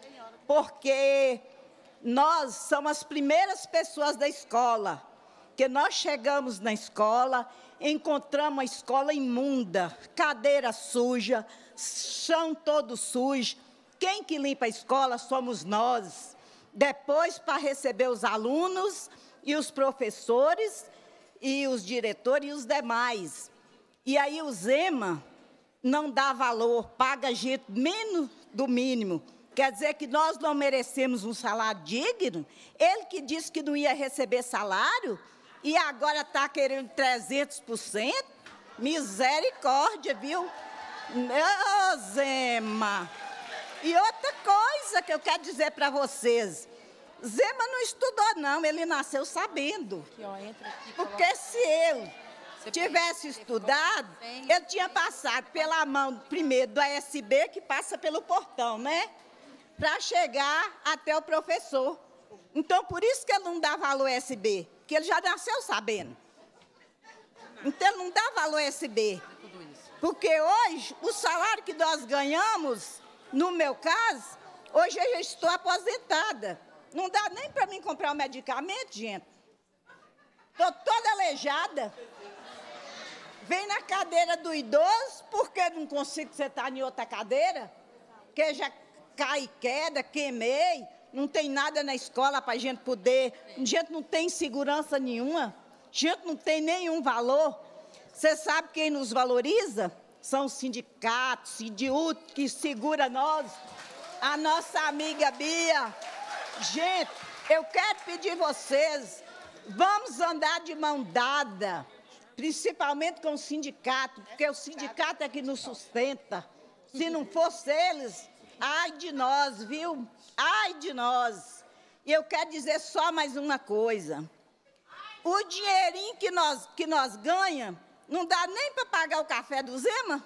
porque nós somos as primeiras pessoas da escola, que nós chegamos na escola, encontramos a escola imunda, cadeira suja, chão todo sujo. Quem que limpa a escola somos nós. Depois, para receber os alunos e os professores, e os diretores e os demais. E aí o Zema não dá valor, paga a gente menos do mínimo. Quer dizer que nós não merecemos um salário digno? Ele que disse que não ia receber salário e agora está querendo trezentos por cento? Misericórdia, viu? Ô, Zema! E outra coisa que eu quero dizer para vocês. Zema não estudou, não. Ele nasceu sabendo. Porque se ele tivesse estudado, ele tinha passado pela mão, primeiro, do A S B, que passa pelo portão, né? Para chegar até o professor. Então, por isso que ele não dá valor ao S B, porque ele já nasceu sabendo. Então, ele não dá valor ao S B. Porque hoje, o salário que nós ganhamos, no meu caso, hoje eu já estou aposentada. Não dá nem para mim comprar um medicamento, gente. Estou toda aleijada. Vem na cadeira do idoso, porque não consigo sentar em outra cadeira, que já cai queda, queimei, não tem nada na escola para a gente poder, a gente não tem segurança nenhuma, a gente não tem nenhum valor. Você sabe quem nos valoriza? São os sindicatos, sindiúto, que segura nós, a nossa amiga Bia. Gente, eu quero pedir vocês, vamos andar de mão dada, principalmente com o sindicato, porque o sindicato é que nos sustenta. Se não fosse eles, ai de nós, viu? Ai de nós. E eu quero dizer só mais uma coisa. O dinheirinho que nós, que nós ganhamos não dá nem para pagar o café do Zema?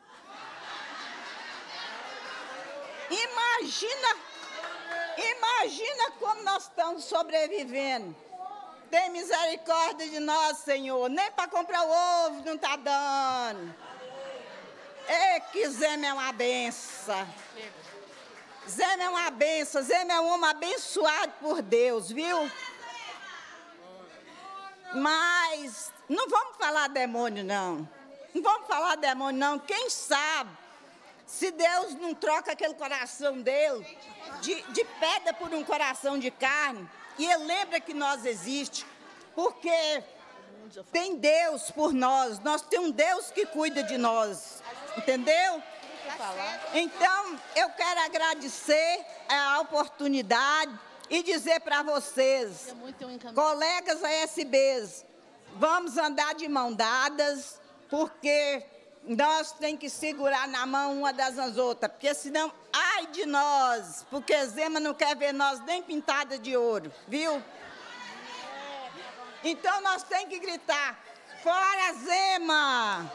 Imagina, imagina como nós estamos sobrevivendo. Tem misericórdia de nós, Senhor. Nem para comprar o ovo não está dando. É que Zema é uma benção. Zema é uma benção. Zema é um homem abençoado por Deus, viu? Mas não vamos falar demônio, não. Não vamos falar demônio, não. Quem sabe, se Deus não troca aquele coração dele de, de pedra por um coração de carne, e ele lembra que nós existimos, porque tem Deus por nós, nós temos um Deus que cuida de nós, entendeu? Então, eu quero agradecer a oportunidade e dizer para vocês, colegas A S Bs, vamos andar de mão dadas, porque nós temos que segurar na mão uma das outras, porque senão, ai de nós, porque Zema não quer ver nós nem pintada de ouro, viu? Então, nós temos que gritar, fora Zema!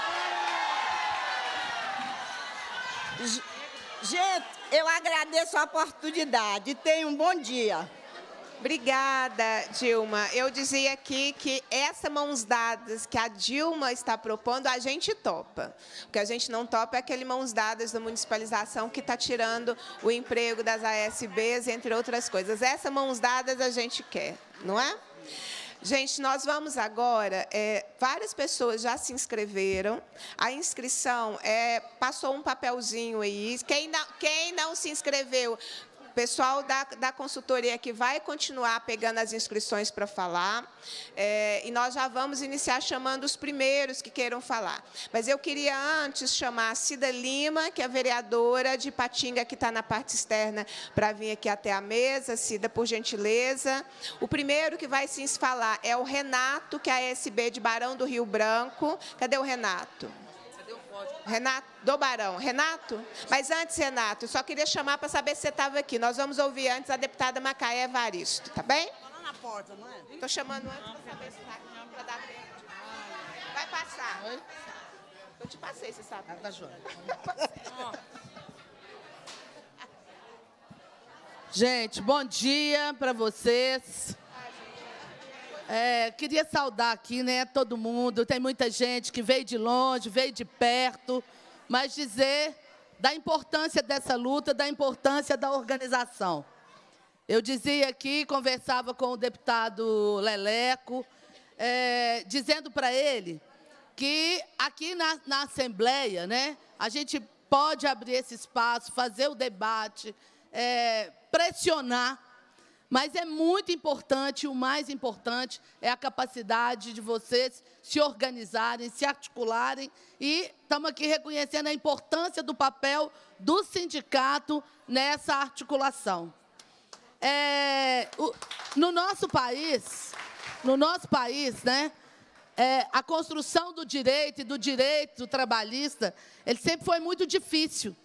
Gente, eu agradeço a oportunidade e tenham um bom dia. Obrigada, Dilma. Eu dizia aqui que essa mãos dadas que a Dilma está propondo, a gente topa. O que a gente não topa é aquele mãos dadas da municipalização que está tirando o emprego das A S Bs, entre outras coisas. Essa mãos dadas a gente quer, não é? Gente, nós vamos agora, é, várias pessoas já se inscreveram, a inscrição, é, passou um papelzinho aí, quem não, quem não se inscreveu, pessoal da, da consultoria que vai continuar pegando as inscrições para falar, é, e nós já vamos iniciar chamando os primeiros que queiram falar. Mas eu queria antes chamar a Cida Lima, que é a vereadora de Patinga, que está na parte externa, para vir aqui até a mesa. Cida, por gentileza. O primeiro que vai se falar é o Renato, que é a S B de Barão do Rio Branco. Cadê o Renato? Renato, do Barão. Renato? Mas antes, Renato, eu só queria chamar para saber se você estava aqui. Nós vamos ouvir antes a deputada Macaé Evaristo, tá bem? Estou lá na porta, não é? Estou chamando antes para saber se está aqui, para dar tempo. Vai passar. Oi? Eu te passei, você sabe. Ah, tá joia. Gente, bom dia para vocês. É, queria saudar aqui, né, todo mundo. Tem muita gente que veio de longe, veio de perto, mas dizer da importância dessa luta, da importância da organização. Eu dizia aqui, conversava com o deputado Leleco, é, dizendo para ele que aqui na, na Assembleia, né, a gente pode abrir esse espaço, fazer o debate, é, pressionar. Mas é muito importante, o mais importante é a capacidade de vocês se organizarem, se articularem, e estamos aqui reconhecendo a importância do papel do sindicato nessa articulação. É, o, no nosso país, no nosso país, né, é, a construção do direito e do direito trabalhista, ele sempre foi muito difícil,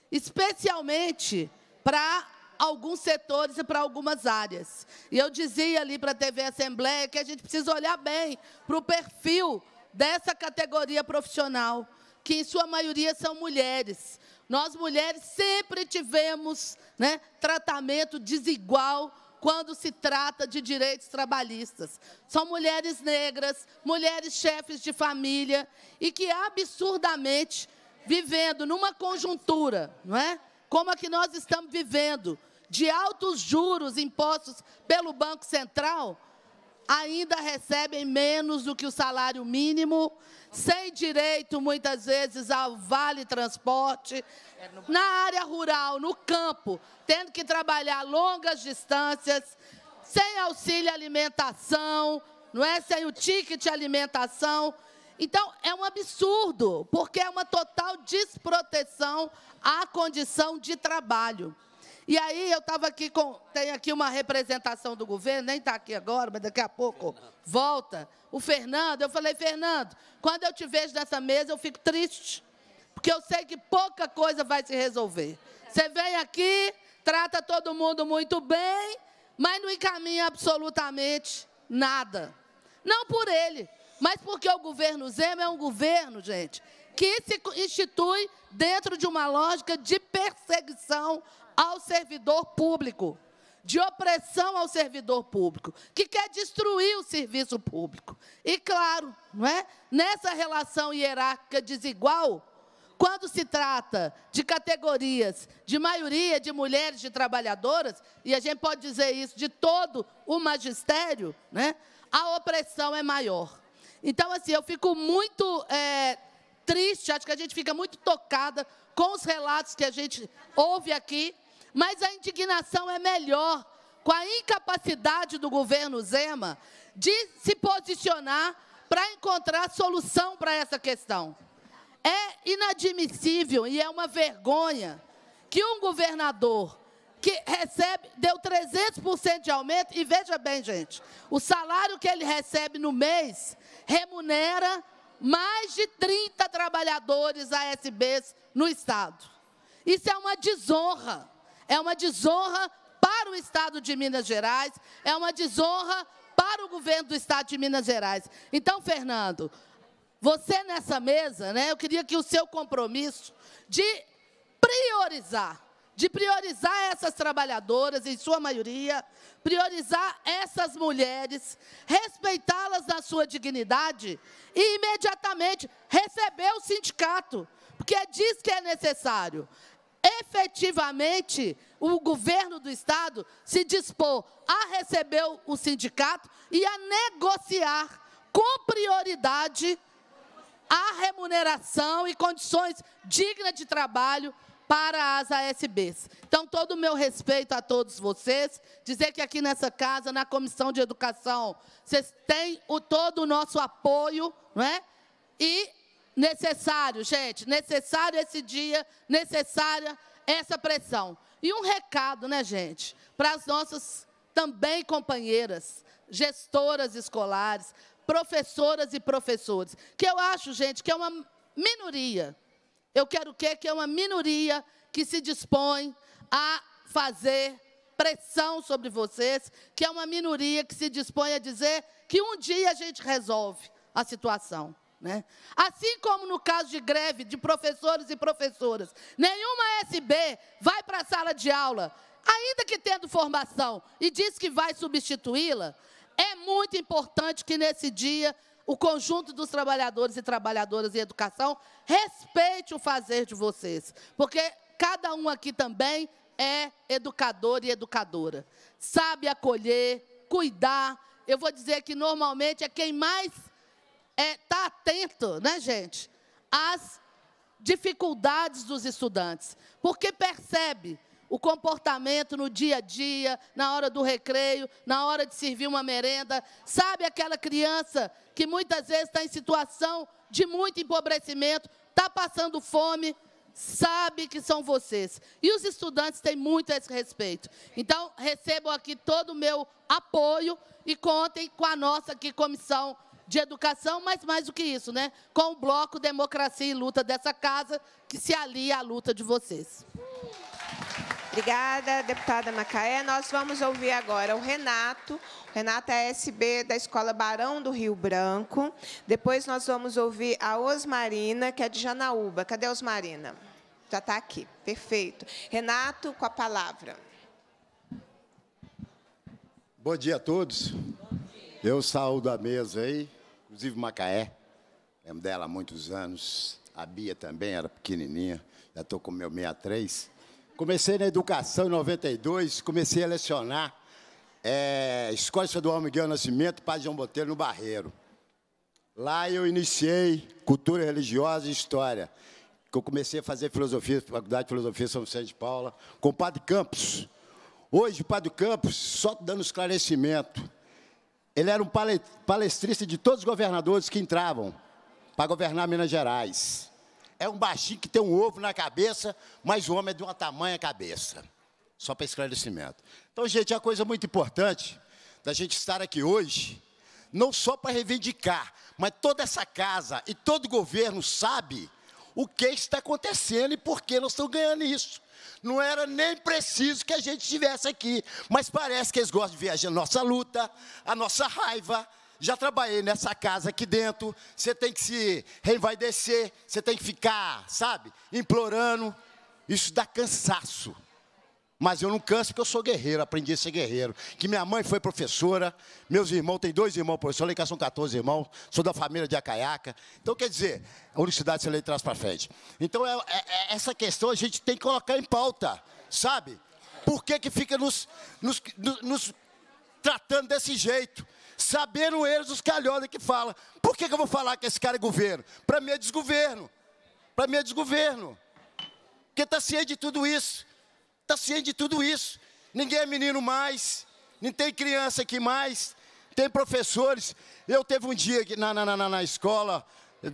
especialmente para alguns setores e para algumas áreas. E eu dizia ali para a T V Assembleia que a gente precisa olhar bem para o perfil dessa categoria profissional, que em sua maioria são mulheres. Nós, mulheres, sempre tivemos, né, tratamento desigual quando se trata de direitos trabalhistas. São mulheres negras, mulheres chefes de família, e que absurdamente, vivendo numa conjuntura, não é? Como a que nós estamos vivendo, de altos juros impostos pelo Banco Central, ainda recebem menos do que o salário mínimo, sem direito, muitas vezes, ao vale-transporte, na área rural, no campo, tendo que trabalhar longas distâncias, sem auxílio alimentação, não é? Sem o ticket alimentação. Então, é um absurdo, porque é uma total desproteção à condição de trabalho. E aí, eu estava aqui com... Tem aqui uma representação do governo, nem está aqui agora, mas daqui a pouco volta. O Fernando, eu falei, Fernando, quando eu te vejo nessa mesa, eu fico triste, porque eu sei que pouca coisa vai se resolver. Você vem aqui, trata todo mundo muito bem, mas não encaminha absolutamente nada. Não por ele, mas porque o governo Zema é um governo, gente, que se institui dentro de uma lógica de perseguição ao servidor público, de opressão ao servidor público, que quer destruir o serviço público. E, claro, não é? Nessa relação hierárquica desigual, quando se trata de categorias de maioria de mulheres, de trabalhadoras, e a gente pode dizer isso de todo o magistério, né? A opressão é maior. Então, assim, eu fico muito é, triste, acho que a gente fica muito tocada com os relatos que a gente ouve aqui, mas a indignação é melhor com a incapacidade do governo Zema de se posicionar para encontrar solução para essa questão. É inadmissível e é uma vergonha que um governador que recebe, deu trezentos por cento de aumento, e veja bem, gente, o salário que ele recebe no mês remunera mais de trinta trabalhadores A S Bs no Estado. Isso é uma desonra, é uma desonra para o Estado de Minas Gerais, é uma desonra para o governo do Estado de Minas Gerais. Então, Fernando, você nessa mesa, né, eu queria que o seu compromisso de priorizar, de priorizar essas trabalhadoras, em sua maioria, priorizar essas mulheres, respeitá-las na sua dignidade e, imediatamente, receber o sindicato, porque é disso que é necessário. Efetivamente, o governo do Estado se dispor a receber o sindicato e a negociar com prioridade a remuneração e condições dignas de trabalho para as A S Bs. Então, todo o meu respeito a todos vocês, dizer que aqui nessa casa, na Comissão de Educação, vocês têm o, todo o nosso apoio, não é? E necessário, gente, necessário esse dia, necessária essa pressão. E um recado, né, gente, para as nossas também companheiras, gestoras escolares, professoras e professores, que eu acho, gente, que é uma minoria. Eu quero o quê? Que é uma minoria que se dispõe a fazer pressão sobre vocês, que é uma minoria que se dispõe a dizer que um dia a gente resolve a situação. Né? Assim como no caso de greve de professores e professoras, nenhuma S B vai para a sala de aula, ainda que tendo formação, e diz que vai substituí-la. É muito importante que, nesse dia, o conjunto dos trabalhadores e trabalhadoras em educação respeite o fazer de vocês, porque cada um aqui também é educador e educadora. Sabe acolher, cuidar. Eu vou dizer que, normalmente, é quem mais está atento, né, gente, às dificuldades dos estudantes, porque percebe o comportamento no dia a dia, na hora do recreio, na hora de servir uma merenda. Sabe aquela criança que muitas vezes está em situação de muito empobrecimento, está passando fome, sabe que são vocês. E os estudantes têm muito a esse respeito. Então, recebam aqui todo o meu apoio e contem com a nossa aqui, Comissão de Educação, mas mais do que isso, né? Com o Bloco Democracia e Luta dessa casa, que se alia à luta de vocês. Obrigada, deputada Macaé. Nós vamos ouvir agora o Renato. O Renato é S B da Escola Barão do Rio Branco. Depois nós vamos ouvir a Osmarina, que é de Janaúba. Cadê a Osmarina? Já está aqui. Perfeito. Renato, com a palavra. Bom dia a todos. Eu saúdo a mesa aí, inclusive Macaé. Lembro dela há muitos anos. A Bia também era pequenininha. Já estou com o meu sessenta e três. Comecei na educação em noventa e dois, comecei a lecionar é, Escola Estadual Miguel Nascimento, Padre João Botelho, no Barreiro. Lá eu iniciei cultura religiosa e história, que eu comecei a fazer filosofia, Faculdade de Filosofia São Vicente de Paula, com o Padre Campos. Hoje, o Padre Campos, só dando esclarecimento, ele era um palestrista de todos os governadores que entravam para governar Minas Gerais. É um baixinho que tem um ovo na cabeça, mas o homem é de uma tamanha cabeça. Só para esclarecimento. Então, gente, é uma coisa muito importante da gente estar aqui hoje, não só para reivindicar, mas toda essa casa e todo o governo sabe o que está acontecendo e por que nós estamos ganhando isso. Não era nem preciso que a gente estivesse aqui, mas parece que eles gostam de viajar a nossa luta, a nossa raiva. Já trabalhei nessa casa aqui dentro, você tem que se reenvaidecer, você tem que ficar, sabe, implorando. Isso dá cansaço. Mas eu não canso porque eu sou guerreiro, aprendi a ser guerreiro. Que minha mãe foi professora, meus irmãos, tem dois irmãos professores, lá em casa são quatorze irmãos, sou da família de Acaiaca. Então, quer dizer, a universidade se lê traz para frente. Então, é, é, é, essa questão a gente tem que colocar em pauta, sabe? Por que que fica nos, nos, nos, nos tratando desse jeito? Sabendo eles os calhões que falam. Por que que eu vou falar que esse cara é governo? Para mim é desgoverno. Para mim é desgoverno. Porque está ciente de tudo isso. Está ciente de tudo isso. Ninguém é menino mais. Não tem criança aqui mais. Tem professores. Eu teve um dia aqui na, na, na, na escola,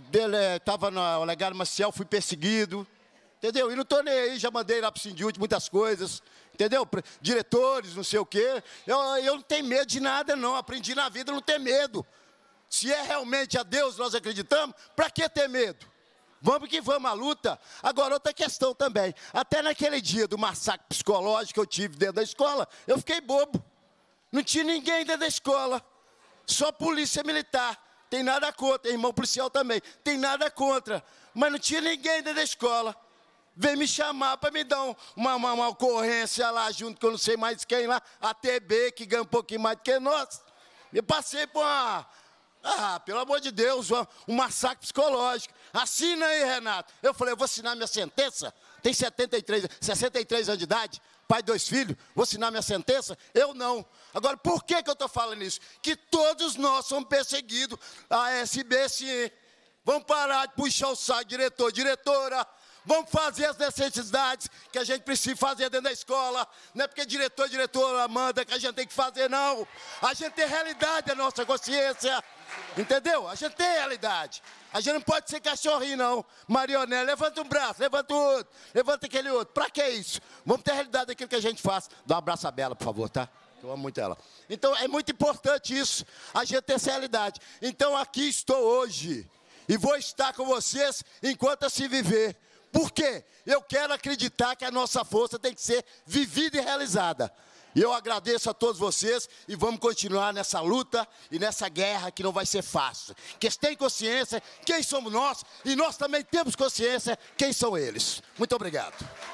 estava no Legado Maciel, fui perseguido. Entendeu? E não estou nem aí, já mandei lá para o Sindhut muitas coisas. Entendeu? Diretores, não sei o quê. Eu, eu não tenho medo de nada, não. Aprendi na vida não ter medo. Se é realmente a Deus nós acreditamos, para que ter medo? Vamos que vamos à luta. Agora, outra questão também. Até naquele dia do massacre psicológico que eu tive dentro da escola, eu fiquei bobo. Não tinha ninguém dentro da escola. Só polícia militar. Tem nada contra. Irmão policial também. Tem nada contra. Mas não tinha ninguém dentro da escola. Vem me chamar para me dar uma, uma, uma ocorrência lá, junto com eu não sei mais quem lá, a T B, que ganha um pouquinho mais do que nós. Eu passei por uma, ah, pelo amor de Deus, um, um massacre psicológico. Assina aí, Renato. Eu falei, eu vou assinar minha sentença. Tem setenta e três, sessenta e três anos de idade, pai de dois filhos, vou assinar minha sentença? Eu não. Agora, por que que eu estou falando isso? Que todos nós somos perseguidos. A S B, sim. Vamos parar de puxar o saco, diretor, diretora. Vamos fazer as necessidades que a gente precisa fazer dentro da escola. Não é porque diretor e diretora manda que a gente tem que fazer, não. A gente tem realidade da nossa consciência. Entendeu? A gente tem realidade. A gente não pode ser cachorrinho, não. Marionete, levanta um braço, levanta o outro, levanta aquele outro. Pra que isso? Vamos ter a realidade daquilo que a gente faz. Dá um abraço a Bela, por favor, tá? Eu amo muito ela. Então, é muito importante isso, a gente ter essa realidade. Então, aqui estou hoje e vou estar com vocês enquanto assim viver. Por quê? Eu quero acreditar que a nossa força tem que ser vivida e realizada. E eu agradeço a todos vocês e vamos continuar nessa luta e nessa guerra que não vai ser fácil. Que eles têm consciência quem somos nós e nós também temos consciência quem são eles. Muito obrigado.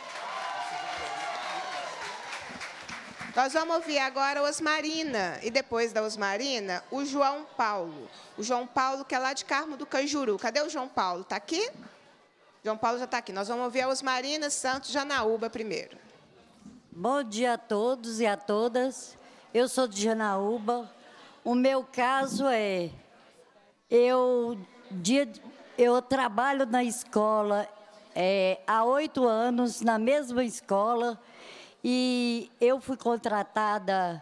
Nós vamos ouvir agora a Osmarina e depois da Osmarina, o João Paulo. O João Paulo, que é lá de Carmo do Cajuru. Cadê o João Paulo? Está aqui? João Paulo já está aqui. Nós vamos ouvir a Osmarina Santos de Janaúba primeiro. Bom dia a todos e a todas. Eu sou de Janaúba. O meu caso é, eu, dia, eu trabalho na escola é, há oito anos, na mesma escola, e eu fui contratada.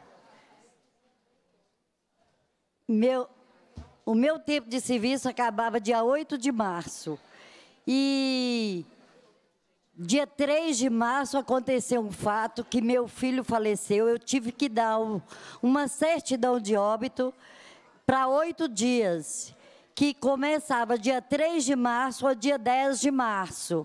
Meu, o meu tempo de serviço acabava dia oito de março. E dia três de março aconteceu um fato que meu filho faleceu. Eu tive que dar um, uma certidão de óbito para oito dias, que começava dia três de março a dia dez de março.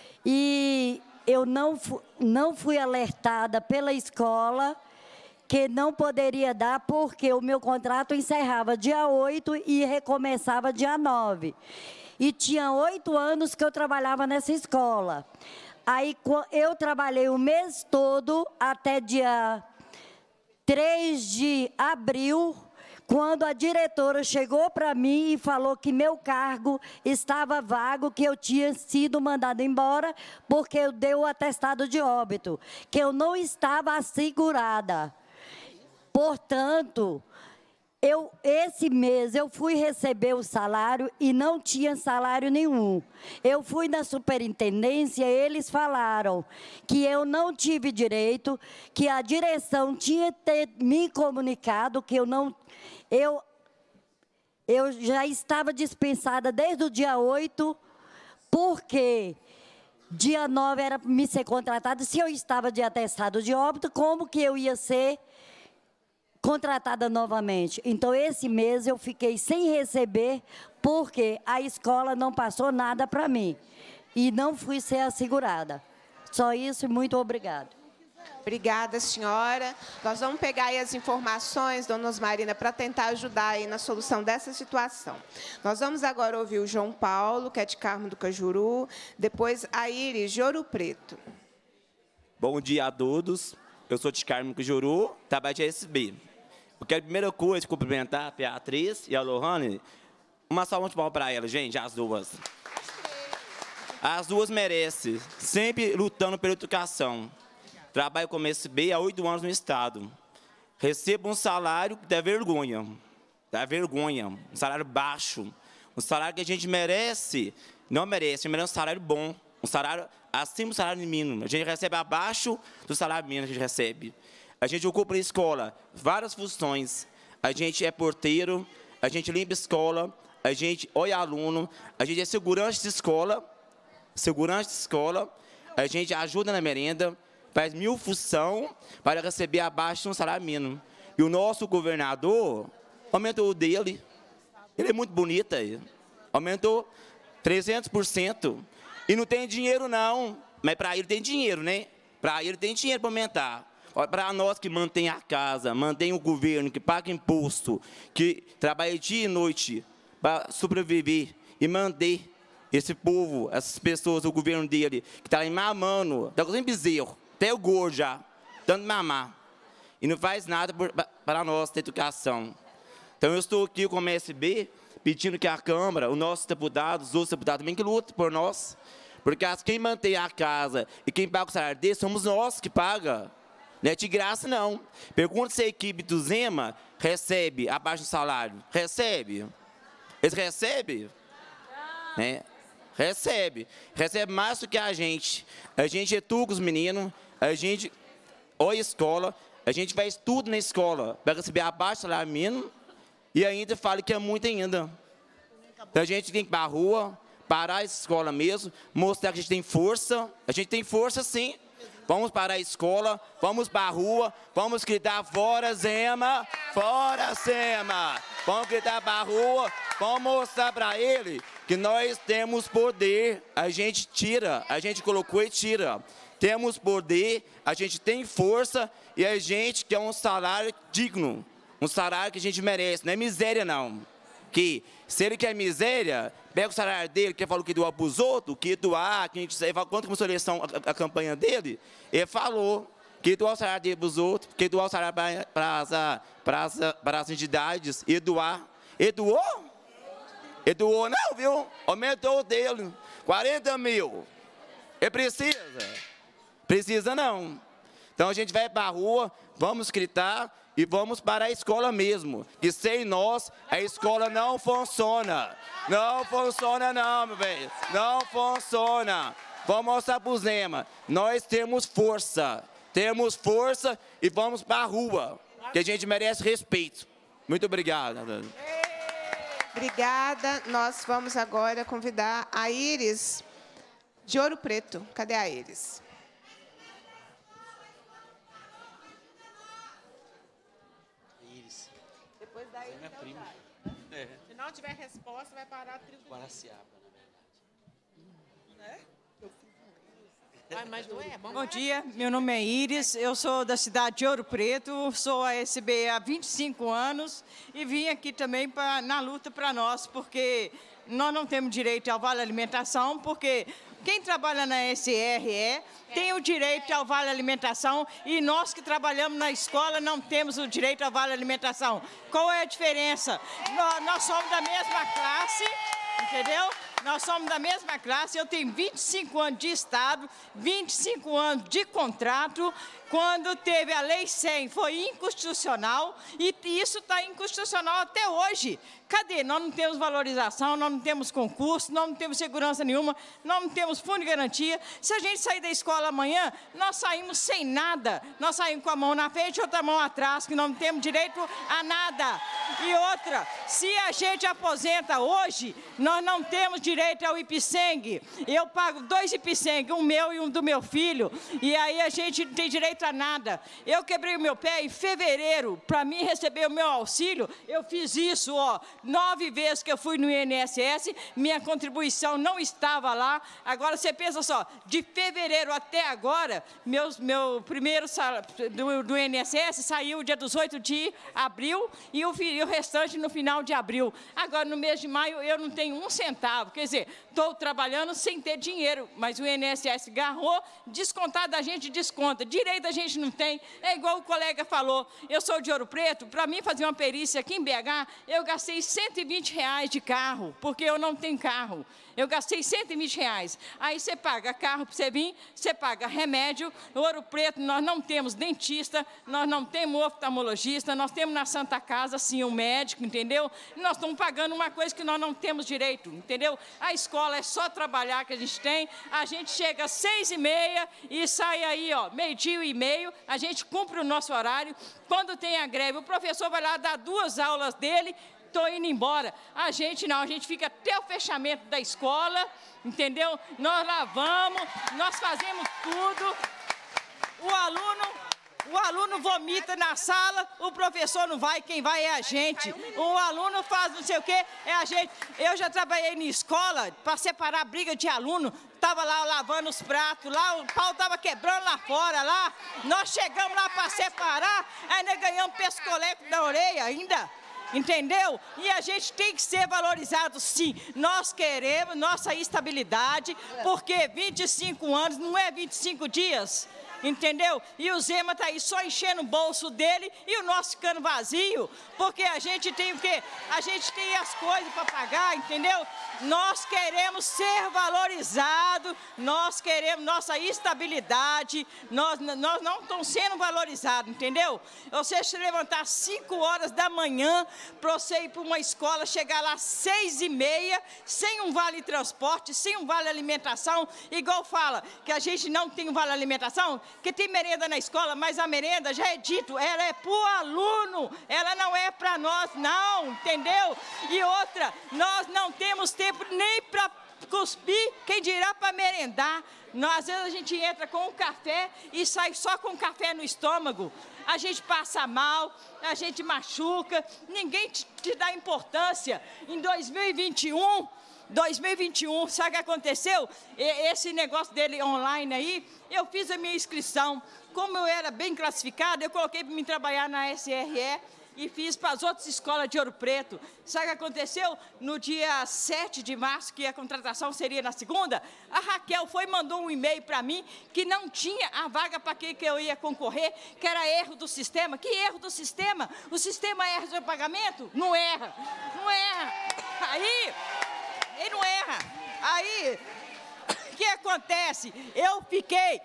E eu não, fu não fui alertada pela escola que não poderia dar, porque o meu contrato encerrava dia oito e recomeçava dia nove. E tinha oito anos que eu trabalhava nessa escola. Aí eu trabalhei o mês todo até dia três de abril, quando a diretora chegou para mim e falou que meu cargo estava vago, que eu tinha sido mandada embora porque eu dei o atestado de óbito, que eu não estava assegurada. Portanto, Eu, esse mês eu fui receber o salário e não tinha salário nenhum. Eu fui na superintendência, eles falaram que eu não tive direito, que a direção tinha ter me comunicado que eu não... Eu, eu já estava dispensada desde o dia oito, porque dia nove era me ser contratada. Se eu estava de atestado de óbito, como que eu ia ser contratada novamente? Então, esse mês eu fiquei sem receber, porque a escola não passou nada para mim. E não fui ser assegurada. Só isso e muito obrigada. Obrigada, senhora. Nós vamos pegar aí as informações, dona Osmarina, para tentar ajudar aí na solução dessa situação. Nós vamos agora ouvir o João Paulo, que é de Carmo do Cajuru, depois a Iris de Ouro Preto. Bom dia a todos. Eu sou de Carmo do Cajuru, trabalho de S B. Eu quero, a primeira coisa, cumprimentar a Beatriz e a Lohane. Uma salva de palmas para elas, gente, as duas. As duas merecem, sempre lutando pela educação. Trabalho como S B há oito anos no Estado. Recebo um salário que dá vergonha. Dá vergonha. Um salário baixo. Um salário que a gente merece. Não merece, a gente merece um salário bom. Um salário acima do salário mínimo. A gente recebe abaixo do salário mínimo que a gente recebe. A gente ocupa na escola várias funções. A gente é porteiro, a gente limpa a escola, a gente olha aluno, a gente é segurança de escola, segurança de escola, a gente ajuda na merenda, faz mil funções para receber abaixo do salário mínimo. E o nosso governador aumentou o dele. Ele é muito bonito aí. Aumentou trezentos por cento. E não tem dinheiro, não. Mas para ele tem dinheiro, né? Para ele tem dinheiro para aumentar. Para nós que mantém a casa, mantém o governo, que paga imposto, que trabalha dia e noite para sobreviver e manter esse povo, essas pessoas, o governo dele, que está aí mamando, está com bezerro, até o gordo já, dando mamar. E não faz nada para a nossa educação. Então, eu estou aqui como S B, pedindo que a Câmara, os nossos deputados, os outros deputados também que lutem por nós, porque quem mantém a casa e quem paga o salário dele somos nós que paga. Não é de graça, não. Pergunta se a equipe do Zema recebe abaixo do salário. Recebe? Eles recebem? É. Recebe. Recebe mais do que a gente. A gente educa os meninos, a gente olha a escola, a gente faz tudo na escola para receber abaixo do salário mínimo e ainda fala que é muito ainda. Então a gente tem que ir para a rua, parar a escola mesmo, mostrar que a gente tem força. A gente tem força sim. Vamos parar a escola, vamos para a rua, vamos gritar fora Zema, fora Zema. Vamos gritar para a rua, vamos mostrar para ele que nós temos poder. A gente tira, a gente colocou e tira. Temos poder, a gente tem força e a gente quer um salário digno. Um salário que a gente merece, não é miséria não. Que se ele quer miséria, pega o salário dele, que ele falou que doar para os outros, que doar, que a gente, ele falou, quando começou a eleição, a, a campanha dele, ele falou que doar o salário dele para os outros, que doar o salário para, para, as, para, as, para as entidades, e doar. Ele doou? Ele doou não, viu? Aumentou o dele, quarenta mil. Ele precisa? Precisa não. Então a gente vai para a rua, vamos gritar, e vamos para a escola mesmo, que sem nós a escola não funciona. Não funciona não, meu velho. Não funciona. Vamos mostrar para o Zema. Nós temos força. Temos força e vamos para a rua, que a gente merece respeito. Muito obrigado. Obrigada. Nós vamos agora convidar a Iris de Ouro Preto. Cadê a Iris? Depois daí, minha prima. É. Se não tiver resposta, vai parar a trilha. Guaraciaba, na verdade. Vai, mas não é? Bom dia, meu nome é Iris, eu sou da cidade de Ouro Preto, sou a S B há vinte e cinco anos e vim aqui também pra, na luta para nós, porque nós não temos direito ao vale alimentação, porque quem trabalha na S R E tem o direito ao vale alimentação e nós que trabalhamos na escola não temos o direito ao vale alimentação. Qual é a diferença? Nós, nós somos da mesma classe, entendeu? Nós somos da mesma classe, eu tenho vinte e cinco anos de Estado, vinte e cinco anos de contrato. Quando teve a Lei cem, foi inconstitucional e isso está inconstitucional até hoje. Cadê? Nós não temos valorização, nós não temos concurso, nós não temos segurança nenhuma, nós não temos fundo de garantia. Se a gente sair da escola amanhã, nós saímos sem nada. Nós saímos com a mão na frente e outra mão atrás, que não temos direito a nada. E outra, se a gente aposenta hoje, nós não temos direito ao Ipseng. Eu pago dois Ipseng, um meu e um do meu filho, e aí a gente não tem direito a nada. Eu quebrei o meu pé em fevereiro, para mim receber o meu auxílio, eu fiz isso, ó, nove vezes que eu fui no I N S S, minha contribuição não estava lá. Agora você pensa só, de fevereiro até agora, meus, meu primeiro salário do, do I N S S saiu dia dezoito de abril e o, e o restante no final de abril. Agora, no mês de maio, eu não tenho um centavo, quer dizer, estou trabalhando sem ter dinheiro, mas o I N S S agarrou, descontar da gente desconta, direito a gente não tem. É igual o colega falou, eu sou de Ouro Preto, para mim fazer uma perícia aqui em B H, eu gastei cento e vinte reais de carro, porque eu não tenho carro. Eu gastei cento e vinte reais. Aí você paga carro para você vir, você paga remédio. No Ouro Preto nós não temos dentista, nós não temos oftalmologista, nós temos na Santa Casa, sim, um médico, entendeu? Nós estamos pagando uma coisa que nós não temos direito, entendeu? A escola é só trabalhar que a gente tem, a gente chega às seis e meia e sai aí, ó, meio-dia e meio, a gente cumpre o nosso horário. Quando tem a greve, o professor vai lá dar duas aulas dele, estou indo embora. A gente não, a gente fica até o fechamento da escola, entendeu? Nós lavamos, nós fazemos tudo. O aluno, o aluno vomita na sala, o professor não vai, quem vai é a gente. O aluno faz não sei o quê, é a gente. Eu já trabalhei em escola para separar briga de aluno. Estava lá lavando os pratos, lá o pau estava quebrando lá fora, lá. Nós chegamos lá para separar, ainda ganhamos pescoleco da orelha ainda. Entendeu? E a gente tem que ser valorizado, sim. Nós queremos nossa estabilidade, porque vinte e cinco anos não é vinte e cinco dias. entendeu? E o Zema está aí só enchendo o bolso dele e o nosso ficando vazio, porque a gente tem o quê? A gente tem as coisas para pagar, entendeu? Nós queremos ser valorizados, nós queremos nossa estabilidade, nós, nós não estamos sendo valorizados, entendeu? Você se levantar às cinco horas da manhã para você ir para uma escola, chegar lá às seis e meia, sem um vale transporte, sem um vale alimentação, igual fala que a gente não tem um vale alimentação, que tem merenda na escola, mas a merenda, já é dito, ela é para o aluno, ela não é para nós, não, entendeu? E outra, nós não temos tempo nem para cuspir, quem dirá para merendar. Nós, às vezes a gente entra com um café e sai só com café no estômago. A gente passa mal, a gente machuca, ninguém te, te dá importância. Em dois mil e vinte e um, dois mil e vinte e um, sabe o que aconteceu? Esse negócio dele online aí, eu fiz a minha inscrição. Como eu era bem classificada, eu coloquei para mim trabalhar na S R E. E fiz para as outras escolas de Ouro Preto. Sabe o que aconteceu? No dia sete de março, que a contratação seria na segunda, a Raquel foi e mandou um e-mail para mim que não tinha a vaga para que eu ia concorrer, que era erro do sistema. Que erro do sistema? O sistema erra seu pagamento? Não erra. Não erra. Aí, ele não erra. Aí, o que acontece? Eu fiquei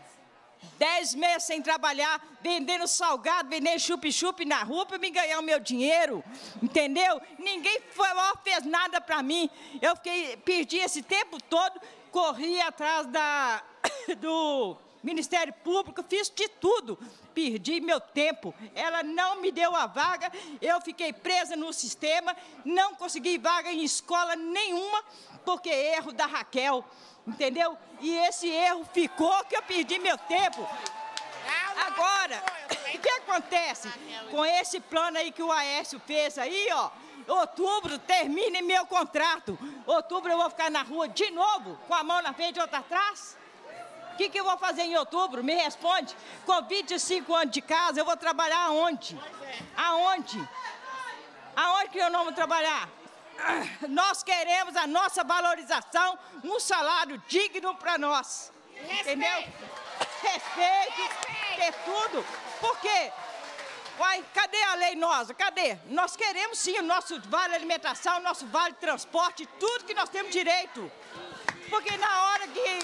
dez meses sem trabalhar, vendendo salgado, vendendo chup-chup na rua para me ganhar o meu dinheiro, entendeu? Ninguém foi, ó, fez nada para mim. Eu fiquei, perdi esse tempo todo, corri atrás da, do Ministério Público, fiz de tudo. Perdi meu tempo, ela não me deu a vaga, eu fiquei presa no sistema, não consegui vaga em escola nenhuma, porque erro da Raquel. Entendeu? E esse erro ficou que eu perdi meu tempo. Agora, o que acontece com esse plano aí que o Aécio fez aí, ó? Outubro termine meu contrato. Outubro eu vou ficar na rua de novo, com a mão na frente e outra atrás? O que, que eu vou fazer em outubro? Me responde. Com vinte e cinco anos de casa, eu vou trabalhar aonde? Aonde? Aonde que eu não vou trabalhar? Nós queremos a nossa valorização, um salário digno para nós. Entendeu? Respeito, ter tudo. Por quê? Uai, cadê a lei nossa? Cadê? Nós queremos sim o nosso vale alimentação, o nosso vale transporte, tudo que nós temos direito. Porque na hora que...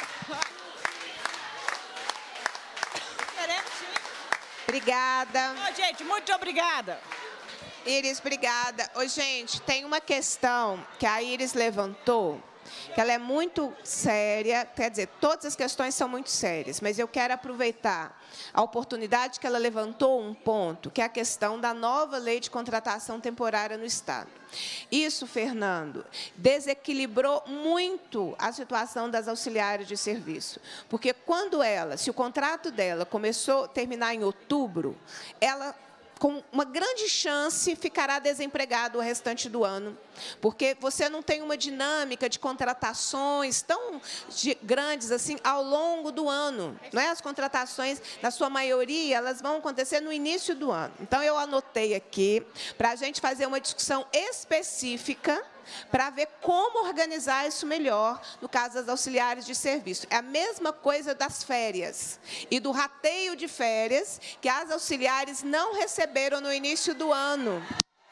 Queremos sim. Obrigada. Oh, gente, muito obrigada. Iris, obrigada. Ô, gente, tem uma questão que a Iris levantou, que ela é muito séria, quer dizer, todas as questões são muito sérias, mas eu quero aproveitar a oportunidade que ela levantou um ponto, que é a questão da nova lei de contratação temporária no Estado. Isso, Fernando, desequilibrou muito a situação das auxiliares de serviço, porque quando ela, se o contrato dela começou a terminar em outubro, ela, com uma grande chance, ficará desempregado o restante do ano, porque você não tem uma dinâmica de contratações tão grandes assim ao longo do ano. Não é? As contratações, na sua maioria, elas vão acontecer no início do ano. Então, eu anotei aqui para a gente fazer uma discussão específica para ver como organizar isso melhor, no caso das auxiliares de serviço. É a mesma coisa das férias e do rateio de férias que as auxiliares não receberam no início do ano.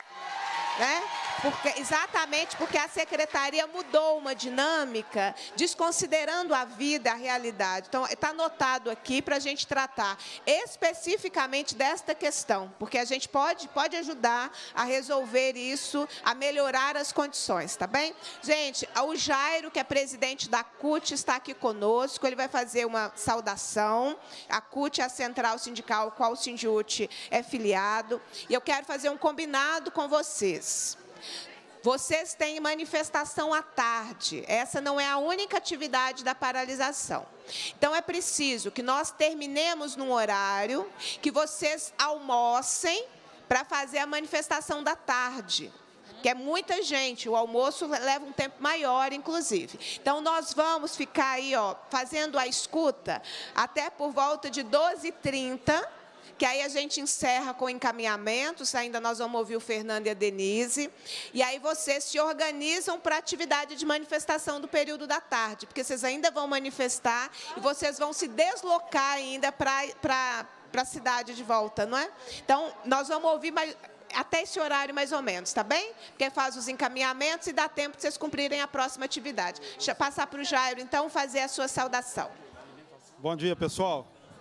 Né? Porque, exatamente porque a secretaria mudou uma dinâmica, desconsiderando a vida, a realidade. Então, está anotado aqui para a gente tratar especificamente desta questão, porque a gente pode, pode ajudar a resolver isso, a melhorar as condições, tá bem? Gente, o Jairo, que é presidente da C U T, está aqui conosco, ele vai fazer uma saudação. A C U T é a central sindical, qual o Sindiúti é filiado, e eu quero fazer um combinado com vocês. Vocês têm manifestação à tarde. Essa não é a única atividade da paralisação. Então, é preciso que nós terminemos num horário, que vocês almocem para fazer a manifestação da tarde, que é muita gente, o almoço leva um tempo maior, inclusive. Então, nós vamos ficar aí, ó, fazendo a escuta até por volta de doze e trinta, que aí a gente encerra com encaminhamentos, ainda nós vamos ouvir o Fernando e a Denise, e aí vocês se organizam para a atividade de manifestação do período da tarde, porque vocês ainda vão manifestar e vocês vão se deslocar ainda para para a cidade de volta, não é? Então, nós vamos ouvir mais, até esse horário mais ou menos, tá bem? Porque faz os encaminhamentos e dá tempo de vocês cumprirem a próxima atividade. Deixa eu passar para o Jairo, então, fazer a sua saudação. Bom dia, pessoal.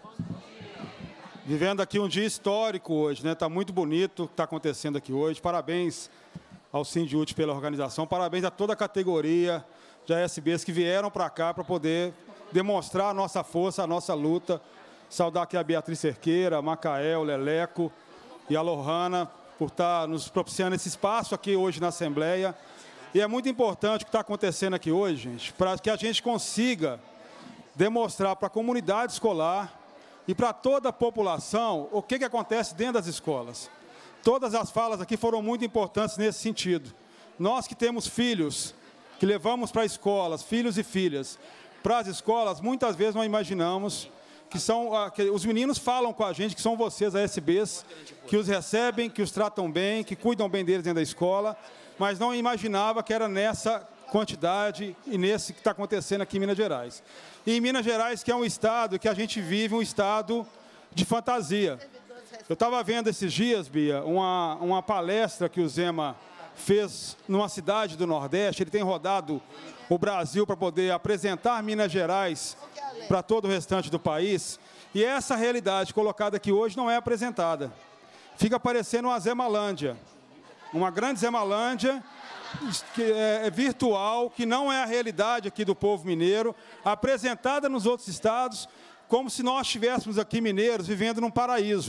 Vivendo aqui um dia histórico hoje, né? Está muito bonito o que está acontecendo aqui hoje. Parabéns ao Sindiúti pela organização, parabéns a toda a categoria de A S Bs que vieram para cá para poder demonstrar a nossa força, a nossa luta. Saudar aqui a Beatriz Cerqueira, a Macaé, o Leleco e a Lohana por estar nos propiciando esse espaço aqui hoje na Assembleia. E é muito importante o que está acontecendo aqui hoje, gente, para que a gente consiga demonstrar para a comunidade escolar e para toda a população o que, que acontece dentro das escolas. Todas as falas aqui foram muito importantes nesse sentido. Nós que temos filhos, que levamos para escolas, filhos e filhas, para as escolas, muitas vezes não imaginamos que são, que os meninos falam com a gente que são vocês, A S Bs, que os recebem, que os tratam bem, que cuidam bem deles dentro da escola, mas não imaginava que era nessa quantidade e nesse que está acontecendo aqui em Minas Gerais. E em Minas Gerais, que é um estado que a gente vive um estado de fantasia. Eu estava vendo esses dias, Bia, uma, uma palestra que o Zema fez numa cidade do Nordeste. Ele tem rodado o Brasil para poder apresentar Minas Gerais para todo o restante do país. E essa realidade colocada aqui hoje não é apresentada. Fica parecendo uma Zemalândia. Uma grande Zemalândia que é virtual, que não é a realidade aqui do povo mineiro, apresentada nos outros estados, como se nós estivéssemos aqui mineiros vivendo num paraíso.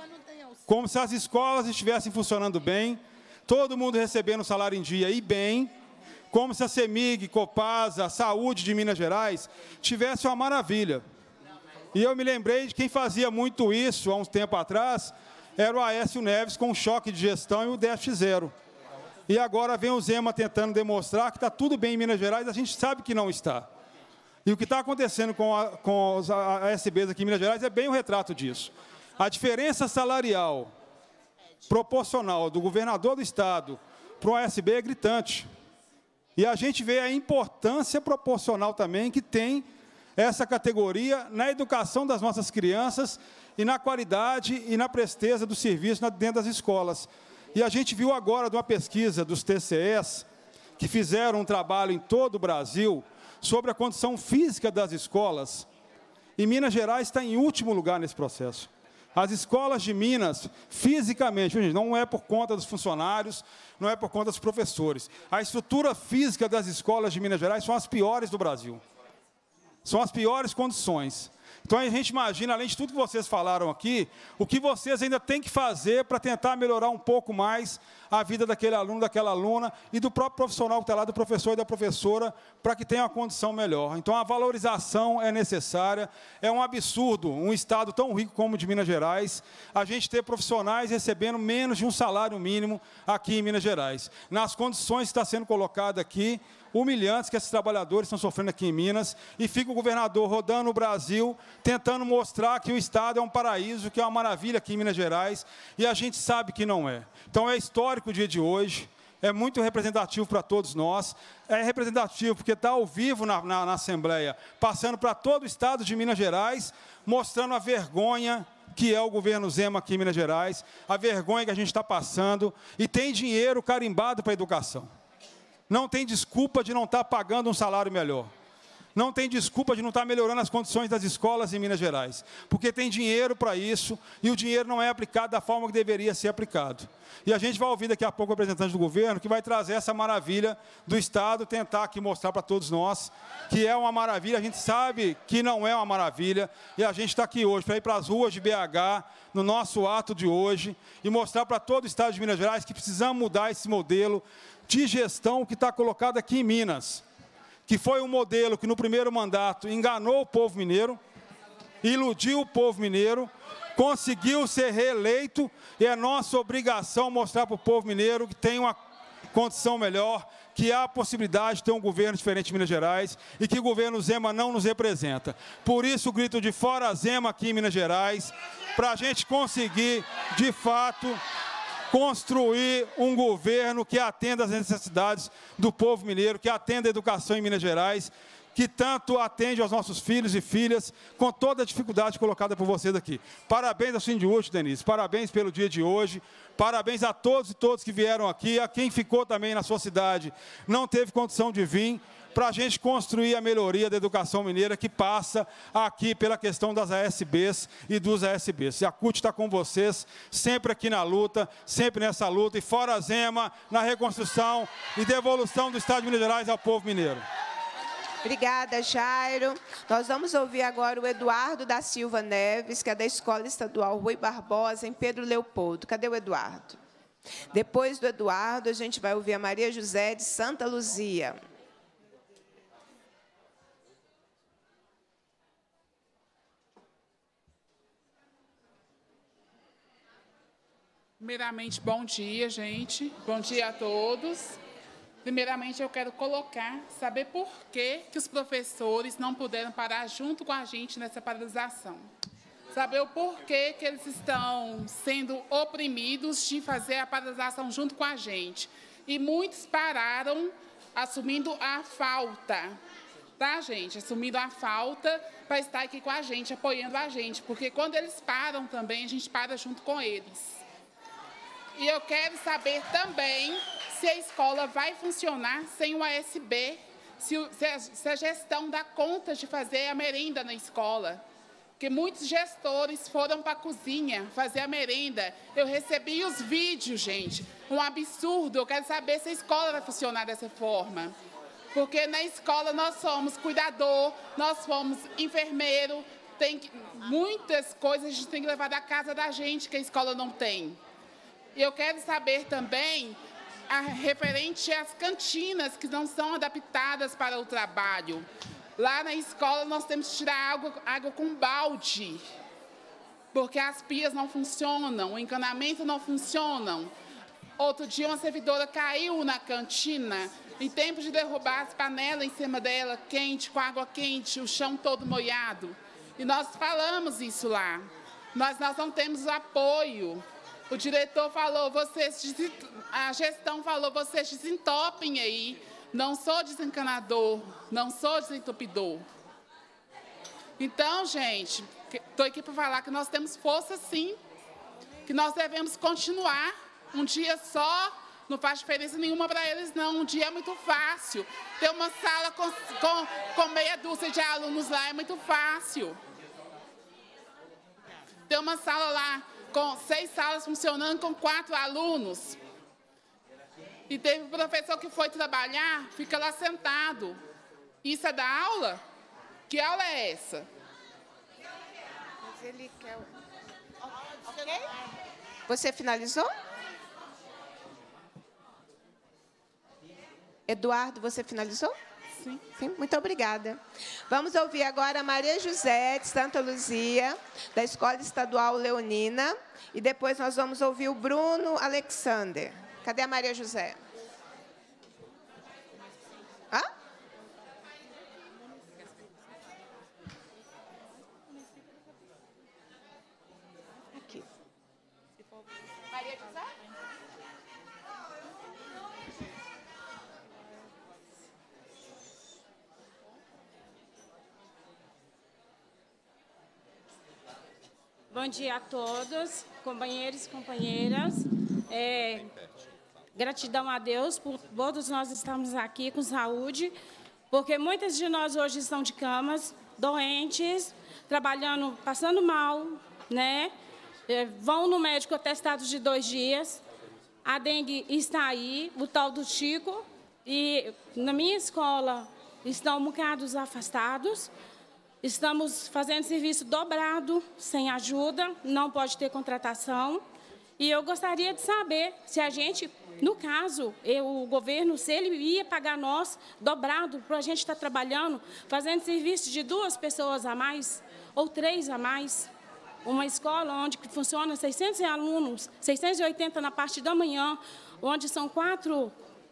Como se as escolas estivessem funcionando bem, todo mundo recebendo salário em dia e bem, como se a CEMIG, Copasa, a saúde de Minas Gerais tivesse uma maravilha. E eu me lembrei de quem fazia muito isso há uns tempo atrás, era o Aécio Neves com o choque de gestão e o déficit zero. E agora vem o Zema tentando demonstrar que está tudo bem em Minas Gerais, a gente sabe que não está. E o que está acontecendo com, a, com os A S Bs aqui em Minas Gerais é bem o retrato disso. A diferença salarial proporcional do governador do estado para o A S B é gritante. E a gente vê a importância proporcional também que tem essa categoria na educação das nossas crianças e na qualidade e na presteza do serviço dentro das escolas. E a gente viu agora de uma pesquisa dos T C Es, que fizeram um trabalho em todo o Brasil sobre a condição física das escolas, e Minas Gerais está em último lugar nesse processo. As escolas de Minas, fisicamente, não é por conta dos funcionários, não é por conta dos professores. A estrutura física das escolas de Minas Gerais são as piores do Brasil. São as piores condições. Então, a gente imagina, além de tudo que vocês falaram aqui, o que vocês ainda têm que fazer para tentar melhorar um pouco mais a vida daquele aluno, daquela aluna e do próprio profissional que está lá, do professor e da professora, para que tenha uma condição melhor. Então, a valorização é necessária. É um absurdo, um estado tão rico como o de Minas Gerais, a gente ter profissionais recebendo menos de um salário mínimo aqui em Minas Gerais. Nas condições que está sendo colocado aqui, humilhantes que esses trabalhadores estão sofrendo aqui em Minas, e fica o governador rodando o Brasil, tentando mostrar que o estado é um paraíso, que é uma maravilha aqui em Minas Gerais, e a gente sabe que não é. Então, é histórico o dia de hoje, é muito representativo para todos nós, é representativo porque está ao vivo na, na, na Assembleia, passando para todo o estado de Minas Gerais, mostrando a vergonha que é o governo Zema aqui em Minas Gerais, a vergonha que a gente está passando, e tem dinheiro carimbado para a educação. Não tem desculpa de não estar pagando um salário melhor. Não tem desculpa de não estar melhorando as condições das escolas em Minas Gerais. Porque tem dinheiro para isso e o dinheiro não é aplicado da forma que deveria ser aplicado. E a gente vai ouvir daqui a pouco o representante do governo que vai trazer essa maravilha do Estado, tentar aqui mostrar para todos nós que é uma maravilha. A gente sabe que não é uma maravilha e a gente está aqui hoje para ir para as ruas de B H, no nosso ato de hoje, e mostrar para todo o Estado de Minas Gerais que precisamos mudar esse modelo de gestão que está colocado aqui em Minas, que foi um modelo que no primeiro mandato enganou o povo mineiro, iludiu o povo mineiro, conseguiu ser reeleito, e é nossa obrigação mostrar para o povo mineiro que tem uma, condição melhor, que há a possibilidade de ter um governo diferente em Minas Gerais e que o governo Zema não nos representa. Por isso, o grito de fora Zema aqui em Minas Gerais, para a gente conseguir, de fato, construir um governo que atenda às necessidades do povo mineiro, que atenda a educação em Minas Gerais, que tanto atende aos nossos filhos e filhas, com toda a dificuldade colocada por vocês aqui. Parabéns ao Sindiúte, Denise, parabéns pelo dia de hoje, parabéns a todos e todos que vieram aqui, a quem ficou também na sua cidade, não teve condição de vir, para a gente construir a melhoria da educação mineira, que passa aqui pela questão das A S Bs e dos A S Bs. E a C U T está com vocês, sempre aqui na luta, sempre nessa luta, e fora Zema, na reconstrução e devolução do Estado de Minas Gerais ao povo mineiro. Obrigada, Jairo. Nós vamos ouvir agora o Eduardo da Silva Neves, que é da Escola Estadual Rui Barbosa, em Pedro Leopoldo. Cadê o Eduardo? Depois do Eduardo, a gente vai ouvir a Maria José de Santa Luzia. Primeiramente, bom dia, gente. Bom dia a todos. Primeiramente, eu quero colocar, saber por que, que os professores não puderam parar junto com a gente nessa paralisação. Saber o porquê que eles estão sendo oprimidos de fazer a paralisação junto com a gente. E muitos pararam assumindo a falta, tá, gente? Assumindo a falta para estar aqui com a gente, apoiando a gente. Porque quando eles param também, a gente para junto com eles. E eu quero saber também se a escola vai funcionar sem o A S B, se, o, se, a, se a gestão dá conta de fazer a merenda na escola. Porque muitos gestores foram para a cozinha fazer a merenda. Eu recebi os vídeos, gente. Um absurdo. Eu quero saber se a escola vai funcionar dessa forma. Porque na escola nós somos cuidador, nós somos enfermeiro, tem que, muitas coisas a gente tem que levar da casa da gente que a escola não tem. E eu quero saber também a referente às cantinas que não são adaptadas para o trabalho. Lá na escola nós temos que tirar água, água com balde, porque as pias não funcionam, o encanamento não funciona. Outro dia uma servidora caiu na cantina, em tempo de derrubar as panelas em cima dela, quente, com água quente, o chão todo molhado. E nós falamos isso lá. Nós, nós não temos apoio. O diretor falou, vocês, a gestão falou, vocês desentopem aí. Não sou desencanador, não sou desentupidor. Então, gente, estou aqui para falar que nós temos força sim, que nós devemos continuar. Um dia só não faz diferença nenhuma para eles, não. Um dia é muito fácil. Ter uma sala com, com, com meia dúzia de alunos lá é muito fácil. Ter uma sala lá com seis salas funcionando com quatro alunos. E teve um professor que foi trabalhar, fica lá sentado. Isso é da aula? Que aula é essa? Mas ele quer... Ok? Você finalizou? Eduardo, você finalizou? Sim. Sim. Muito obrigada. Vamos ouvir agora a Maria José de Santa Luzia, da Escola Estadual Leonina. E depois nós vamos ouvir o Bruno Alexander. Cadê a Maria José? Hã? Aqui. Maria José? Bom dia a todos, companheiros e companheiras. É, gratidão a Deus por todos nós estarmos aqui com saúde, porque muitas de nós hoje estão de camas, doentes, trabalhando, passando mal, né? É, vão no médico atestados de dois dias. A dengue está aí, o tal do Chico, e na minha escola estão um bocado afastados. Estamos fazendo serviço dobrado, sem ajuda, não pode ter contratação. E eu gostaria de saber se a gente, no caso, eu, o governo, se ele ia pagar nós dobrado para a gente estar trabalhando, fazendo serviço de duas pessoas a mais ou três a mais. Uma escola onde funciona seiscentos alunos, seiscentos e oitenta na parte da manhã, onde são quatro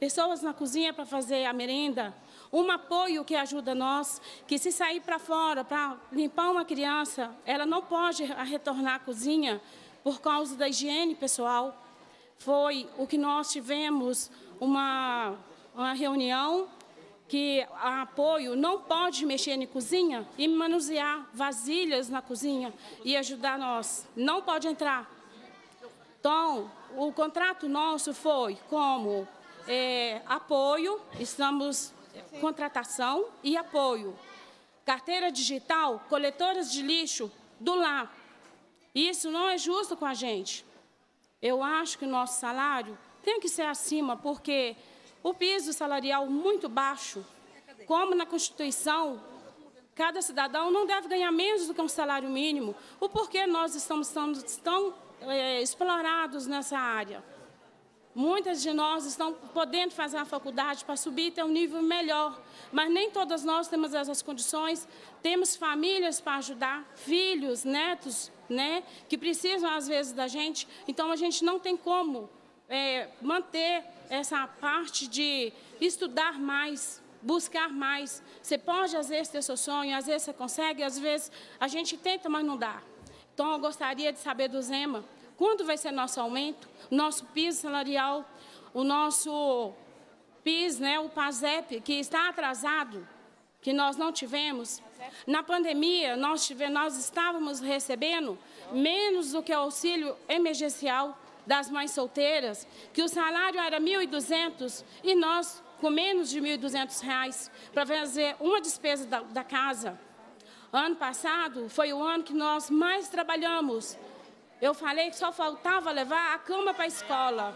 pessoas na cozinha para fazer a merenda, um apoio que ajuda nós, que se sair para fora para limpar uma criança, ela não pode retornar à cozinha por causa da higiene pessoal. Foi o que nós tivemos uma, uma reunião que a apoio não pode mexer na cozinha e manusear vasilhas na cozinha e ajudar nós. Não pode entrar. Então, o contrato nosso foi como é, apoio, estamos contratação e apoio. Carteira digital, coletoras de lixo do lar. Isso não é justo com a gente. Eu acho que o nosso salário tem que ser acima, porque o piso salarial muito baixo, como na Constituição, cada cidadão não deve ganhar menos do que um salário mínimo. O porquê nós estamos tão, tão é, explorados nessa área? Muitas de nós estão podendo fazer a faculdade para subir e ter um nível melhor, mas nem todas nós temos essas condições. Temos famílias para ajudar, filhos, netos, né, que precisam, às vezes, da gente. Então, a gente não tem como é, manter essa parte de estudar mais, buscar mais. Você pode, às vezes, ter seu sonho, às vezes você consegue, às vezes a gente tenta, mas não dá. Então, eu gostaria de saber do Zema, quando vai ser nosso aumento, nosso piso salarial, o nosso P I S, né, o PASEP, que está atrasado, que nós não tivemos. Na pandemia, nós, tivemos, nós estávamos recebendo menos do que o auxílio emergencial das mães solteiras, que o salário era mil e duzentos e nós com menos de mil e duzentos reais para fazer uma despesa da, da casa. Ano passado foi o ano que nós mais trabalhamos. Eu falei que só faltava levar a cama para a escola.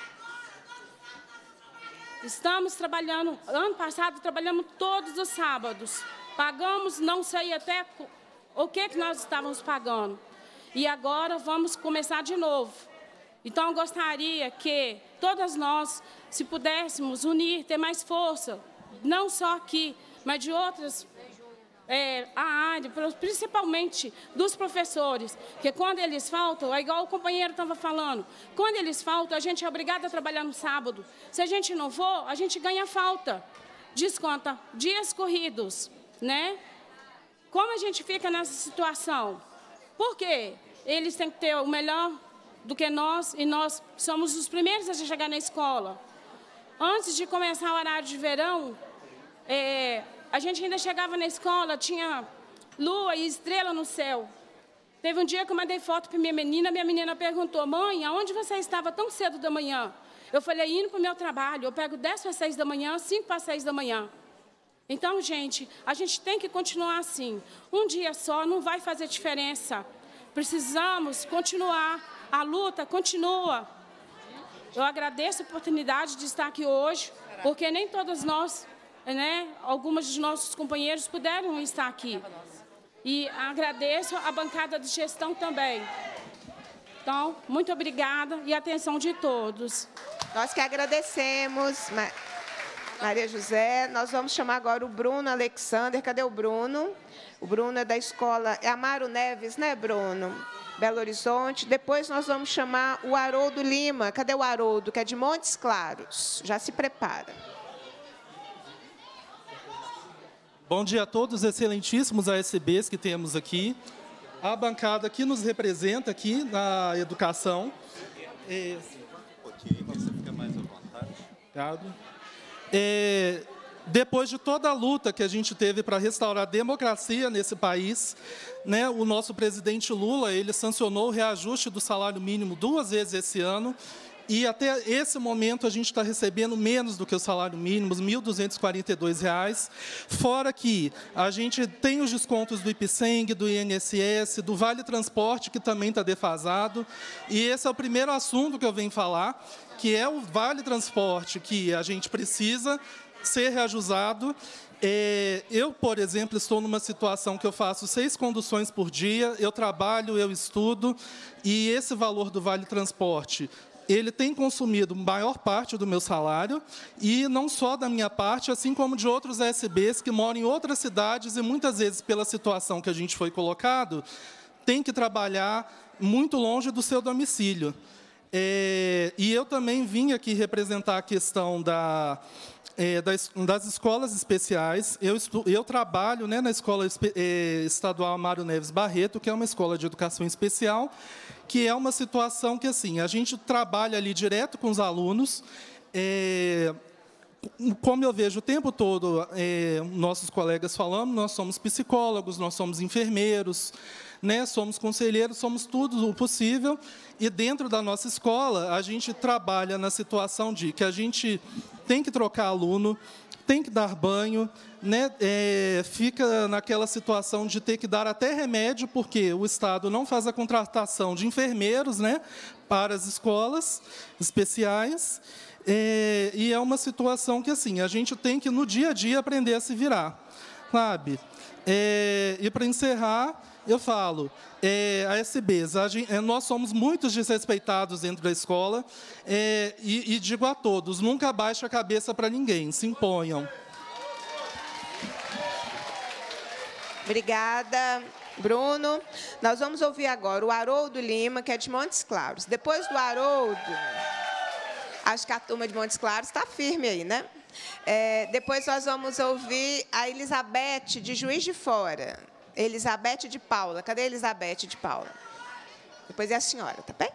Estamos trabalhando, ano passado trabalhamos todos os sábados. Pagamos, não sei até o que, que nós estávamos pagando. E agora vamos começar de novo. Então, eu gostaria que todas nós, se pudéssemos unir, ter mais força, não só aqui, mas de outras é, a área, principalmente dos professores, que quando eles faltam, é igual o companheiro estava falando, quando eles faltam, a gente é obrigado a trabalhar no sábado. Se a gente não for, a gente ganha falta, desconta dias corridos, né? Como a gente fica nessa situação? Por quê? Eles têm que ter o melhor do que nós, e nós somos os primeiros a chegar na escola. Antes de começar o horário de verão, é, a gente ainda chegava na escola, tinha lua e estrela no céu. Teve um dia que eu mandei foto para minha menina, minha menina perguntou, mãe, aonde você estava tão cedo da manhã? Eu falei, indo para o meu trabalho, eu pego dez para seis da manhã, cinco para seis da manhã. Então, gente, a gente tem que continuar assim. Um dia só não vai fazer diferença. Precisamos continuar. A luta continua. Eu agradeço a oportunidade de estar aqui hoje, porque nem todas nós, né, algumas dos nossos companheiros puderam estar aqui. E agradeço a bancada de gestão também. Então, muito obrigada e atenção de todos. Nós que agradecemos, Maria José. Nós vamos chamar agora o Bruno Alexander. Cadê o Bruno? O Bruno é da escola é Amaro Neves, né, Bruno? Belo Horizonte. Depois nós vamos chamar o Haroldo Lima. Cadê o Haroldo? Que é de Montes Claros. Já se prepara. Bom dia a todos, excelentíssimos A S Bs que temos aqui. A bancada que nos representa aqui na educação. É... Você fica mais à vontade. Obrigado. É... Depois de toda a luta que a gente teve para restaurar a democracia nesse país, né, o nosso presidente Lula, ele sancionou o reajuste do salário mínimo duas vezes esse ano, e até esse momento a gente está recebendo menos do que o salário mínimo, mil duzentos e quarenta e dois reais, fora que a gente tem os descontos do IPSENG, do I N S S, do Vale Transporte, que também está defasado, e esse é o primeiro assunto que eu venho falar, que é o Vale Transporte, que a gente precisa ser reajustado. É, eu, por exemplo, estou numa situação que eu faço seis conduções por dia, eu trabalho, eu estudo, e esse valor do Vale Transporte, ele tem consumido maior parte do meu salário, e não só da minha parte, assim como de outros A S Bs que moram em outras cidades, e muitas vezes, pela situação que a gente foi colocado, tem que trabalhar muito longe do seu domicílio. É, e eu também vim aqui representar a questão da, é, das, das escolas especiais. Eu, estu, eu trabalho, né, na Escola é, Estadual Mário Neves Barreto, que é uma escola de educação especial, que é uma situação que, assim, a gente trabalha ali direto com os alunos. É, como eu vejo o tempo todo, é, nossos colegas falando, nós somos psicólogos, nós somos enfermeiros, né, somos conselheiros, somos tudo o possível. E dentro da nossa escola, a gente trabalha na situação de que a gente tem que trocar aluno, tem que dar banho, né, é, fica naquela situação de ter que dar até remédio, porque o Estado não faz a contratação de enfermeiros, né, para as escolas especiais. É, e é uma situação que, assim, a gente tem que, no dia a dia, aprender a se virar, sabe? É, e, para encerrar, eu falo, é, a S Bs, a gente, é, nós somos muito desrespeitados dentro da escola, é, e, e digo a todos, nunca abaixe a cabeça para ninguém, se imponham. Obrigada, Bruno. Nós vamos ouvir agora o Haroldo Lima, que é de Montes Claros. Depois do Haroldo, acho que a turma de Montes Claros está firme aí, né? É, depois nós vamos ouvir a Elizabeth, de Juiz de Fora. Elizabeth de Paula. Cadê a Elizabeth de Paula? Depois é a senhora, tá bem?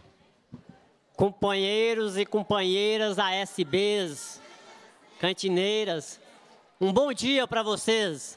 Companheiros e companheiras A S Bs, cantineiras, um bom dia para vocês.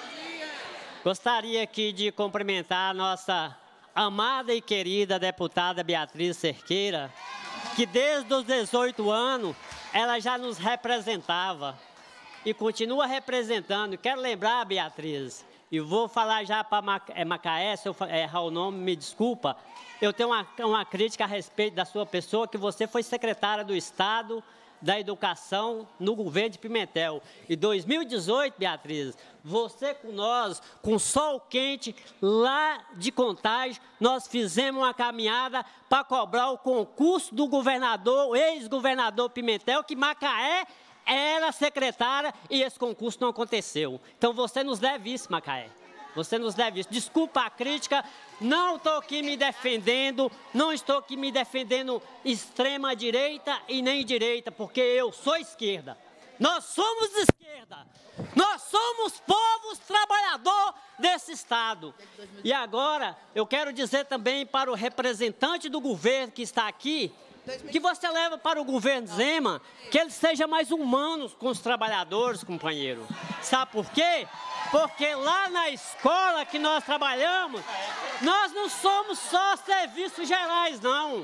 Gostaria aqui de cumprimentar a nossa amada e querida deputada Beatriz Cerqueira, que desde os dezoito anos ela já nos representava e continua representando. Quero lembrar, Beatriz, e vou falar já para Macaé, se eu errar o nome, me desculpa, eu tenho uma, uma crítica a respeito da sua pessoa, que você foi secretária do Estado da Educação no governo de Pimentel. Em dois mil e dezoito, Beatriz, você com nós, com sol quente, lá de Contagem, nós fizemos uma caminhada para cobrar o concurso do governador, ex-governador Pimentel, que Macaé era secretária e esse concurso não aconteceu. Então, você nos deve isso, Macaé. Você nos deve isso. Desculpa a crítica, não estou aqui me defendendo, não estou aqui me defendendo extrema-direita e nem direita, porque eu sou esquerda. Nós somos esquerda. Nós somos povos trabalhador desse Estado. E agora, eu quero dizer também para o representante do governo que está aqui, que você leva para o governo Zema, que ele seja mais humano com os trabalhadores, companheiro. Sabe por quê? Porque lá na escola que nós trabalhamos, nós não somos só serviços gerais, não.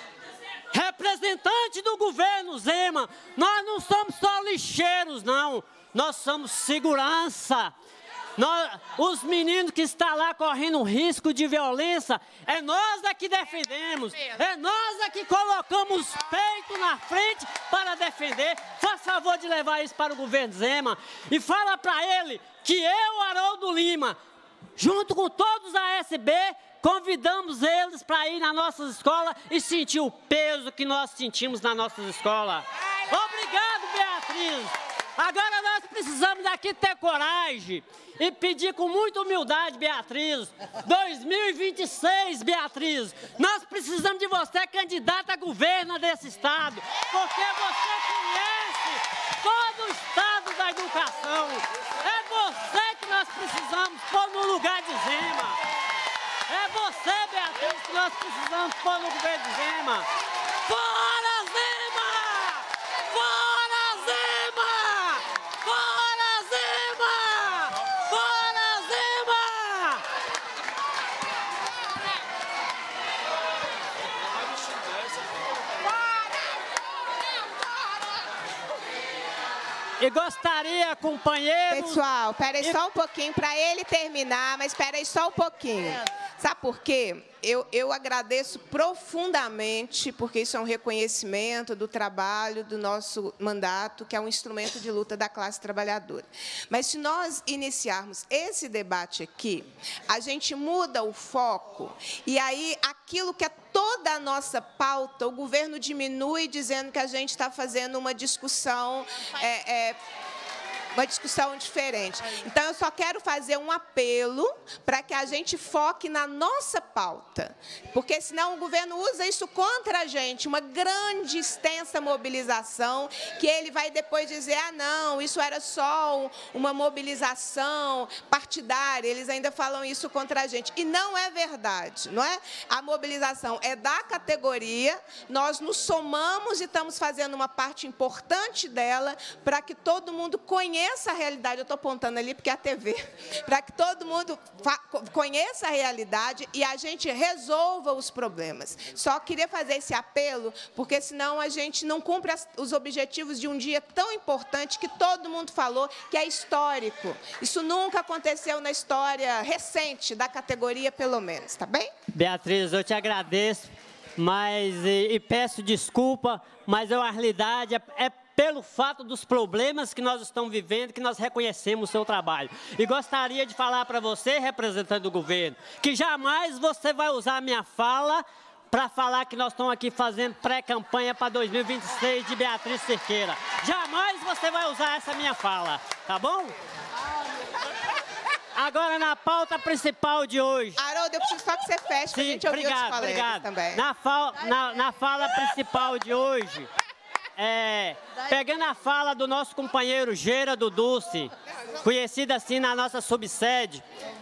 Representante do governo Zema, nós não somos só lixeiros, não. Nós somos segurança. Nós, os meninos que estão lá correndo um risco de violência, é nós aqui defendemos, é nós aqui colocamos peito na frente para defender. Faz favor de levar isso para o governo Zema e fala para ele que eu, Haroldo Lima, junto com todos a S B, convidamos eles para ir nas nossas escolas e sentir o peso que nós sentimos nas nossas escolas. Obrigado, Beatriz. Agora nós precisamos daqui ter coragem e pedir com muita humildade, Beatriz, dois mil e vinte e seis, Beatriz, nós precisamos de você candidata a governo desse Estado, porque você conhece todo o Estado da educação. É você que nós precisamos pôr no lugar de Zema. É você, Beatriz, que nós precisamos pôr no governo de Zema. Fora Zema! Fora Zema! Fora Zema! Fora Zema! E gostaria, companheiros... Pessoal, espera aí só um pouquinho para ele terminar, mas espera aí só um pouquinho. Sabe por quê? Eu, eu agradeço profundamente, porque isso é um reconhecimento do trabalho do nosso mandato, que é um instrumento de luta da classe trabalhadora. Mas se nós iniciarmos esse debate aqui, a gente muda o foco, e aí aquilo que é toda a nossa pauta, o governo diminui dizendo que a gente está fazendo uma discussão... É, é, uma discussão diferente. Então, eu só quero fazer um apelo para que a gente foque na nossa pauta, porque senão o governo usa isso contra a gente, uma grande, extensa mobilização, que ele vai depois dizer, ah, não, isso era só uma mobilização partidária, eles ainda falam isso contra a gente. E não é verdade, não é? A mobilização é da categoria, nós nos somamos e estamos fazendo uma parte importante dela para que todo mundo conheça a realidade. Eu estou apontando ali porque é a T V. Para que todo mundo conheça a realidade e a gente resolva os problemas. Só queria fazer esse apelo, porque senão a gente não cumpre as, os objetivos de um dia tão importante que todo mundo falou, que é histórico. Isso nunca aconteceu na história recente da categoria, pelo menos, tá bem? Beatriz, eu te agradeço, mas e, e peço desculpa, mas a realidade é, é pelo fato dos problemas que nós estamos vivendo, que nós reconhecemos o seu trabalho. E gostaria de falar para você, representante do governo, que jamais você vai usar a minha fala para falar que nós estamos aqui fazendo pré-campanha para dois mil e vinte e seis de Beatriz Cerqueira. Jamais você vai usar essa minha fala, tá bom? Agora, na pauta principal de hoje... Haroldo, eu preciso só que você feche para a gente ouvir obrigado, os colegas obrigado. também. Na, fal, na, na fala principal de hoje, é, pegando a fala do nosso companheiro Gera do Dulce, conhecido assim na nossa subsede,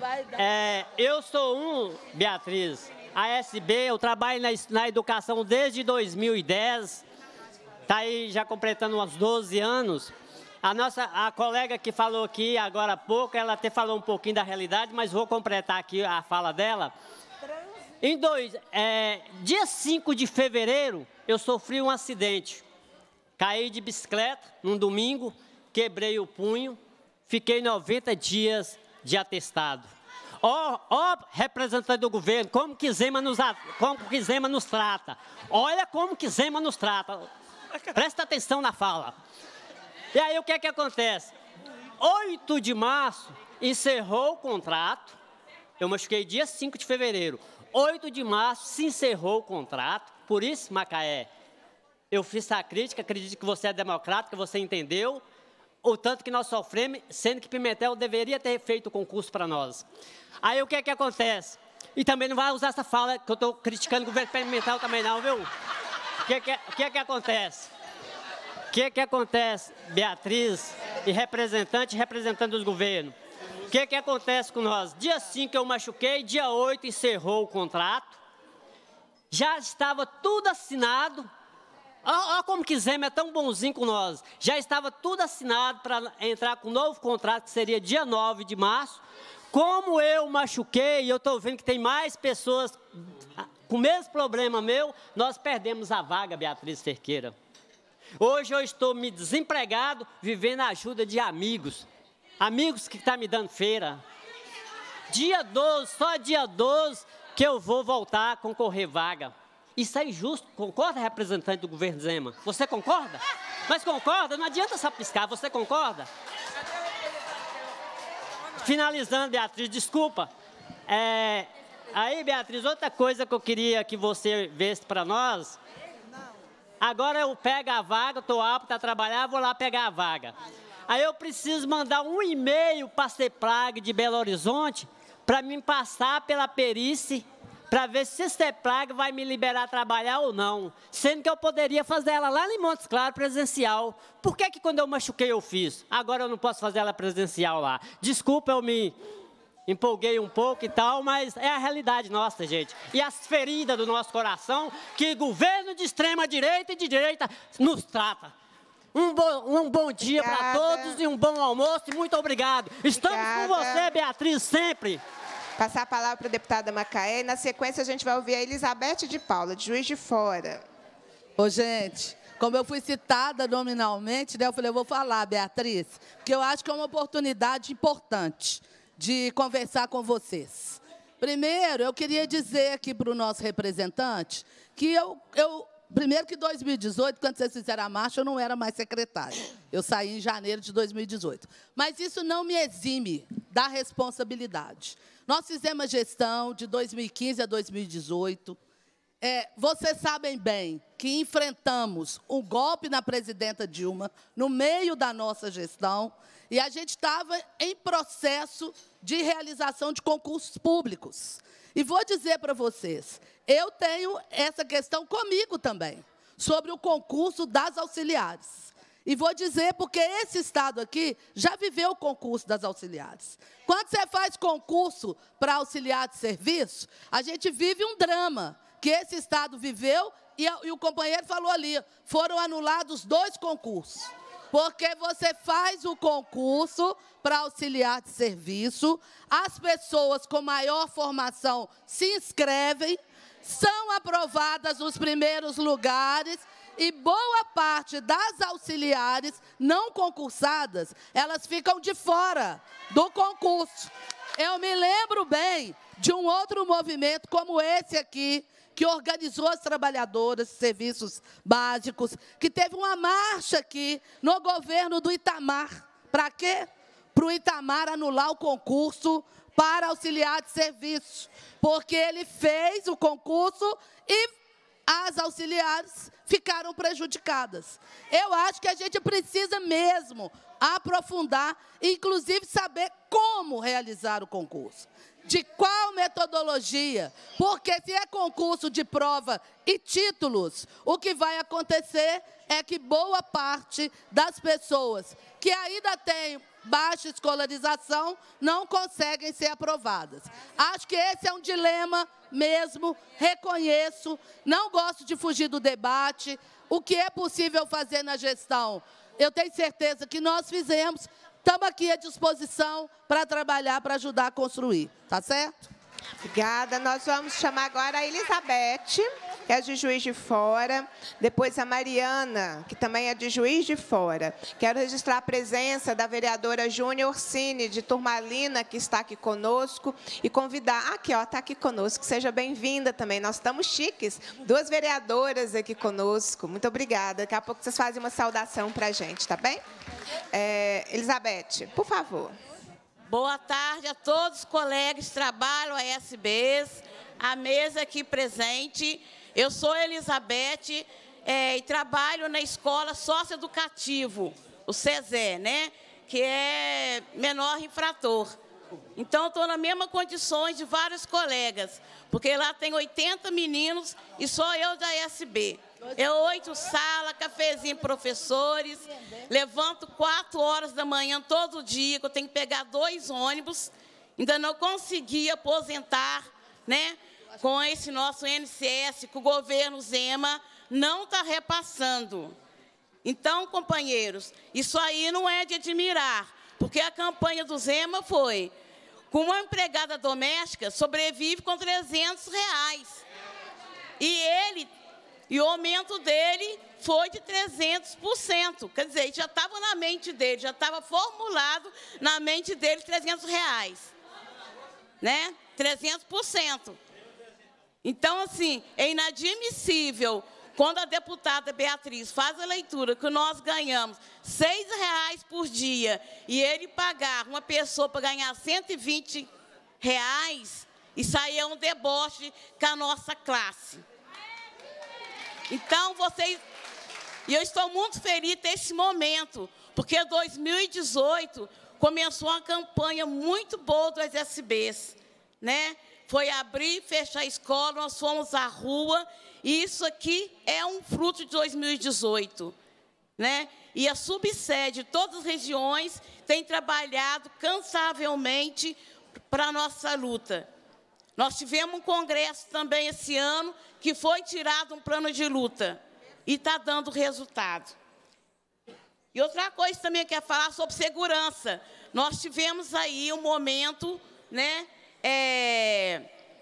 é, eu sou um, Beatriz, a S B, eu trabalho na, na educação desde dois mil e dez, está aí já completando uns doze anos. A nossa a colega que falou aqui agora há pouco, ela até falou um pouquinho da realidade, mas vou completar aqui a fala dela. Em dois, é, dia cinco de fevereiro, eu sofri um acidente. Caí de bicicleta num domingo, quebrei o punho, fiquei noventa dias de atestado. Ó, ó, representante do governo, como que Zema nos, como que Zema nos trata. Olha como que Zema nos trata. Presta atenção na fala. E aí, o que é que acontece? oito de março, encerrou o contrato. Eu machuquei dia cinco de fevereiro. oito de março, se encerrou o contrato. Por isso, Macaé, eu fiz essa crítica, acredito que você é democrata, que você entendeu o tanto que nós sofremos, sendo que Pimentel deveria ter feito o concurso para nós. Aí, o que é que acontece? E também não vai usar essa fala, que eu estou criticando o governo Pimentel também não, viu? O que, que, o que é que acontece? O que, que acontece, Beatriz, e representante e representante dos governos? O que, que acontece com nós? Dia cinco eu machuquei, dia oito encerrou o contrato. Já estava tudo assinado. Olha como que Zema é tão bonzinho com nós. Já estava tudo assinado para entrar com um novo contrato, que seria dia nove de março. Como eu machuquei, e eu estou vendo que tem mais pessoas com o mesmo problema meu, nós perdemos a vaga, Beatriz Cerqueira. Hoje eu estou me desempregado, vivendo a ajuda de amigos. Amigos que estão me dando feira. Dia doze, só dia doze, que eu vou voltar a concorrer vaga. Isso é injusto, concorda, representante do governo Zema? Você concorda? Mas concorda? Não adianta só piscar, você concorda? Finalizando, Beatriz, desculpa. É, aí, Beatriz, outra coisa que eu queria que você visse para nós... Agora eu pego a vaga, estou apto a trabalhar, vou lá pegar a vaga. Aí eu preciso mandar um e-mail para a CEPLAG de Belo Horizonte para me passar pela perícia, para ver se a CEPLAG vai me liberar a trabalhar ou não. Sendo que eu poderia fazer ela lá em Montes Claros, presencial. Por que que quando eu machuquei eu fiz? Agora eu não posso fazer ela presencial lá. Desculpa, eu me... empolguei um pouco e tal, mas é a realidade nossa, gente. E as feridas do nosso coração, que governo de extrema-direita e de direita nos trata. Um bom, um bom dia para todos e um bom almoço e muito obrigado. Estamos Obrigada. com você, Beatriz, sempre. Passar a palavra para a deputada Macaé. E, na sequência, a gente vai ouvir a Elizabeth de Paula, de Juiz de Fora. Ô, gente, como eu fui citada nominalmente, né, eu falei, eu vou falar, Beatriz, porque eu acho que é uma oportunidade importante de conversar com vocês. Primeiro, eu queria dizer aqui para o nosso representante que eu, eu... Primeiro que em dois mil e dezoito, quando vocês fizeram a marcha, eu não era mais secretária. Eu saí em janeiro de dois mil e dezoito. Mas isso não me exime da responsabilidade. Nós fizemos a gestão de dois mil e quinze a dois mil e dezoito. É, vocês sabem bem que enfrentamos um golpe na presidenta Dilma no meio da nossa gestão e a gente estava em processo de realização de concursos públicos. E vou dizer para vocês, eu tenho essa questão comigo também, sobre o concurso das auxiliares. E vou dizer porque esse estado aqui já viveu o concurso das auxiliares. Quando você faz concurso para auxiliar de serviço, a gente vive um drama que esse estado viveu e, a, e o companheiro falou ali, foram anulados dois concursos. Porque você faz o concurso para auxiliar de serviço, as pessoas com maior formação se inscrevem, são aprovadas nos primeiros lugares e boa parte das auxiliares não concursadas, elas ficam de fora do concurso. Eu me lembro bem de um outro movimento como esse aqui, que organizou as trabalhadoras de serviços básicos, que teve uma marcha aqui no governo do Itamar. Para quê? Para o Itamar anular o concurso para auxiliar de serviço, porque ele fez o concurso e as auxiliares ficaram prejudicadas. Eu acho que a gente precisa mesmo aprofundar, inclusive saber como realizar o concurso. De qual metodologia? Porque se é concurso de prova e títulos, o que vai acontecer é que boa parte das pessoas que ainda têm baixa escolarização não conseguem ser aprovadas. Acho que esse é um dilema mesmo, reconheço, não gosto de fugir do debate. O que é possível fazer na gestão? Eu tenho certeza que nós fizemos. Estamos aqui à disposição para trabalhar, para ajudar a construir. Tá certo? Obrigada. Nós vamos chamar agora a Elizabeth, que é de Juiz de Fora. Depois a Mariana, que também é de Juiz de Fora. Quero registrar a presença da vereadora Júnia Orsini, de Turmalina, que está aqui conosco. E convidar... Aqui, ó, está aqui conosco. Seja bem-vinda também. Nós estamos chiques. Duas vereadoras aqui conosco. Muito obrigada. Daqui a pouco vocês fazem uma saudação para a gente, tá bem? É, Elizabeth, por favor. Boa tarde a todos os colegas que trabalham a S B S, a mesa aqui presente. Eu sou Elizabeth é, e trabalho na escola socioeducativo, o SESE, né? Que é menor infrator. Então, estou nas mesmas condições de vários colegas, porque lá tem oitenta meninos e sou eu da S B. Eu oito salas, cafezinho professores, levanto quatro horas da manhã todo dia, que eu tenho que pegar dois ônibus, ainda não consegui aposentar, né, com esse nosso I N S S, que o governo Zema não está repassando. Então, companheiros, isso aí não é de admirar, porque a campanha do Zema foi, com uma empregada doméstica, sobrevive com trezentos reais. E ele... E o aumento dele foi de trezentos por cento. Quer dizer, já estava na mente dele, já estava formulado na mente dele trezentos reais. Né? trezentos por cento. Então, assim, é inadmissível quando a deputada Beatriz faz a leitura que nós ganhamos seis reais por dia e ele pagar uma pessoa para ganhar cento e vinte reais, isso aí é um deboche com a nossa classe. Então, vocês... E eu estou muito feliz nesse momento, porque em dois mil e dezoito começou uma campanha muito boa das S Bs, né? Foi abrir e fechar a escola, nós fomos à rua, e isso aqui é um fruto de dois mil e dezoito, né? E a subsede de todas as regiões tem trabalhado cansavelmente para a nossa luta. Nós tivemos um congresso também esse ano, que foi tirado um plano de luta, e está dando resultado. E outra coisa também que eu quero falar sobre segurança. Nós tivemos aí um momento, né, é,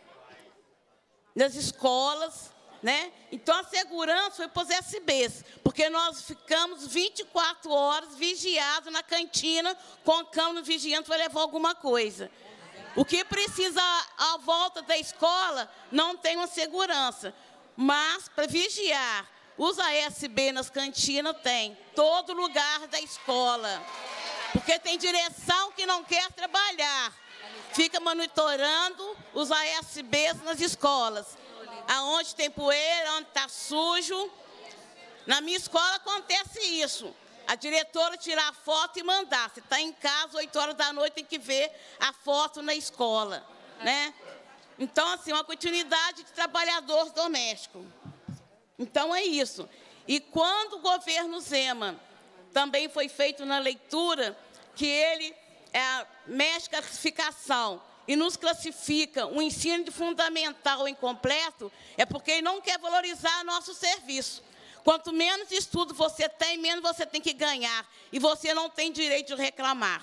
nas escolas, né? Então, a segurança foi para os S Bs, porque nós ficamos vinte e quatro horas vigiados na cantina, com câmera vigiando para levar alguma coisa. O que precisa à volta da escola não tem uma segurança, mas para vigiar os A S B nas cantinas tem, todo lugar da escola, porque tem direção que não quer trabalhar, fica monitorando os A S Bs nas escolas. aonde tem poeira, onde está sujo. Na minha escola acontece isso. A diretora tirar a foto e mandar. Você está em casa, oito horas da noite, tem que ver a foto na escola, né? Então, assim, uma continuidade de trabalhador doméstico. Então, é isso. E quando o governo Zema também foi feito na leitura, que ele é, mexe com a classificação e nos classifica o ensino de fundamental incompleto, é porque ele não quer valorizar nosso serviço. Quanto menos estudo você tem, menos você tem que ganhar. E você não tem direito de reclamar.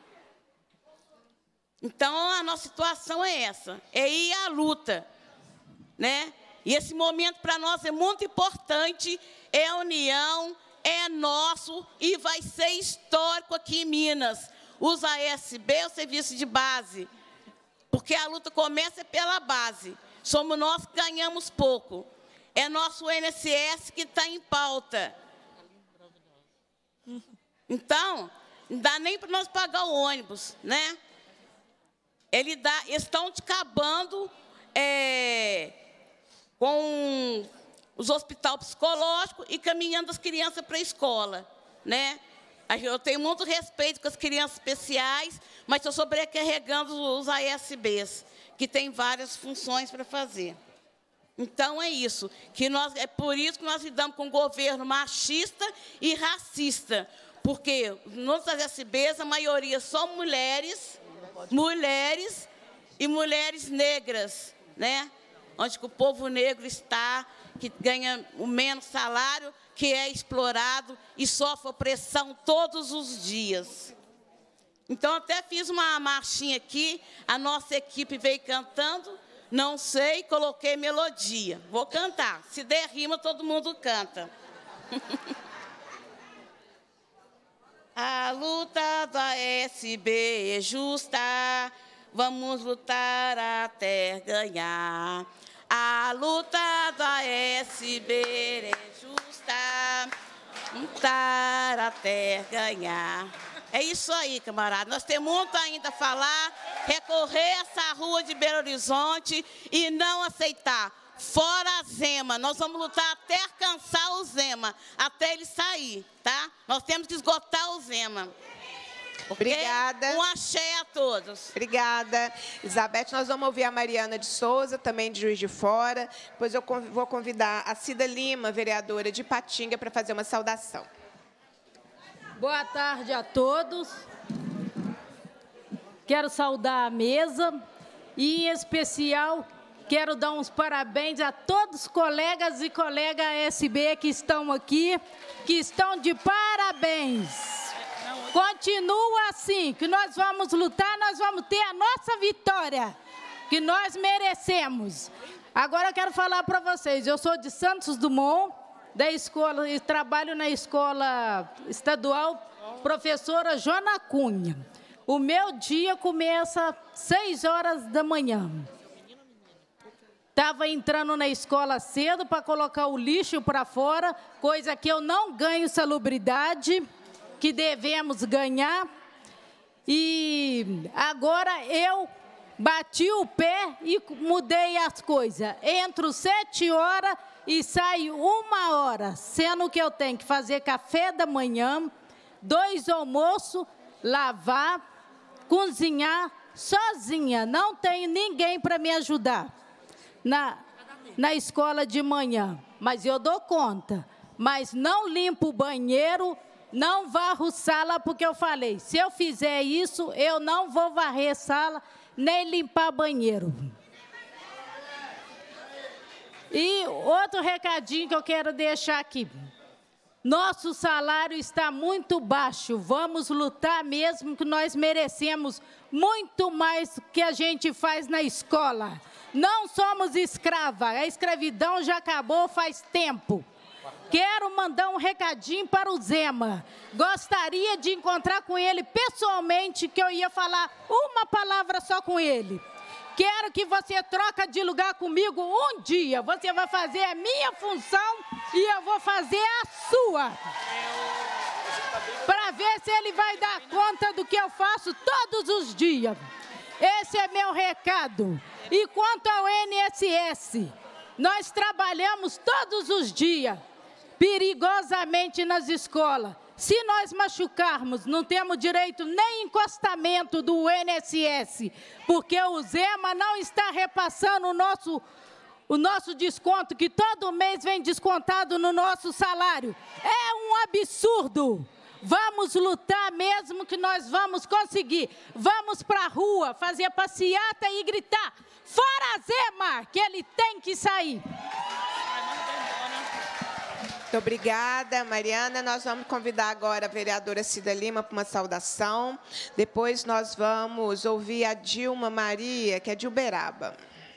Então, a nossa situação é essa. É ir à luta, né? E esse momento para nós é muito importante. É a união, é nosso e vai ser histórico aqui em Minas. Usa a S B, o serviço de base. Porque a luta começa pela base. Somos nós que ganhamos pouco. É nosso I N S S que está em pauta. Então, não dá nem para nós pagar o ônibus, né? Ele dá, estão acabando é, com os hospitais psicológicos e caminhando as crianças para a escola, né? Eu tenho muito respeito com as crianças especiais, mas estou sobrecarregando os A S Bs, que têm várias funções para fazer. Então, é isso. Que nós, é por isso que nós lidamos com um governo machista e racista. Porque nos A S Bs, a maioria são mulheres, mulheres e mulheres negras, né? Onde que o povo negro está, que ganha o menos salário, que é explorado e sofre opressão todos os dias. Então, até fiz uma marchinha aqui, a nossa equipe veio cantando. Não sei, coloquei melodia. Vou cantar. Se der rima, todo mundo canta. A luta do A S B é justa, vamos lutar até ganhar. A luta do A S B é justa, lutar até ganhar. É isso aí, camarada. Nós temos muito ainda a falar, recorrer a essa rua de Belo Horizonte e não aceitar. Fora a Zema. Nós vamos lutar até alcançar o Zema, até ele sair, tá? Nós temos que esgotar o Zema. Obrigada. Um axé a todos. Obrigada. Elizabeth, nós vamos ouvir a Mariana de Souza, também de Juiz de Fora. Depois eu vou convidar a Cida Lima, vereadora de Patinga, para fazer uma saudação. Boa tarde a todos. Quero saudar a mesa e, em especial, quero dar uns parabéns a todos os colegas e colegas S B que estão aqui, que estão de parabéns. Continua assim, que nós vamos lutar, nós vamos ter a nossa vitória, que nós merecemos. Agora eu quero falar para vocês, eu sou de Santos Dumont, da escola, e trabalho na escola estadual professora Joana Cunha. O meu dia começa às seis horas da manhã. Estava entrando na escola cedo para colocar o lixo para fora, coisa que eu não ganho salubridade, que devemos ganhar. E agora eu bati o pé e mudei as coisas. Entro sete horas e saio uma hora, sendo que eu tenho que fazer café da manhã, dois almoços, lavar, cozinhar sozinha. Não tenho ninguém para me ajudar na, na escola de manhã, mas eu dou conta. Mas não limpo o banheiro, não varro sala, porque eu falei, se eu fizer isso, eu não vou varrer sala, nem limpar banheiro. E outro recadinho que eu quero deixar aqui. Nosso salário está muito baixo. Vamos lutar mesmo, que nós merecemos muito mais do que a gente faz na escola. Não somos escravas. A escravidão já acabou faz tempo. Quero mandar um recadinho para o Zema. Gostaria de encontrar com ele pessoalmente, que eu ia falar uma palavra só com ele. Quero que você troca de lugar comigo um dia. Você vai fazer a minha função e eu vou fazer a sua. Para ver se ele vai dar conta do que eu faço todos os dias. Esse é meu recado. E quanto ao I N S S, Nós trabalhamos todos os dias, perigosamente nas escolas. Se nós machucarmos, não temos direito nem encostamento do I N S S, porque o Zema não está repassando o nosso, o nosso desconto, que todo mês vem descontado no nosso salário. É um absurdo. Vamos lutar mesmo que nós vamos conseguir. Vamos para a rua, fazer passeata e gritar: fora Zema, que ele tem que sair. Muito obrigada, Mariana. Nós vamos convidar agora a vereadora Cida Lima para uma saudação. Depois nós vamos ouvir a Dilma Maria, que é de Uberaba.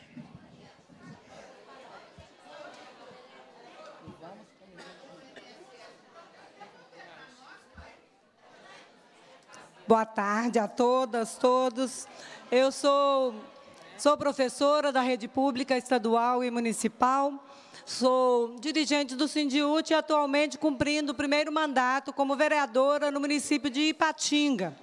Boa tarde a todas, todos. Eu sou, sou professora da rede pública estadual e municipal. Sou dirigente do Sindiúti e atualmente cumprindo o primeiro mandato como vereadora no município de Ipatinga.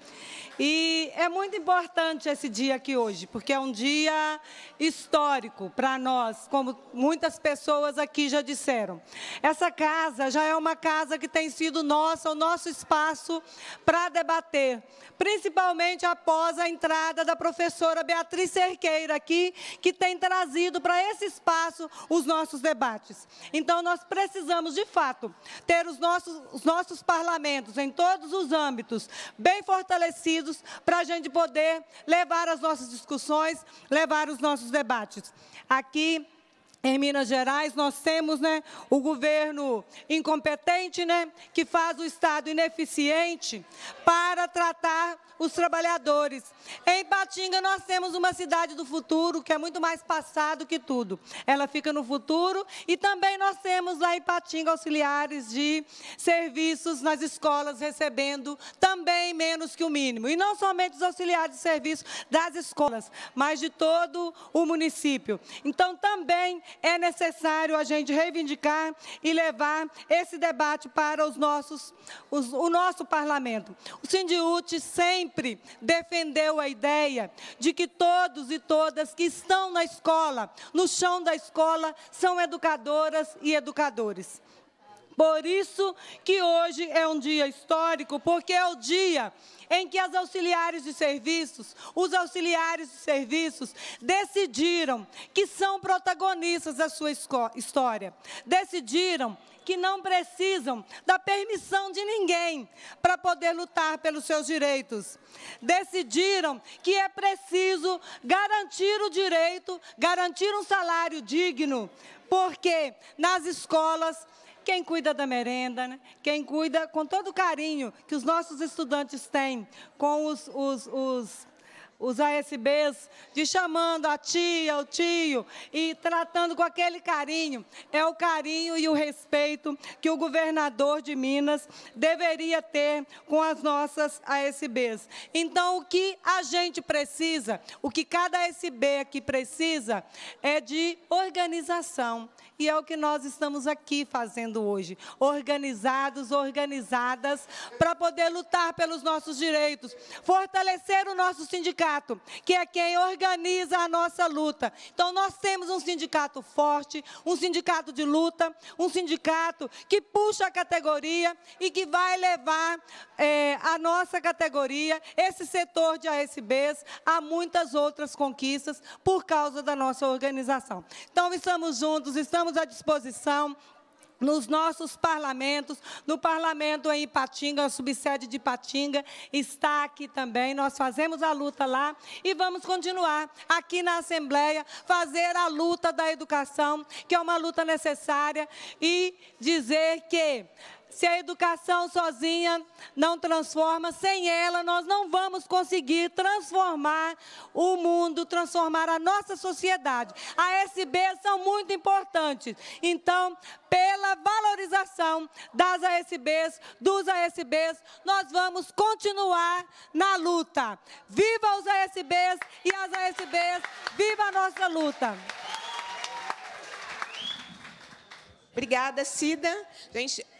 E é muito importante esse dia aqui hoje, porque é um dia histórico para nós, como muitas pessoas aqui já disseram. Essa casa já é uma casa que tem sido nossa, o nosso espaço para debater, principalmente após a entrada da professora Beatriz Cerqueira aqui, que tem trazido para esse espaço os nossos debates. Então, nós precisamos, de fato, ter os nossos, os nossos parlamentos em todos os âmbitos bem fortalecidos, para a gente poder levar as nossas discussões, levar os nossos debates. Aqui, em Minas Gerais, nós temos, né, o governo incompetente, né, que faz o Estado ineficiente para tratar os trabalhadores. Em Ipatinga, nós temos uma cidade do futuro, que é muito mais passado que tudo. Ela fica no futuro e também nós temos lá em Ipatinga auxiliares de serviços nas escolas, recebendo também menos que o mínimo. E não somente os auxiliares de serviço das escolas, mas de todo o município. Então, também é necessário a gente reivindicar e levar esse debate para os nossos, os, o nosso parlamento. O Sindiúti sempre sempre defendeu a ideia de que todos e todas que estão na escola, no chão da escola, são educadoras e educadores. Por isso que hoje é um dia histórico, porque é o dia em que as auxiliares de serviços, os auxiliares de serviços, decidiram que são protagonistas da sua história. Decidiram que não precisam da permissão de ninguém para poder lutar pelos seus direitos. Decidiram que é preciso garantir o direito, garantir um salário digno, porque nas escolas, quem cuida da merenda, né? Quem cuida com todo o carinho que os nossos estudantes têm com os, os, os, os A S Bs, de chamando a tia, o tio, e tratando com aquele carinho, é o carinho e o respeito que o governador de Minas deveria ter com as nossas A S Bs. Então, o que a gente precisa, o que cada A S B aqui precisa, é de organização. E é o que nós estamos aqui fazendo hoje, organizados, organizadas, para poder lutar pelos nossos direitos, fortalecer o nosso sindicato, que é quem organiza a nossa luta. Então, nós temos um sindicato forte, um sindicato de luta, um sindicato que puxa a categoria e que vai levar é, a nossa categoria, esse setor de A S Bs, a muitas outras conquistas por causa da nossa organização. Então, estamos juntos, estamos à disposição nos nossos parlamentos, no parlamento em Ipatinga, a subsede de Ipatinga está aqui também, nós fazemos a luta lá e vamos continuar aqui na Assembleia, fazer a luta da educação, que é uma luta necessária, e dizer que se a educação sozinha não transforma, sem ela nós não vamos conseguir transformar o mundo, transformar a nossa sociedade. A A S Bs são muito importantes. Então, pela valorização das A S Bs, dos A S Bs, nós vamos continuar na luta. Viva os A S Bs e as A S Bs, viva a nossa luta. Obrigada, Cida. Gente,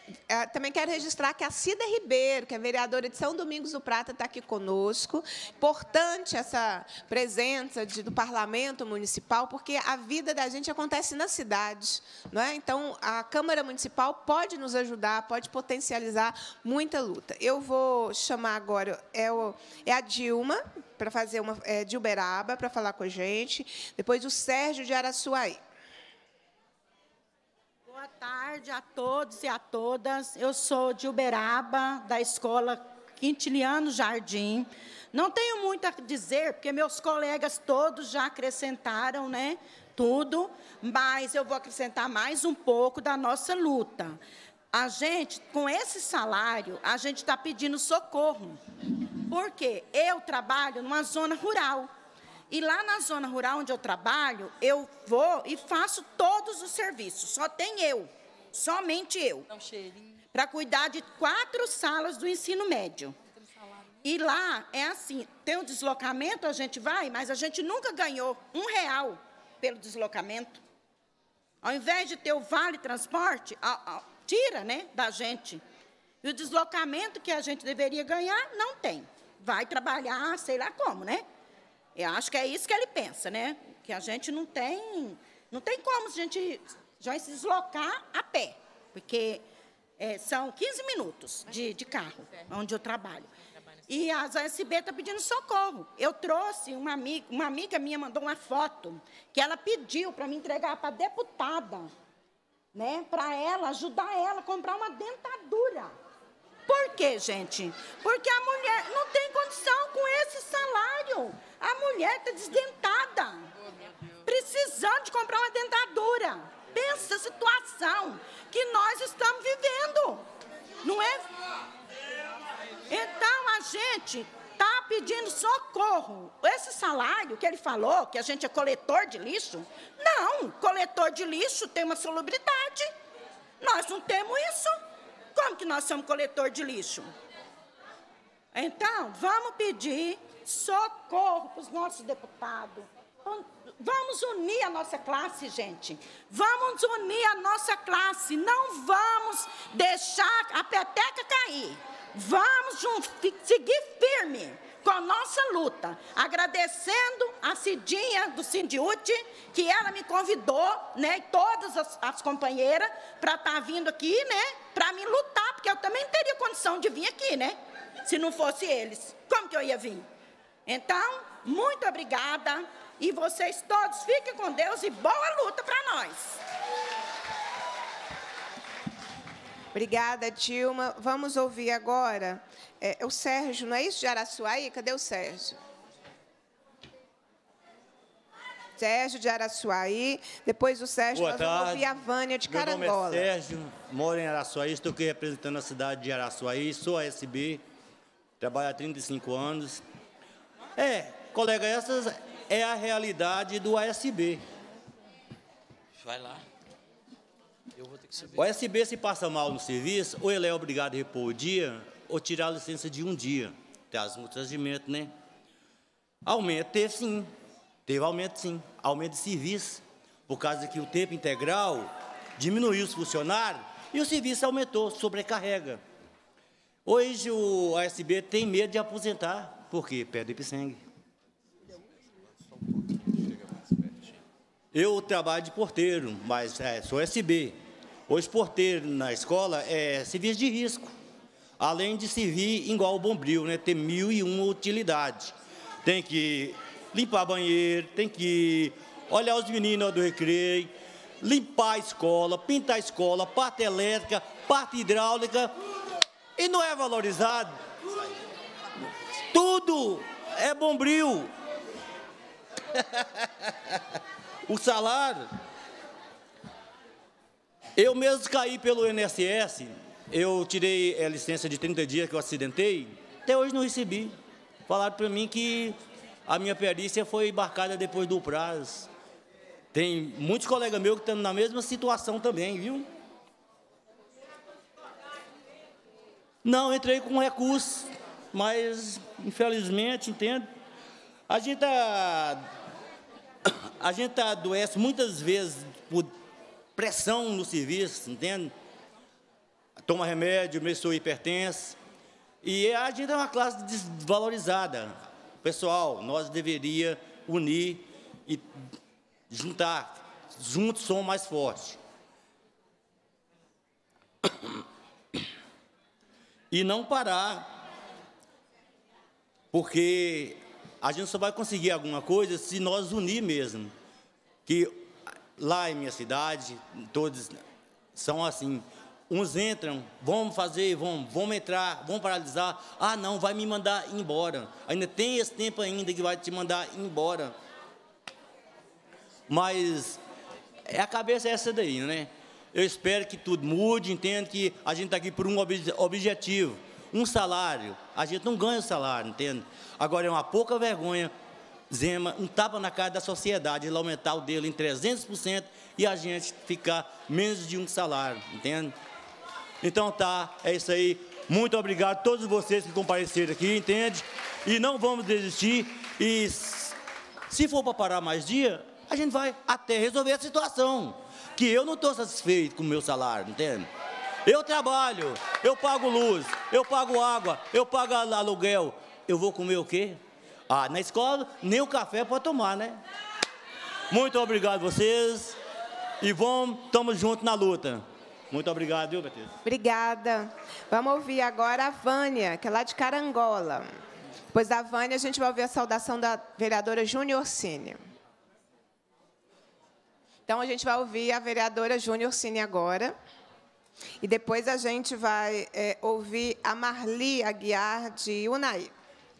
é, também quero registrar que a Cida Ribeiro, que é vereadora de São Domingos do Prata, está aqui conosco. Importante essa presença de, do Parlamento Municipal, porque a vida da gente acontece na cidade, não é? Então, a Câmara Municipal pode nos ajudar, pode potencializar muita luta. Eu vou chamar agora é, o, é a Dilma, para fazer uma é, de Uberaba, para falar com a gente. Depois o Sérgio de Araçuaí. Boa tarde a todos e a todas. Eu sou de Uberaba, da escola Quintiliano Jardim. Não tenho muito a dizer, porque meus colegas todos já acrescentaram, né, tudo, mas eu vou acrescentar mais um pouco da nossa luta. A gente, com esse salário, a gente está pedindo socorro. Porque eu trabalho numa zona rural. E lá na zona rural onde eu trabalho, eu vou e faço todos os serviços. Só tem eu, somente eu. Para cuidar de quatro salas do ensino médio. E lá é assim, tem um deslocamento, a gente vai, mas a gente nunca ganhou um real pelo deslocamento. Ao invés de ter o vale transporte, a, a, tira, né, da gente. E o deslocamento que a gente deveria ganhar, não tem. Vai trabalhar, sei lá como, né? Eu acho que é isso que ele pensa, né? Que a gente não tem, não tem como a gente já se deslocar a pé, porque é, são quinze minutos de, de carro, onde eu trabalho. E a A S B está pedindo socorro. Eu trouxe, uma amiga, uma amiga minha mandou uma foto, que ela pediu para me entregar para a deputada, né? Para ela, ajudar ela a comprar uma dentadura. Por quê, gente? Porque a mulher não tem condição com esse salário. A mulher está desdentada, precisando de comprar uma dentadura. Pensa a situação que nós estamos vivendo, não é? Então, a gente está pedindo socorro. Esse salário que ele falou, que a gente é coletor de lixo, não, coletor de lixo tem uma salubridade. Nós não temos isso. Como que nós somos coletor de lixo? Então, vamos pedir socorro para os nossos deputados. Vamos unir a nossa classe, gente. Vamos unir a nossa classe. Não vamos deixar a peteca cair. Vamos seguir firme com a nossa luta. Agradecendo a Cidinha do Sindiúti, que ela me convidou, né, e todas as, as companheiras, para estar tá vindo aqui, né, para me lutar, porque eu também não teria condição de vir aqui, né, se não fosse eles. Como que eu ia vir? Então, muito obrigada, e vocês todos fiquem com Deus e boa luta para nós. Obrigada, Dilma. Vamos ouvir agora é, o Sérgio, não é isso, de Araçuaí? Cadê o Sérgio? Sérgio de Araçuaí. Depois do Sérgio, Boa nós tarde. vamos ouvir a Vânia de Carangola. Meu nome é Sérgio, moro em Araçuaí, estou aqui representando a cidade de Araçuaí, sou A S B, trabalho há trinta e cinco anos. É, colega, essa é a realidade do A S B. Vai lá. Eu vou ter que subir. O A S B, se passa mal no serviço, ou ele é obrigado a repor o dia, ou tirar a licença de um dia. Tem as multas de aumento, né? Aumento teve sim. Teve aumento sim. Aumento de serviço. Por causa que o tempo integral diminuiu os funcionários e o serviço aumentou, sobrecarrega. Hoje o A S B tem medo de aposentar. Por quê? Perde Ipsangue. Eu trabalho de porteiro, mas é, sou S B. Hoje, porteiro na escola é serviço de risco. Além de servir igual o bombril, né? Tem mil e uma utilidades. Tem que limpar banheiro, tem que olhar os meninos do recreio, limpar a escola, pintar a escola, parte elétrica, parte hidráulica. E não é valorizado. Tudo é bombril. O salário, eu mesmo caí pelo I N S S, eu tirei a licença de trinta dias que eu acidentei, até hoje não recebi. Falaram para mim que a minha perícia foi embarcada depois do prazo. Tem muitos colegas meus que estão na mesma situação também, viu? Não, entrei com recurso, mas infelizmente, entende? A gente está... A gente adoece muitas vezes por pressão no serviço, entende? toma remédio, mesmo sou hipertenso. E a gente é uma classe desvalorizada. Pessoal, nós deveríamos unir e juntar. Juntos somos mais fortes. E não parar, porque a gente só vai conseguir alguma coisa se nós unir mesmo. Que lá em minha cidade, todos são assim. Uns entram, vamos fazer, vamos, vamos entrar, vamos paralisar. Ah, não, vai me mandar embora. Ainda tem esse tempo ainda que vai te mandar embora. Mas a cabeça é essa daí, né? Eu espero que tudo mude, entendo que a gente está aqui por um ob objetivo. Um salário, a gente não ganha o salário, entende? Agora é uma pouca vergonha, Zema, um tapa na cara da sociedade, ele aumentar o dele em trezentos por cento e a gente ficar menos de um salário, entende? Então tá, é isso aí. Muito obrigado a todos vocês que compareceram aqui, entende? E não vamos desistir. E se for para parar mais dia, a gente vai até resolver a situação. Que eu não estou satisfeito com o meu salário, entende? Eu trabalho, eu pago luz, eu pago água, eu pago aluguel. Eu vou comer o quê? Ah, na escola nem o café pode tomar, né? Muito obrigado a vocês. E vamos, estamos juntos na luta. Muito obrigado, viu, Beatriz? Obrigada. Vamos ouvir agora a Vânia, que é lá de Carangola. Depois da Vânia, a gente vai ouvir a saudação da vereadora Júnior Orsini. Então, a gente vai ouvir a vereadora Júnior Orsini agora. E depois a gente vai é, ouvir a Marli Aguiar, de Unai.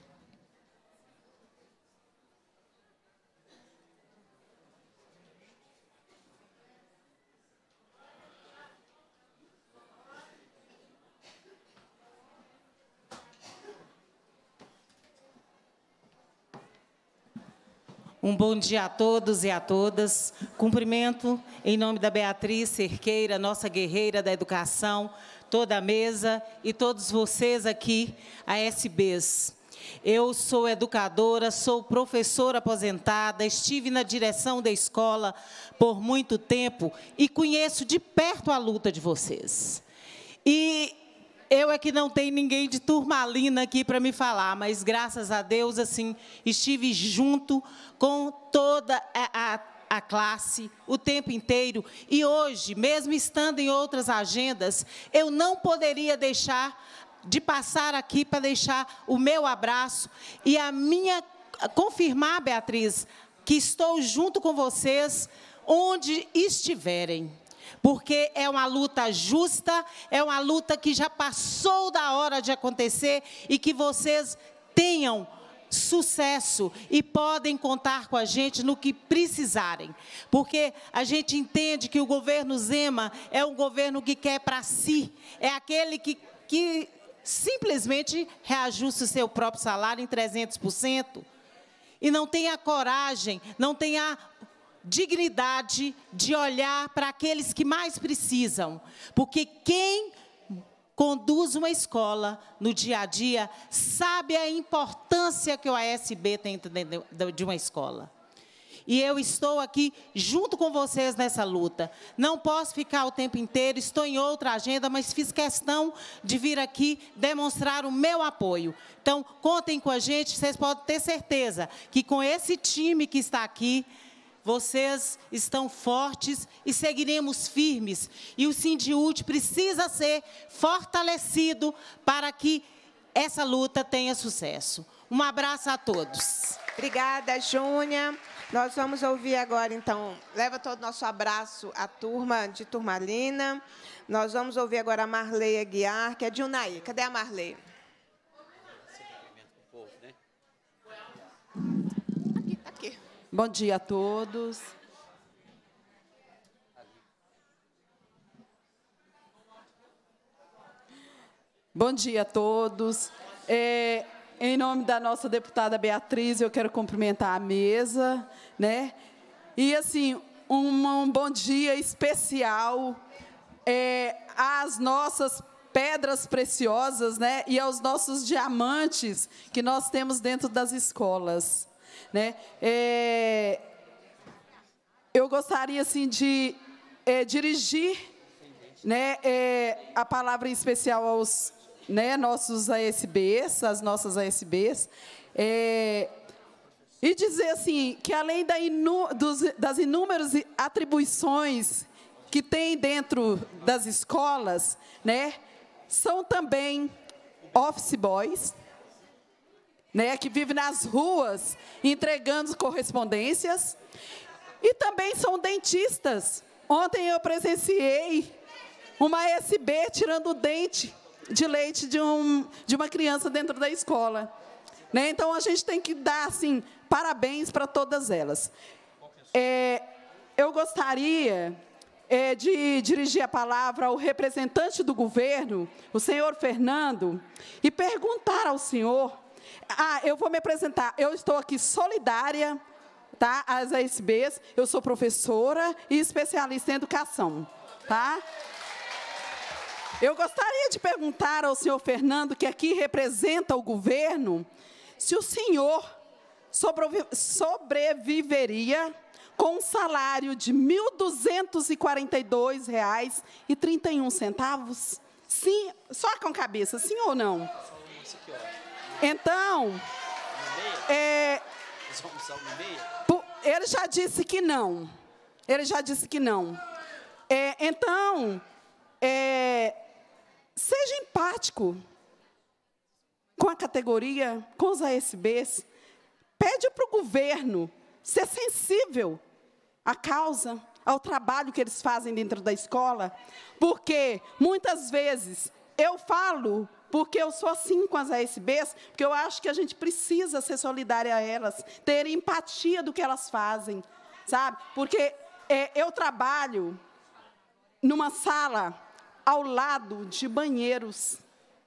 Um bom dia a todos e a todas. Cumprimento, em nome da Beatriz Cerqueira, nossa guerreira da educação, toda a mesa e todos vocês aqui, a S Bs. Eu sou educadora, sou professora aposentada, estive na direção da escola por muito tempo e conheço de perto a luta de vocês. E eu é que não tenho ninguém de Turmalina aqui para me falar, mas, graças a Deus, assim, estive junto com toda a, a, a classe o tempo inteiro. E hoje, mesmo estando em outras agendas, eu não poderia deixar de passar aqui para deixar o meu abraço e a minha... confirmar, Beatriz, que estou junto com vocês onde estiverem. Porque é uma luta justa, é uma luta que já passou da hora de acontecer e que vocês tenham sucesso e podem contar com a gente no que precisarem. Porque a gente entende que o governo Zema é um governo que quer para si, é aquele que, que simplesmente reajusta o seu próprio salário em trezentos por cento e não tem a coragem, não tem a dignidade de olhar para aqueles que mais precisam, porque quem conduz uma escola no dia a dia sabe a importância que o A S B tem de uma escola. E eu estou aqui junto com vocês nessa luta. Não posso ficar o tempo inteiro, estou em outra agenda, mas fiz questão de vir aqui demonstrar o meu apoio. Então, contem com a gente, vocês podem ter certeza que com esse time que está aqui, vocês estão fortes e seguiremos firmes. E o Sindiúte precisa ser fortalecido para que essa luta tenha sucesso. Um abraço a todos. Obrigada, Júnia. Nós vamos ouvir agora, então, leva todo o nosso abraço à turma de Turmalina. Nós vamos ouvir agora a Marli Aguiar, que é de Unai. Cadê a Marli? Aqui, aqui. Bom dia a todos. Bom dia a todos. É, em nome da nossa deputada Beatriz, eu quero cumprimentar a mesa, né? E, assim, um, um bom dia especial é, às nossas pedras preciosas, né? E aos nossos diamantes que nós temos dentro das escolas. Né? É, eu gostaria assim, de é, dirigir né, é, a palavra em especial aos, né, nossos A S Bs, as nossas A S Bs, é, e dizer assim, que além da inu, dos, das inúmeras atribuições que tem dentro das escolas, né, são também office boys, né, que vivem nas ruas entregando correspondências, e também são dentistas. Ontem eu presenciei uma A S B tirando o dente de leite de, um, de uma criança dentro da escola. Né? Então, a gente tem que dar, assim, parabéns para todas elas. É, eu gostaria é, de dirigir a palavra ao representante do governo, o senhor Fernando, e perguntar ao senhor... Ah, eu vou me apresentar. Eu estou aqui solidária, tá, às A S Bs. Eu sou professora e especialista em educação. Tá? Eu gostaria de perguntar ao senhor Fernando, que aqui representa o governo, se o senhor sobreviveria com um salário de mil duzentos e quarenta e dois reais e trinta e um centavos? Sim, só com a cabeça, sim ou não? Então, é, ele já disse que não. Ele já disse que não. É, então, é, seja empático com a categoria, com os A S Bs. Pede para o governo ser sensível à causa, ao trabalho que eles fazem dentro da escola, porque, muitas vezes, eu falo... Porque eu sou assim com as A S Bs, porque eu acho que a gente precisa ser solidária a elas, ter empatia do que elas fazem, sabe? Porque é, eu trabalho numa sala ao lado de banheiros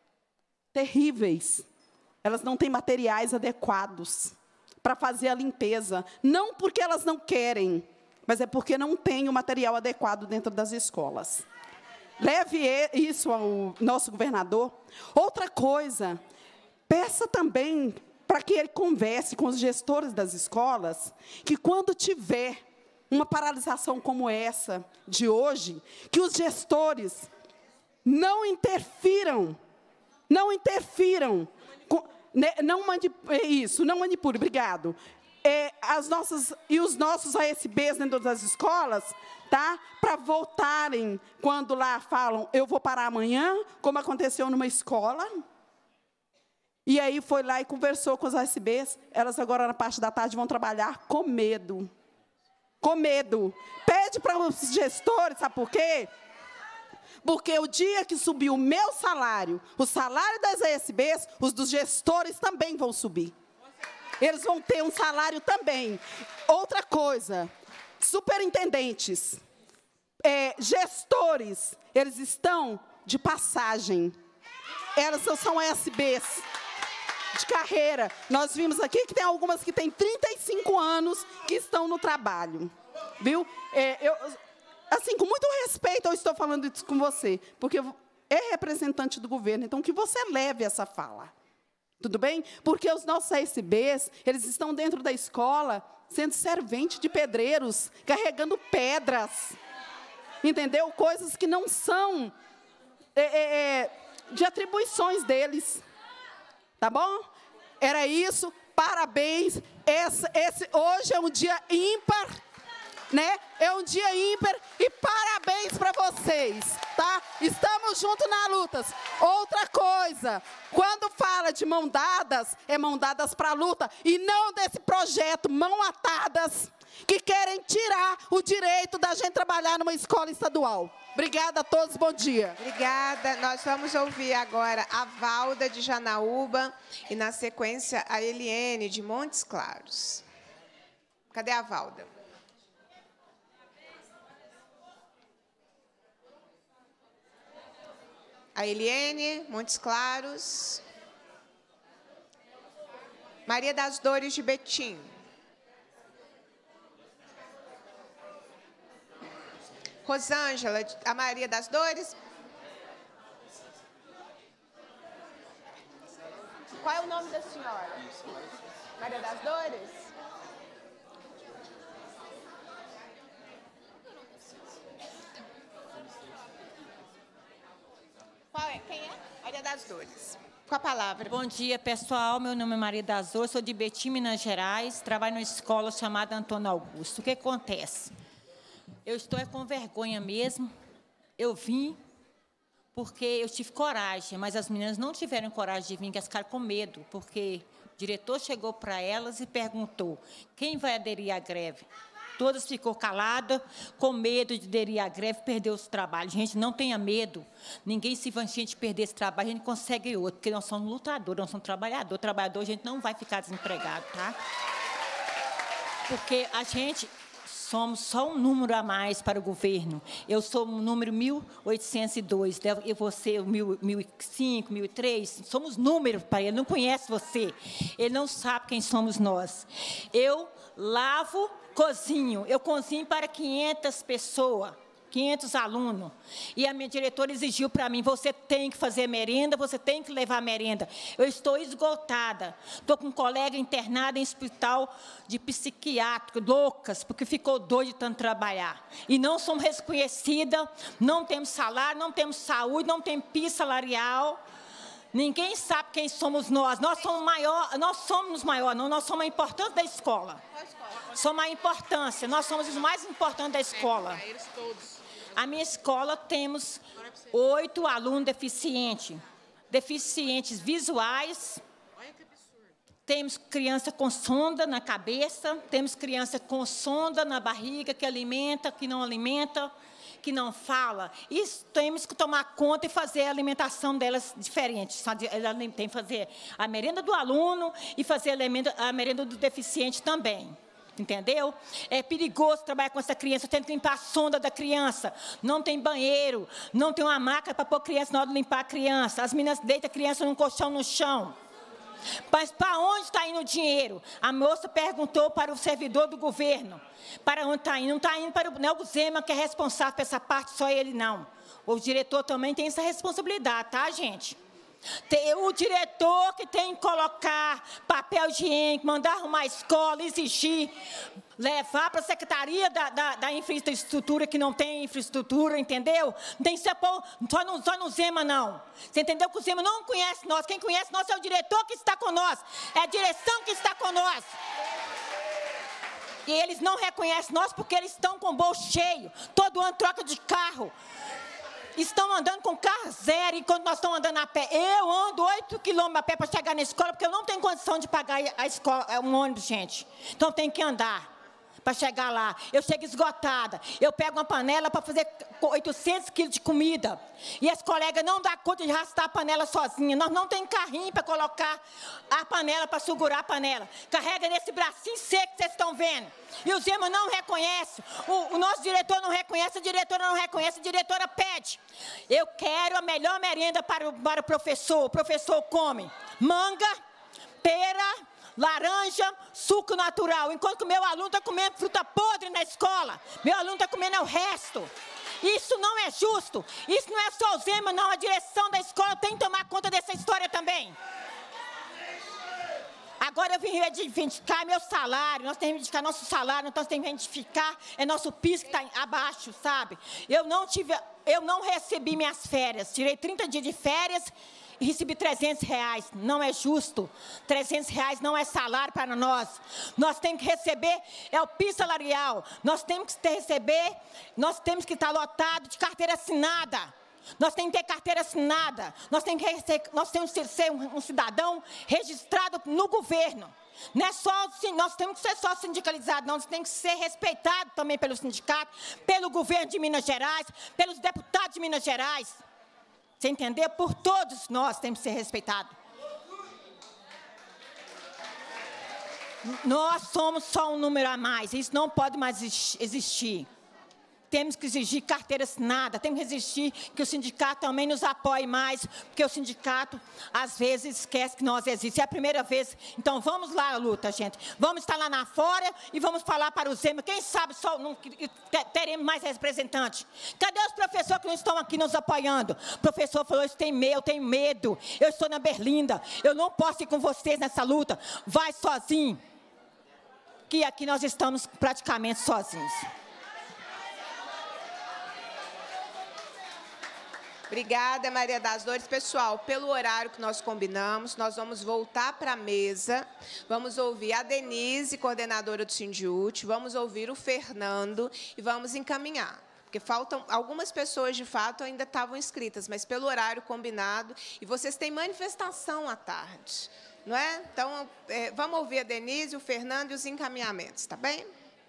terríveis. Elas não têm materiais adequados para fazer a limpeza. Não porque elas não querem, mas é porque não tem o material adequado dentro das escolas. Leve isso ao nosso governador. Outra coisa, peça também para que ele converse com os gestores das escolas, que quando tiver uma paralisação como essa de hoje, que os gestores não interfiram, não interfiram, com, né, não manipulem, isso, não manipulem, obrigado. É, as nossas, e os nossos A S Bs dentro das escolas, tá? Para voltarem, quando lá falam, eu vou parar amanhã, como aconteceu numa escola. E aí foi lá e conversou com os A S Bs, elas agora, na parte da tarde, vão trabalhar com medo. Com medo. Pede para os gestores, sabe por quê? Porque o dia que subir o meu salário, o salário das A S Bs, os dos gestores também vão subir. Eles vão ter um salário também. Outra coisa, superintendentes, é, gestores, eles estão de passagem. Elas são A S Bs de carreira. Nós vimos aqui que tem algumas que têm trinta e cinco anos que estão no trabalho. Viu? É, eu, assim, com muito respeito, eu estou falando isso com você, porque é representante do governo, então que você leve essa fala. Tudo bem? Porque os nossos A S Bs, eles estão dentro da escola, sendo servente de pedreiros, carregando pedras. Entendeu? Coisas que não são é, é, de atribuições deles. Tá bom? Era isso. Parabéns. Esse, esse, hoje é um dia ímpar. Né? É um dia ímpar e parabéns para vocês, tá? Estamos juntos na luta. Outra coisa, quando fala de mão dadas, é mão dadas para a luta e não desse projeto mão atadas que querem tirar o direito da gente trabalhar numa escola estadual. Obrigada a todos, bom dia. Obrigada. Nós vamos ouvir agora a Valda de Janaúba e, na sequência, a Eliene de Montes Claros. Cadê a Valda? A Eliene, Montes Claros. Maria das Dores de Betim. Rosângela, a Maria das Dores. Qual é o nome da senhora? Maria das Dores? vereadores. Com a palavra. Bom dia, pessoal. Meu nome é Maria das Dores, sou de Betim, Minas Gerais. Trabalho numa escola chamada Antônio Augusto. O que acontece? Eu estou é com vergonha mesmo. Eu vim porque eu tive coragem, mas as meninas não tiveram coragem de vir, que elas ficaram com medo, porque o diretor chegou para elas e perguntou quem vai aderir à greve. Todas ficou calada, com medo de aderir à greve, perder os trabalhos. Gente, não tenha medo. Ninguém se vantia de perder esse trabalho, a gente consegue outro, porque nós somos lutadores, nós somos trabalhadores. Trabalhador, a gente não vai ficar desempregado, tá? Porque a gente somos só um número a mais para o governo. Eu sou o número mil oitocentos e dois, e você o mil e cinco, mil e três. Somos números para ele, ele não conhece você. Ele não sabe quem somos nós. Eu lavo, cozinho. Eu cozinho para quinhentas pessoas, quinhentos alunos. E a minha diretora exigiu para mim, você tem que fazer merenda, você tem que levar merenda. Eu estou esgotada. Estou com um colega internado em hospital de psiquiátrico, loucas, porque ficou doido de tanto trabalhar. E não somos reconhecidas, não temos salário, não temos saúde, não temos piso salarial. Ninguém sabe quem somos nós. Nós somos maior, nós somos os maiores, não, nós somos a importância da escola. Somos a importância, nós somos os mais importantes da escola. A minha escola temos oito alunos deficientes, deficientes visuais. Temos criança com sonda na cabeça, temos criança com sonda na barriga, que alimenta, que não alimenta, que não fala. E temos que tomar conta e fazer a alimentação delas diferente. Ela tem que fazer a merenda do aluno e fazer a merenda do deficiente também. Entendeu? É perigoso trabalhar com essa criança, tendo que limpar a sonda da criança. Não tem banheiro, não tem uma máquina para pôr a criança na hora de limpar a criança. As meninas deitam a criança num colchão no chão. Mas para onde está indo o dinheiro? A moça perguntou para o servidor do governo. Para onde está indo? Não está indo para o, não é o Zema que é responsável por essa parte, só ele não. O diretor também tem essa responsabilidade, tá, gente? Tem o diretor que tem que colocar papel higiênico, mandar arrumar a escola, exigir, levar para a Secretaria da, da, da Infraestrutura, que não tem infraestrutura, entendeu? Não tem que ser pô, só, no, só no Zema, não. Você entendeu que o Zema não conhece nós. Quem conhece nós é o diretor que está com nós. É a direção que está com nós. E eles não reconhecem nós porque eles estão com o bolso cheio. Todo ano troca de carro. Estão andando com carro zero, enquanto nós estamos andando a pé. Eu ando oito quilômetros a pé para chegar na escola, porque eu não tenho condição de pagar a escola, um ônibus, gente. Então, eu tenho que andar para chegar lá. Eu chego esgotada. Eu pego uma panela para fazer oitocentos quilos de comida. E as colegas não dão conta de arrastar a panela sozinha. Nós não temos carrinho para colocar a panela, para segurar a panela. Carrega nesse bracinho seco que vocês estão vendo. E o Zema não reconhece. O, o nosso diretor não reconhece, a diretora não reconhece, a diretora pede. Eu quero a melhor merenda para o, para o professor. O professor come manga, pera, laranja, suco natural. Enquanto que o meu aluno está comendo fruta podre na escola. Meu aluno está comendo o resto. Isso não é justo. Isso não é só o Zema, não. A direção da escola tem que tomar conta dessa história também. Agora eu vim reivindicar meu salário. Nós temos que reivindicar nosso salário. Nós temos que reivindicar é nosso piso que está abaixo, sabe? Eu não, tive, eu não recebi minhas férias. Tirei trinta dias de férias e recebi trezentos reais. Não é justo. trezentos reais não é salário para nós. Nós temos que receber, é o piso salarial. Nós temos que receber, nós temos que estar lotado de carteira assinada. Nós temos que ter carteira assinada. Nós temos que, ser, nós temos que ser um, um cidadão registrado no governo. Não é só, nós temos que ser só sindicalizado, não. Nós temos que ser respeitado também pelo sindicato, pelo governo de Minas Gerais, pelos deputados de Minas Gerais. Você entendeu? Por todos nós temos que ser respeitados. Nós somos só um número a mais. Isso não pode mais existir. Temos que exigir carteira assinada, temos que exigir que o sindicato também nos apoie mais, porque o sindicato, às vezes, esquece que nós existimos. É a primeira vez. Então, vamos lá à luta, gente. Vamos estar lá na fora e vamos falar para o Zema. Quem sabe só não, teremos mais representantes. Cadê os professores que não estão aqui nos apoiando? O professor falou, eu tenho medo, eu tenho medo. Eu estou na Berlinda, eu não posso ir com vocês nessa luta. Vai sozinho. Que aqui nós estamos praticamente sozinhos. Obrigada, Maria das Dores. Pessoal, pelo horário que nós combinamos, nós vamos voltar para a mesa, vamos ouvir a Denise, coordenadora do Sindiúti, vamos ouvir o Fernando e vamos encaminhar. Porque faltam, algumas pessoas, de fato, ainda estavam inscritas, mas pelo horário combinado, e vocês têm manifestação à tarde, não é? Então, é, vamos ouvir a Denise, o Fernando e os encaminhamentos, tá bem?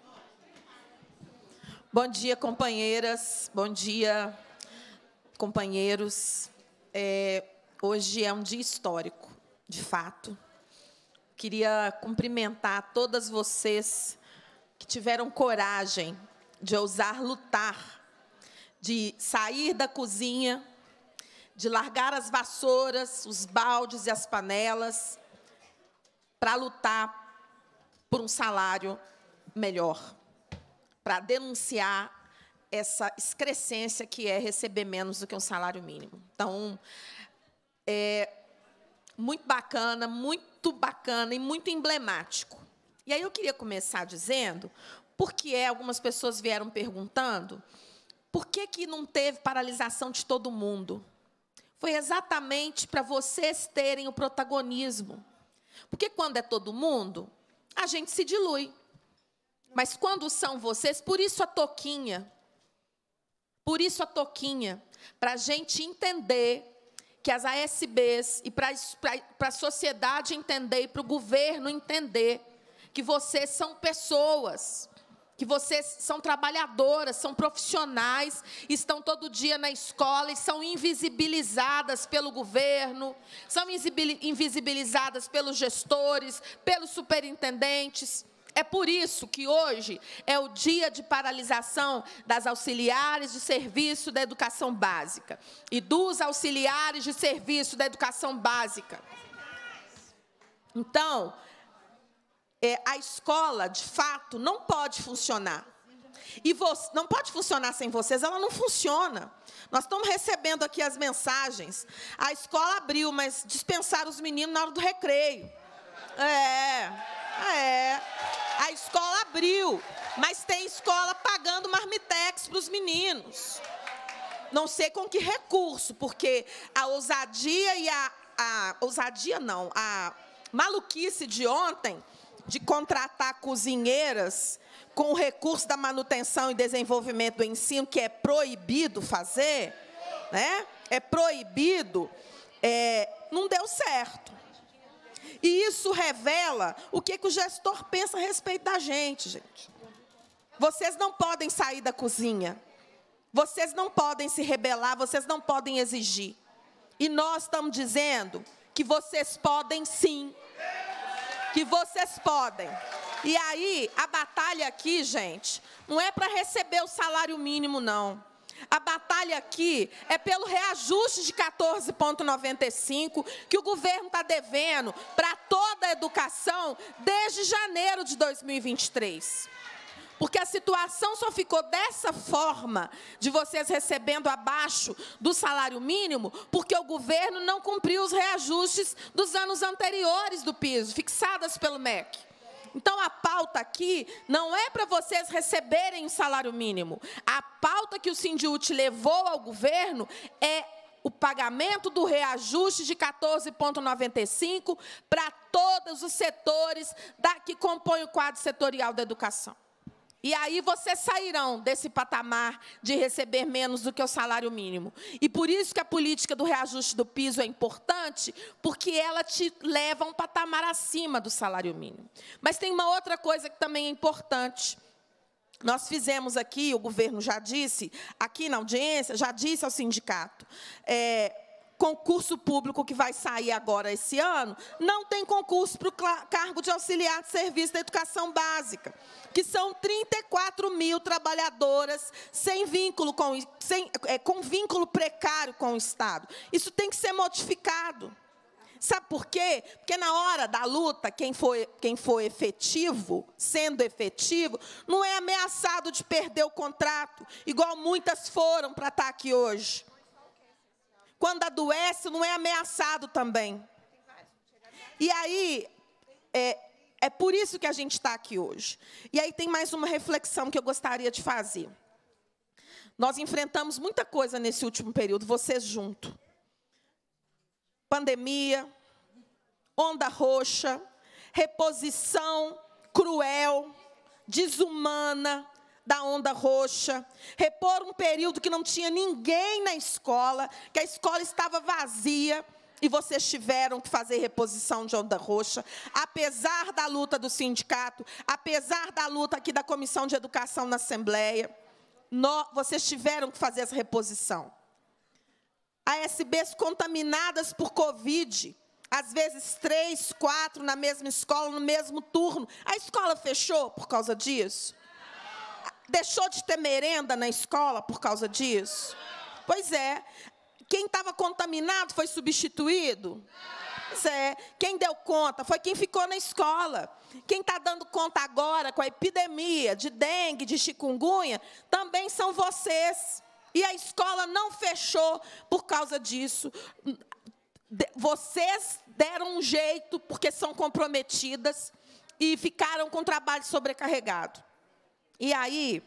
Bom dia, companheiras. Bom dia, companheiros. É, hoje é um dia histórico, de fato. Queria cumprimentar todas vocês que tiveram coragem de ousar lutar, de sair da cozinha, de largar as vassouras, os baldes e as panelas, para lutar por um salário melhor, para denunciar essa excrescência que é receber menos do que um salário mínimo. Então, é muito bacana, muito bacana e muito emblemático. E aí eu queria começar dizendo, porque é, algumas pessoas vieram perguntando, por que que não teve paralisação de todo mundo? Foi exatamente para vocês terem o protagonismo. Porque quando é todo mundo, a gente se dilui. Mas quando são vocês, por isso a toquinha, por isso a toquinha, para a gente entender que as A S Bs, e para a sociedade entender, e para o governo entender, que vocês são pessoas, que vocês são trabalhadoras, são profissionais, estão todo dia na escola e são invisibilizadas pelo governo, são invisibilizadas pelos gestores, pelos superintendentes. É por isso que hoje é o dia de paralisação das auxiliares de serviço da educação básica e dos auxiliares de serviço da educação básica. Então, é, a escola, de fato, não pode funcionar. E você, não pode funcionar sem vocês, ela não funciona. Nós estamos recebendo aqui as mensagens. A escola abriu, mas dispensaram os meninos na hora do recreio. É, é. A escola abriu, mas tem escola pagando marmitex para os meninos. Não sei com que recurso, porque a ousadia e a, a... ousadia não, a maluquice de ontem, de contratar cozinheiras com o recurso da manutenção e desenvolvimento do ensino, que é proibido fazer, né? É proibido, é, não deu certo. E isso revela o que, que o gestor pensa a respeito da gente, gente. Vocês não podem sair da cozinha. Vocês não podem se rebelar, vocês não podem exigir. E nós estamos dizendo que vocês podem sim. Que vocês podem. E aí, a batalha aqui, gente, não é para receber o salário mínimo, não. A batalha aqui é pelo reajuste de quatorze vírgula noventa e cinco que o governo está devendo para toda a educação desde janeiro de dois mil e vinte e três. Porque a situação só ficou dessa forma, de vocês recebendo abaixo do salário mínimo, porque o governo não cumpriu os reajustes dos anos anteriores do piso, fixadas pelo M E C. Então, a pauta aqui não é para vocês receberem o salário mínimo. A pauta que o Sindiúti levou ao governo é o pagamento do reajuste de quatorze vírgula noventa e cinco para todos os setores da, que compõem o quadro setorial da educação. E aí vocês sairão desse patamar de receber menos do que o salário mínimo. E por isso que a política do reajuste do piso é importante, porque ela te leva a um patamar acima do salário mínimo. Mas tem uma outra coisa que também é importante. Nós fizemos aqui, o governo já disse, aqui na audiência, já disse ao sindicato, é, concurso público que vai sair agora esse ano, não tem concurso para o cargo de auxiliar de serviço da educação básica, que são trinta e quatro mil trabalhadoras sem vínculo com, sem, é, com vínculo precário com o Estado. Isso tem que ser modificado. Sabe por quê? Porque na hora da luta, quem for, quem for efetivo, sendo efetivo, não é ameaçado de perder o contrato, igual muitas foram para estar aqui hoje. Quando adoece, não é ameaçado também. E aí, é, é por isso que a gente está aqui hoje. E aí tem mais uma reflexão que eu gostaria de fazer. Nós enfrentamos muita coisa nesse último período, vocês junto. Pandemia, onda roxa, reposição cruel, desumana da onda roxa, repor um período que não tinha ninguém na escola, que a escola estava vazia, e vocês tiveram que fazer reposição de onda roxa, apesar da luta do sindicato, apesar da luta aqui da Comissão de Educação na Assembleia, nós, vocês tiveram que fazer essa reposição. A S Bs contaminadas por Covid, às vezes três, quatro na mesma escola, no mesmo turno. A escola fechou por causa disso? Deixou de ter merenda na escola por causa disso? Pois é. Quem estava contaminado foi substituído? Pois é. Quem deu conta foi quem ficou na escola. Quem está dando conta agora com a epidemia de dengue, de chikungunya, também são vocês. E a escola não fechou por causa disso. Vocês deram um jeito, porque são comprometidas, e ficaram com o trabalho sobrecarregado. E aí,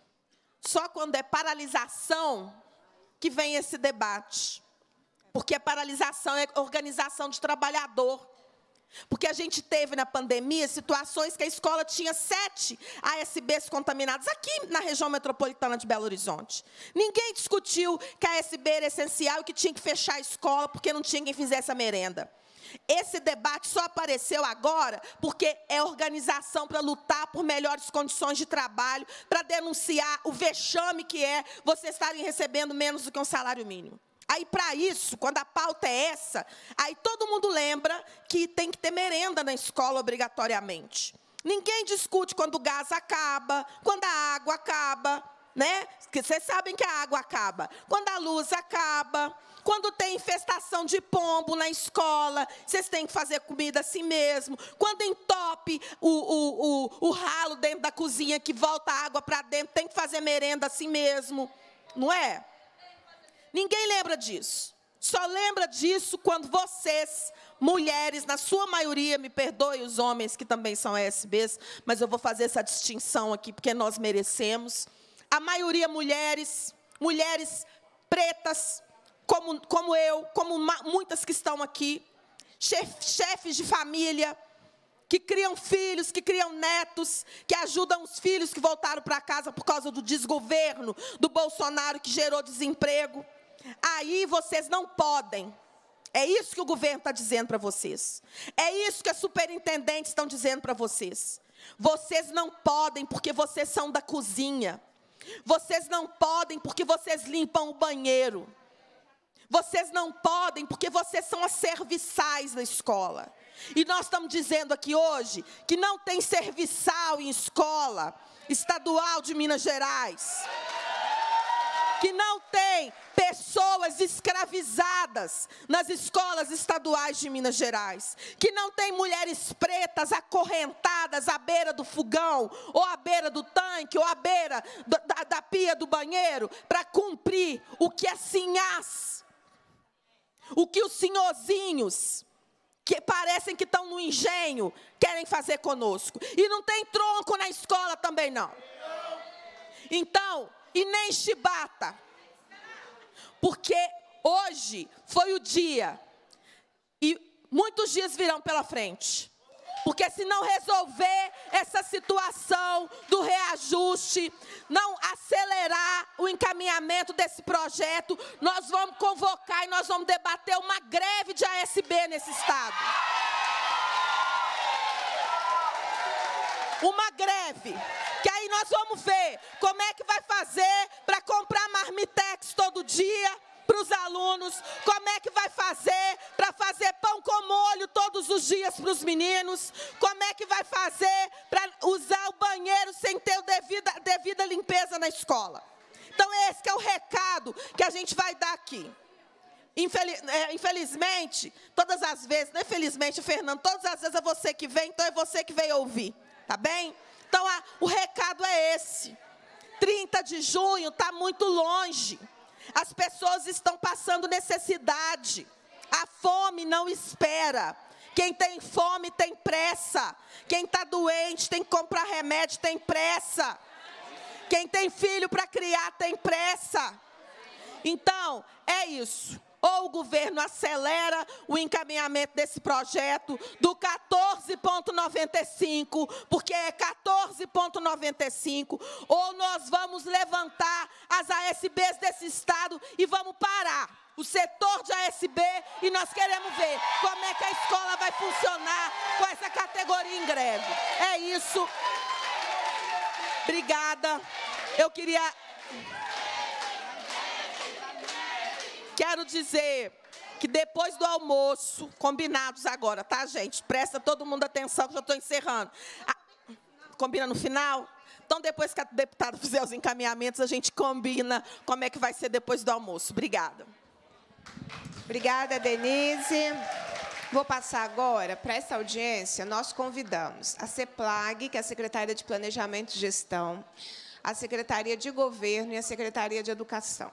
só quando é paralisação que vem esse debate. Porque a paralisação é organização de trabalhador. Porque a gente teve na pandemia situações que a escola tinha sete A S Bs contaminados aqui na região metropolitana de Belo Horizonte. Ninguém discutiu que a A S B era essencial e que tinha que fechar a escola porque não tinha quem fizesse a merenda. Esse debate só apareceu agora porque é organização para lutar por melhores condições de trabalho, para denunciar o vexame que é vocês estarem recebendo menos do que um salário mínimo. Aí, para isso, quando a pauta é essa, aí todo mundo lembra que tem que ter merenda na escola obrigatoriamente. Ninguém discute quando o gás acaba, quando a água acaba, né? Porque vocês sabem que a água acaba. Quando a luz acaba, quando tem infestação de pombo na escola, vocês têm que fazer comida assim mesmo. Quando entope o, o, o, o ralo dentro da cozinha, que volta a água para dentro, tem que fazer merenda assim mesmo. Não é? Ninguém lembra disso. Só lembra disso quando vocês, mulheres, na sua maioria, me perdoem os homens que também são A S Bs, mas eu vou fazer essa distinção aqui porque nós merecemos. A maioria mulheres, mulheres pretas, como, como eu, como muitas que estão aqui, chef, chefes de família, que criam filhos, que criam netos, que ajudam os filhos que voltaram para casa por causa do desgoverno do Bolsonaro, que gerou desemprego. Aí vocês não podem. É isso que o governo está dizendo para vocês. É isso que as superintendentes estão dizendo para vocês. Vocês não podem porque vocês são da cozinha. Vocês não podem porque vocês limpam o banheiro. Vocês não podem porque vocês são as serviçais da escola. E nós estamos dizendo aqui hoje que não tem serviçal em escola estadual de Minas Gerais. Que não tem pessoas escravizadas nas escolas estaduais de Minas Gerais. Que não tem mulheres pretas acorrentadas à beira do fogão, ou à beira do tanque, ou à beira da, da, da pia do banheiro, para cumprir o que as sinhás, o que os senhorzinhos, que parecem que estão no engenho, querem fazer conosco. E não tem tronco na escola também, não. Então, e nem chibata. Porque hoje foi o dia, e muitos dias virão pela frente. Porque se não resolver essa situação do reajuste, não acelerar o encaminhamento desse projeto, nós vamos convocar e nós vamos debater uma greve de A S B nesse estado. Uma greve, que aí nós vamos ver como é que vai fazer para comprar marmitex todo dia para os alunos, como é que vai fazer para fazer pão com molho todos os dias para os meninos, como é que vai fazer para usar o banheiro sem ter a devida, devida limpeza na escola. Então, esse que é o recado que a gente vai dar aqui. Infeliz, é, infelizmente, todas as vezes, não infelizmente, Fernando, todas as vezes é você que vem, então é você que veio ouvir. Tá bem? Então, a, o recado é esse. trinta de junho está muito longe. As pessoas estão passando necessidade. A fome não espera. Quem tem fome tem pressa. Quem está doente tem que comprar remédio, tem pressa. Quem tem filho para criar tem pressa. Então, é isso. Ou o governo acelera o encaminhamento desse projeto do quatorze ponto noventa e cinco, porque é quatorze ponto noventa e cinco, ou nós vamos levantar as A S Bs desse estado e vamos parar o setor de A S B e nós queremos ver como é que a escola vai funcionar com essa categoria em greve. É isso. Obrigada. Eu queria... Quero dizer que depois do almoço, combinados agora, tá, gente? Presta todo mundo atenção que eu estou encerrando. Ah, combina no final? Então, depois que a deputada fizer os encaminhamentos, a gente combina como é que vai ser depois do almoço. Obrigada. Obrigada, Denise. Vou passar agora para essa audiência. Nós convidamos a CEPLAG, que é a Secretaria de Planejamento e Gestão, a Secretaria de Governo e a Secretaria de Educação.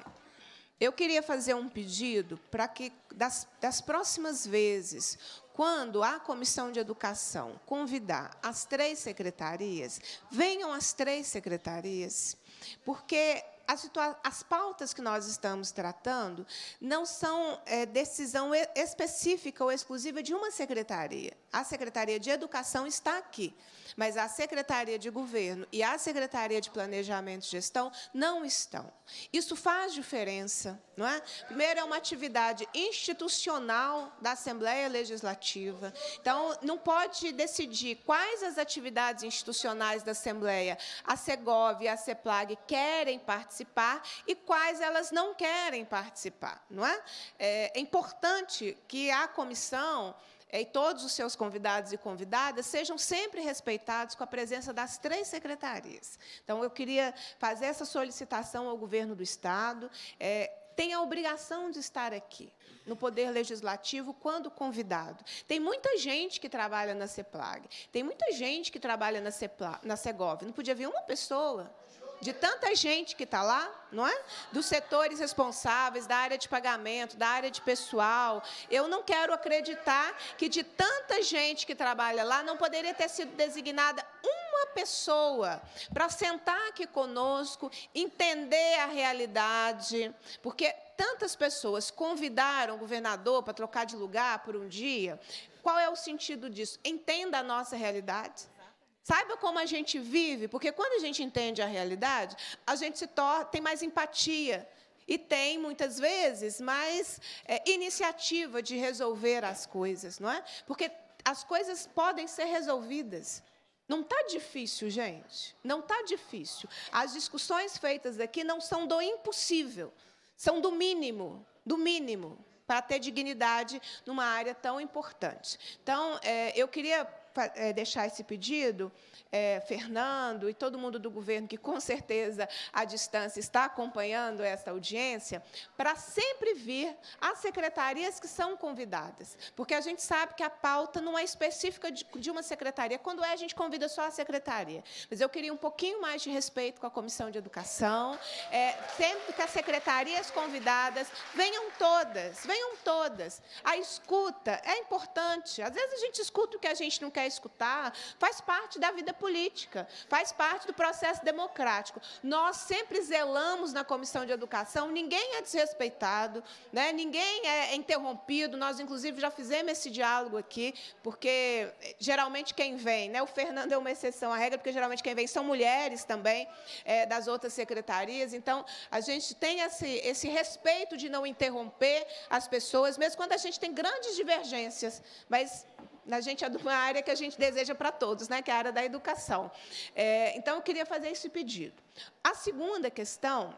Eu queria fazer um pedido para que, das, das próximas vezes, quando a Comissão de Educação convidar as três secretarias, venham as três secretarias, porque as, as pautas que nós estamos tratando não são é, decisão específica ou exclusiva de uma secretaria. A Secretaria de Educação está aqui, mas a Secretaria de Governo e a Secretaria de Planejamento e Gestão não estão. Isso faz diferença, não é? Primeiro, é uma atividade institucional da Assembleia Legislativa. Então, não pode decidir quais as atividades institucionais da Assembleia a Segov e a CEPLAG querem participar e quais elas não querem participar, não é? É importante que a comissão e todos os seus convidados e convidadas sejam sempre respeitados com a presença das três secretarias. Então, eu queria fazer essa solicitação ao governo do Estado. É, tem a obrigação de estar aqui, no Poder Legislativo, quando convidado. Tem muita gente que trabalha na CEPLAG, tem muita gente que trabalha na, CEPLAG, na Segov. Não podia vir uma pessoa de tanta gente que está lá, não é? Dos setores responsáveis, da área de pagamento, da área de pessoal. Eu não quero acreditar que, de tanta gente que trabalha lá, não poderia ter sido designada uma pessoa para sentar aqui conosco, entender a realidade, porque tantas pessoas convidaram o governador para trocar de lugar por um dia. Qual é o sentido disso? Entenda a nossa realidade. Saiba como a gente vive, porque quando a gente entende a realidade, a gente se torna, tem mais empatia e tem, muitas vezes, mais é, iniciativa de resolver as coisas, não é? Porque as coisas podem ser resolvidas. Não está difícil, gente. Não está difícil. As discussões feitas aqui não são do impossível, são do mínimo, do mínimo, para ter dignidade numa área tão importante. Então, é, eu queria É, deixar esse pedido, é, Fernando e todo mundo do governo, que com certeza à distância está acompanhando essa audiência, para sempre vir às secretarias que são convidadas, porque a gente sabe que a pauta não é específica de, de uma secretaria. Quando é, a gente convida só a secretaria. Mas eu queria um pouquinho mais de respeito com a Comissão de Educação, é, sempre que as secretarias convidadas, venham todas, venham todas. A escuta é importante. Às vezes a gente escuta o que a gente não quer escutar, faz parte da vida política, faz parte do processo democrático. Nós sempre zelamos na Comissão de Educação, ninguém é desrespeitado, né? Ninguém é interrompido. Nós, inclusive, já fizemos esse diálogo aqui, porque, geralmente, quem vem, né? O Fernando é uma exceção à regra, porque, geralmente, quem vem são mulheres também, é, das outras secretarias. Então, a gente tem esse, esse respeito de não interromper as pessoas, mesmo quando a gente tem grandes divergências, mas a gente é de uma área que a gente deseja para todos, né, que é a área da educação. É, então, eu queria fazer esse pedido. A segunda questão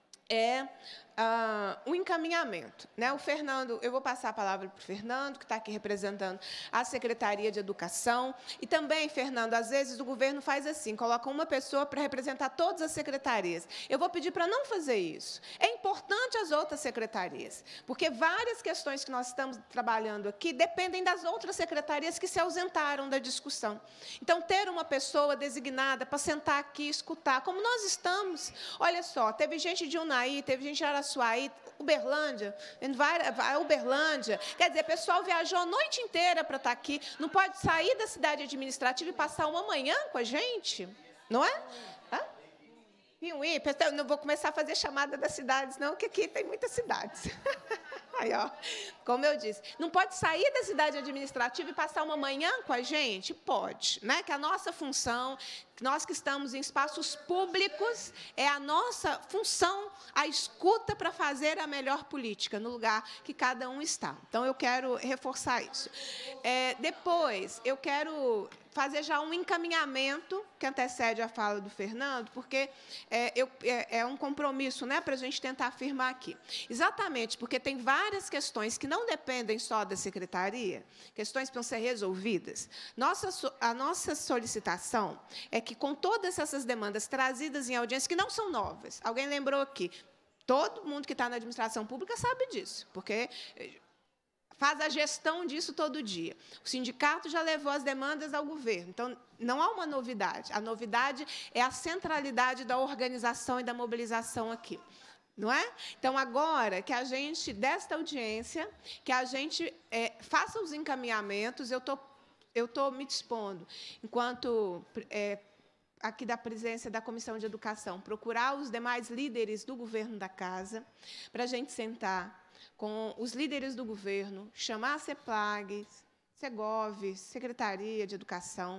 é ah, o encaminhamento, né? O Fernando, eu vou passar a palavra para o Fernando, que está aqui representando a Secretaria de Educação. E também, Fernando, às vezes o governo faz assim, coloca uma pessoa para representar todas as secretarias. Eu vou pedir para não fazer isso. É importante as outras secretarias, porque várias questões que nós estamos trabalhando aqui dependem das outras secretarias que se ausentaram da discussão. Então, ter uma pessoa designada para sentar aqui e escutar, como nós estamos. Olha só, teve gente de Unai, teve gente de Araçuaí, Uberlândia, vai Uberlândia. Quer dizer, o pessoal viajou a noite inteira para estar aqui, não pode sair da cidade administrativa e passar uma manhã com a gente, não é? Hã? Piuí, eu não vou começar a fazer chamada das cidades, não, porque aqui tem muitas cidades. Aí, ó, como eu disse, não pode sair da cidade administrativa e passar uma manhã com a gente? Pode, né? Que a nossa função, nós que estamos em espaços públicos, é a nossa função, a escuta para fazer a melhor política no lugar que cada um está. Então, eu quero reforçar isso. É, depois, eu quero fazer já um encaminhamento que antecede a fala do Fernando, porque é, eu, é, é um compromisso, né, para a gente tentar afirmar aqui. Exatamente, porque tem várias questões que não dependem só da secretaria, questões que precisam ser resolvidas. Nossa, a nossa solicitação é que, com todas essas demandas trazidas em audiência, que não são novas, alguém lembrou aqui, todo mundo que está na administração pública sabe disso, porque faz a gestão disso todo dia. O sindicato já levou as demandas ao governo. Então, não há uma novidade. A novidade é a centralidade da organização e da mobilização aqui. Não é? Então, agora que a gente, desta audiência, que a gente é, faça os encaminhamentos, eu tô, eu estou me dispondo, enquanto é, aqui da presença da Comissão de Educação, procurar os demais líderes do governo da casa, para a gente sentar com os líderes do governo, chamar a CEPLAG, Segov, Secretaria de Educação,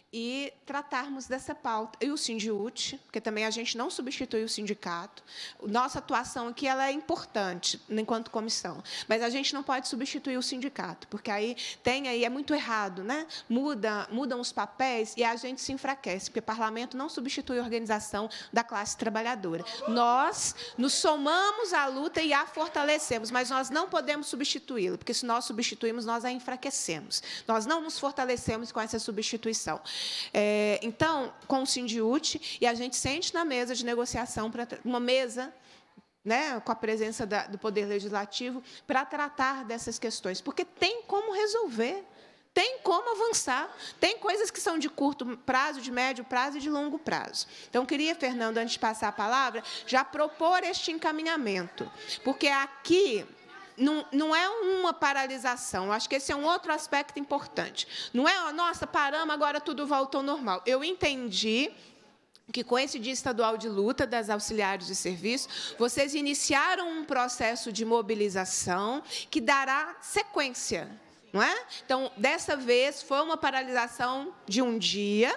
e tratarmos dessa pauta. E o Sindiúte, porque também a gente não substitui o sindicato. Nossa atuação aqui ela é importante, enquanto comissão, mas a gente não pode substituir o sindicato, porque aí tem aí, é muito errado, né? Muda, mudam os papéis e a gente se enfraquece, porque o parlamento não substitui a organização da classe trabalhadora. Nós nos somamos à luta e a fortalecemos, mas nós não podemos substituí-la, porque se nós substituímos, nós a enfraquecemos. Nós não nos fortalecemos com essa substituição. É, então, com o Sindiúte, e a gente sente na mesa de negociação, pra, uma mesa, né, com a presença da, do Poder Legislativo, para tratar dessas questões, porque tem como resolver, tem como avançar, tem coisas que são de curto prazo, de médio prazo e de longo prazo. Então, queria, Fernando, antes de passar a palavra, já propor este encaminhamento, porque aqui Não, não é uma paralisação, eu acho que esse é um outro aspecto importante. Não é, oh, nossa, paramos, agora tudo voltou ao normal. Eu entendi que, com esse Dia Estadual de Luta das Auxiliares de Serviço, vocês iniciaram um processo de mobilização que dará sequência. Não é? Então, dessa vez, foi uma paralisação de um dia,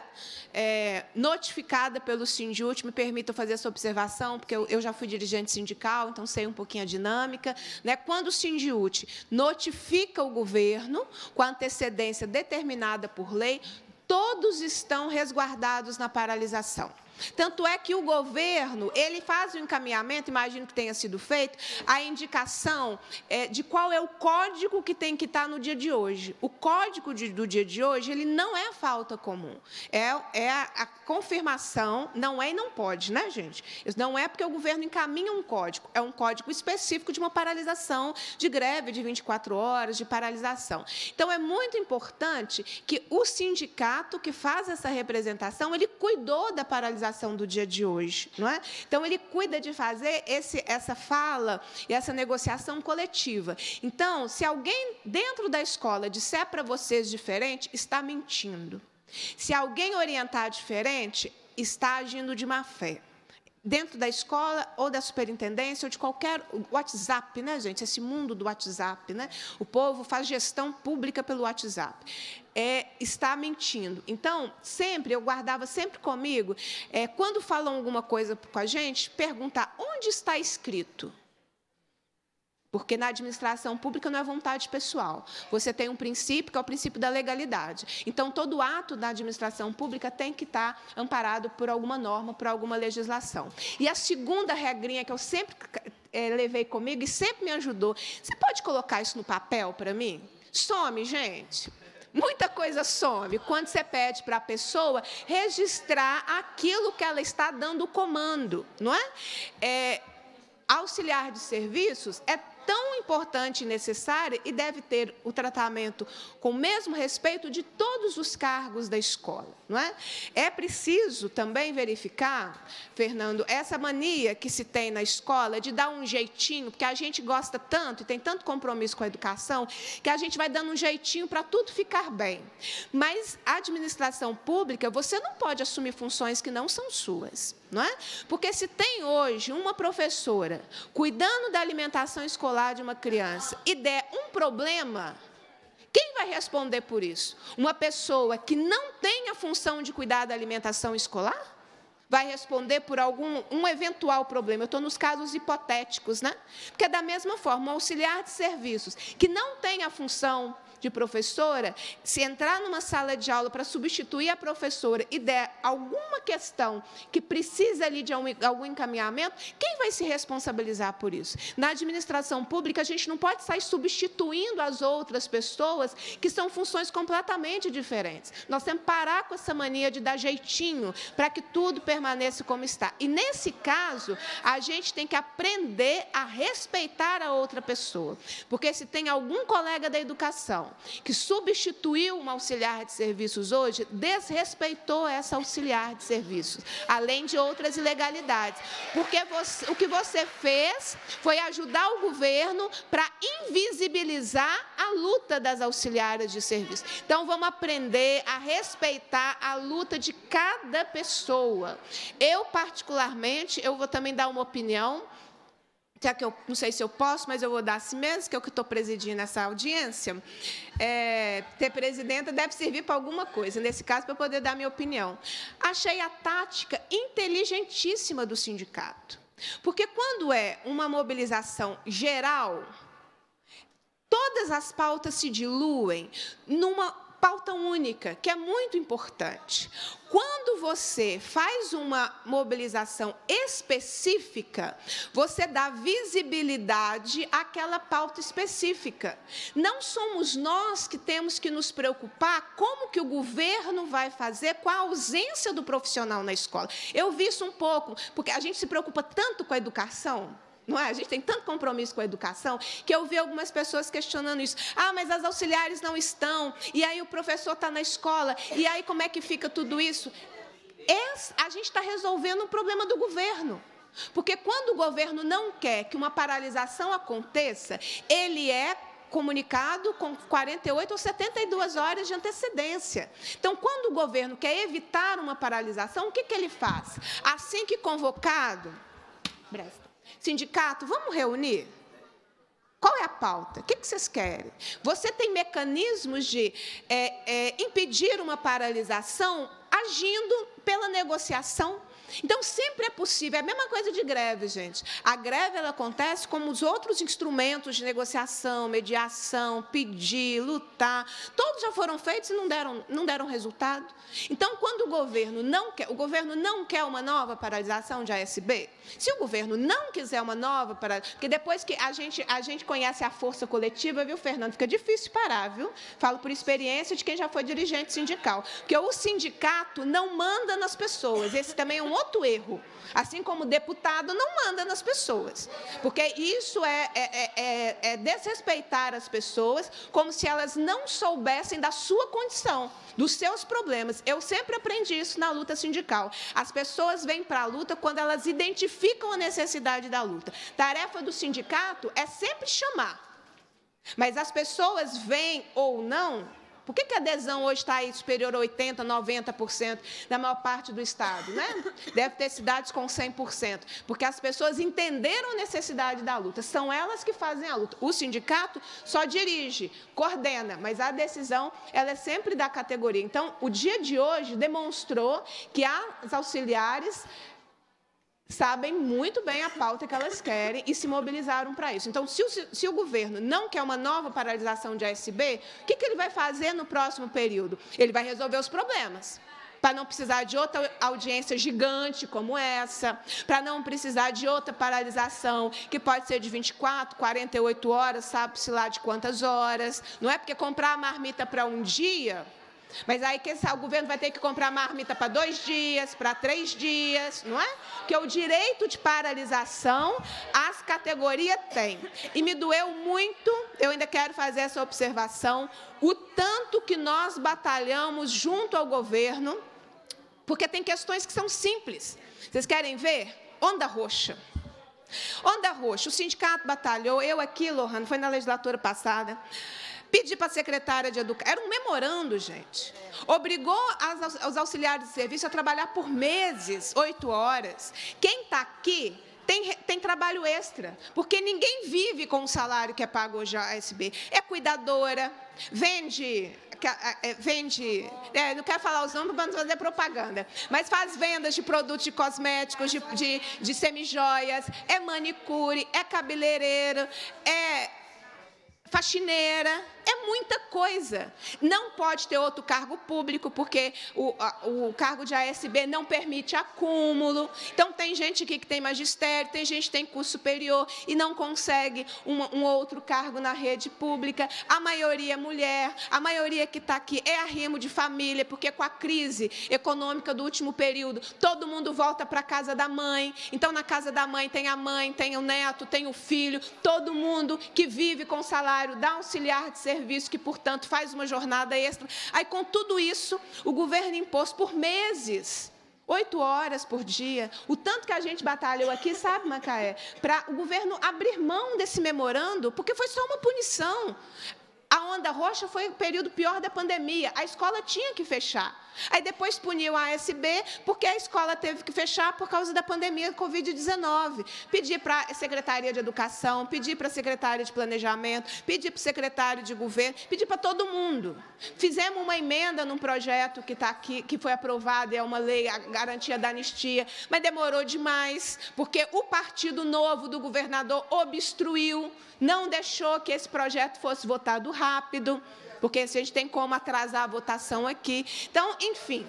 é, notificada pelo Sindiúte. Me permitam fazer essa observação, porque eu, eu já fui dirigente sindical, então sei um pouquinho a dinâmica. Né? Quando o Sindiúte notifica o governo, com a antecedência determinada por lei, todos estão resguardados na paralisação. Tanto é que o governo ele faz o encaminhamento, imagino que tenha sido feito, a indicação é, de qual é o código que tem que estar no dia de hoje. O código de, do dia de hoje ele não é a falta comum, é, é a, a confirmação, não é e não pode, né, gente? Não é porque o governo encaminha um código, é um código específico de uma paralisação de greve de vinte e quatro horas, de paralisação. Então, é muito importante que o sindicato que faz essa representação, ele cuidou da paralisação do dia de hoje, não é? Então, ele cuida de fazer esse, essa fala e essa negociação coletiva. Então, se alguém dentro da escola disser para vocês diferente, está mentindo. Se alguém orientar diferente, está agindo de má fé. Dentro da escola, ou da superintendência, ou de qualquer... WhatsApp, né, gente? Esse mundo do WhatsApp, né? O povo faz gestão pública pelo WhatsApp. É, está mentindo. Então, sempre, eu guardava sempre comigo, é, quando falam alguma coisa com a gente, perguntar onde está escrito. Porque na administração pública não é vontade pessoal. Você tem um princípio, que é o princípio da legalidade. Então, todo ato da administração pública tem que estar amparado por alguma norma, por alguma legislação. E a segunda regrinha que eu sempre é, levei comigo e sempre me ajudou, você pode colocar isso no papel para mim? Some, gente. Muita coisa some quando você pede para a pessoa registrar aquilo que ela está dando o comando, não é? É, auxiliar de serviços é tão importante e necessária e deve ter o tratamento com o mesmo respeito de todos os cargos da escola, não é? É preciso também verificar, Fernando, essa mania que se tem na escola de dar um jeitinho, porque a gente gosta tanto e tem tanto compromisso com a educação, que a gente vai dando um jeitinho para tudo ficar bem. Mas a administração pública, você não pode assumir funções que não são suas, não é? Porque se tem hoje uma professora cuidando da alimentação escolar de uma criança e der um problema, quem vai responder por isso? Uma pessoa que não tem a função de cuidar da alimentação escolar? Vai responder por algum um eventual problema. Eu estou nos casos hipotéticos, né? Porque, da mesma forma, um auxiliar de serviços que não tem a função de professora, se entrar numa sala de aula para substituir a professora e der alguma questão que precisa ali de algum encaminhamento, quem vai se responsabilizar por isso? Na administração pública, a gente não pode sair substituindo as outras pessoas que são funções completamente diferentes. Nós temos que parar com essa mania de dar jeitinho para que tudo permaneça como está. E, nesse caso, a gente tem que aprender a respeitar a outra pessoa. Porque se tem algum colega da educação que substituiu uma auxiliar de serviços hoje, desrespeitou essa auxiliar de serviços, além de outras ilegalidades. Porque você, o que você fez foi ajudar o governo para invisibilizar a luta das auxiliares de serviço. Então, vamos aprender a respeitar a luta de cada pessoa. Eu, particularmente, eu vou também dar uma opinião, já que eu não sei se eu posso, mas eu vou dar assim mesmo, que é o que estou presidindo essa audiência. É, ter presidenta deve servir para alguma coisa, nesse caso, para eu poder dar minha opinião. Achei a tática inteligentíssima do sindicato, porque quando é uma mobilização geral, todas as pautas se diluem numa pauta única, que é muito importante. Quando você faz uma mobilização específica, você dá visibilidade àquela pauta específica. Não somos nós que temos que nos preocupar como que o governo vai fazer com a ausência do profissional na escola. Eu vi isso um pouco, porque a gente se preocupa tanto com a educação, não é? A gente tem tanto compromisso com a educação que eu vi algumas pessoas questionando isso. Ah, mas as auxiliares não estão, e aí o professor está na escola, e aí como é que fica tudo isso? Esse, a gente está resolvendo um problema do governo. Porque quando o governo não quer que uma paralisação aconteça, ele é comunicado com quarenta e oito ou setenta e duas horas de antecedência. Então, quando o governo quer evitar uma paralisação, o que, que ele faz? Assim que convocado, sindicato, vamos reunir? Qual é a pauta? O que vocês querem? Você tem mecanismos de é, é, impedir uma paralisação agindo pela negociação. Então, sempre é possível. É a mesma coisa de greve, gente. A greve ela acontece como os outros instrumentos de negociação, mediação, pedir, lutar. Todos já foram feitos e não deram, não deram resultado. Então, quando o governo não quer, o governo não quer uma nova paralisação de A S B, se o governo não quiser uma nova paralisação, porque depois que a gente, a gente conhece a força coletiva, viu, Fernando? Fica difícil parar, viu? Falo por experiência de quem já foi dirigente sindical. Porque o sindicato não manda nas pessoas. Esse também é um outro erro. Assim como o deputado não manda nas pessoas. Porque isso é, é, é, é desrespeitar as pessoas como se elas não soubessem da sua condição, dos seus problemas. Eu sempre aprendi isso na luta sindical. As pessoas vêm para a luta quando elas identificam a necessidade da luta. Tarefa do sindicato é sempre chamar. Mas as pessoas vêm ou não. Por que, que a adesão hoje está aí superior a oitenta por cento, noventa por cento na maior parte do Estado? Né? Deve ter cidades com cem por cento, porque as pessoas entenderam a necessidade da luta. São elas que fazem a luta. O sindicato só dirige, coordena, mas a decisão ela é sempre da categoria. Então, o dia de hoje demonstrou que as auxiliares sabem muito bem a pauta que elas querem e se mobilizaram para isso. Então, se o, se o governo não quer uma nova paralisação de A S B, o que, que ele vai fazer no próximo período? Ele vai resolver os problemas, para não precisar de outra audiência gigante como essa, para não precisar de outra paralisação, que pode ser de vinte e quatro, quarenta e oito horas, sabe-se lá de quantas horas. Não é porque comprar a marmita para um dia Mas aí que o governo vai ter que comprar marmita para dois dias, para três dias, não é? Porque o direito de paralisação as categorias têm. E me doeu muito, eu ainda quero fazer essa observação, o tanto que nós batalhamos junto ao governo, porque tem questões que são simples. Vocês querem ver? Onda roxa. Onda roxa, o sindicato batalhou, eu aqui, Lohane, foi na legislatura passada, pedi para a secretária de Educação, era um memorando, gente, obrigou as, os auxiliares de serviço a trabalhar por meses, oito horas. Quem está aqui tem, tem trabalho extra, porque ninguém vive com o salário que é pago hoje à A S B. É cuidadora, vende... vende, é, não quero falar os nomes para não fazer propaganda, mas faz vendas de produtos de cosméticos, de, de, de semijoias, é manicure, é cabeleireiro, é faxineira, é muita coisa. Não pode ter outro cargo público, porque o, a, o cargo de A S B não permite acúmulo. Então, tem gente aqui que tem magistério, tem gente que tem curso superior e não consegue um, um outro cargo na rede pública. A maioria é mulher, a maioria que está aqui é arrimo de família, porque com a crise econômica do último período, todo mundo volta para a casa da mãe. Então, na casa da mãe tem a mãe, tem o neto, tem o filho, todo mundo que vive com salário da auxiliar de serviço, que, portanto, faz uma jornada extra. Aí, com tudo isso, o governo impôs por meses, oito horas por dia, o tanto que a gente batalhou aqui, sabe, Macaé, para o governo abrir mão desse memorando, porque foi só uma punição. A onda roxa foi o período pior da pandemia, a escola tinha que fechar. Aí depois puniu a A S B, porque a escola teve que fechar por causa da pandemia covid dezenove. Pedi para a Secretaria de Educação, pedi para a Secretaria de Planejamento, pedi para o secretário de Governo, pedi para todo mundo. Fizemos uma emenda num projeto que está aqui, que foi aprovado, é uma lei, a garantia da anistia, mas demorou demais, porque o Partido Novo do governador obstruiu, não deixou que esse projeto fosse votado rápido, porque a gente tem como atrasar a votação aqui. Então, enfim,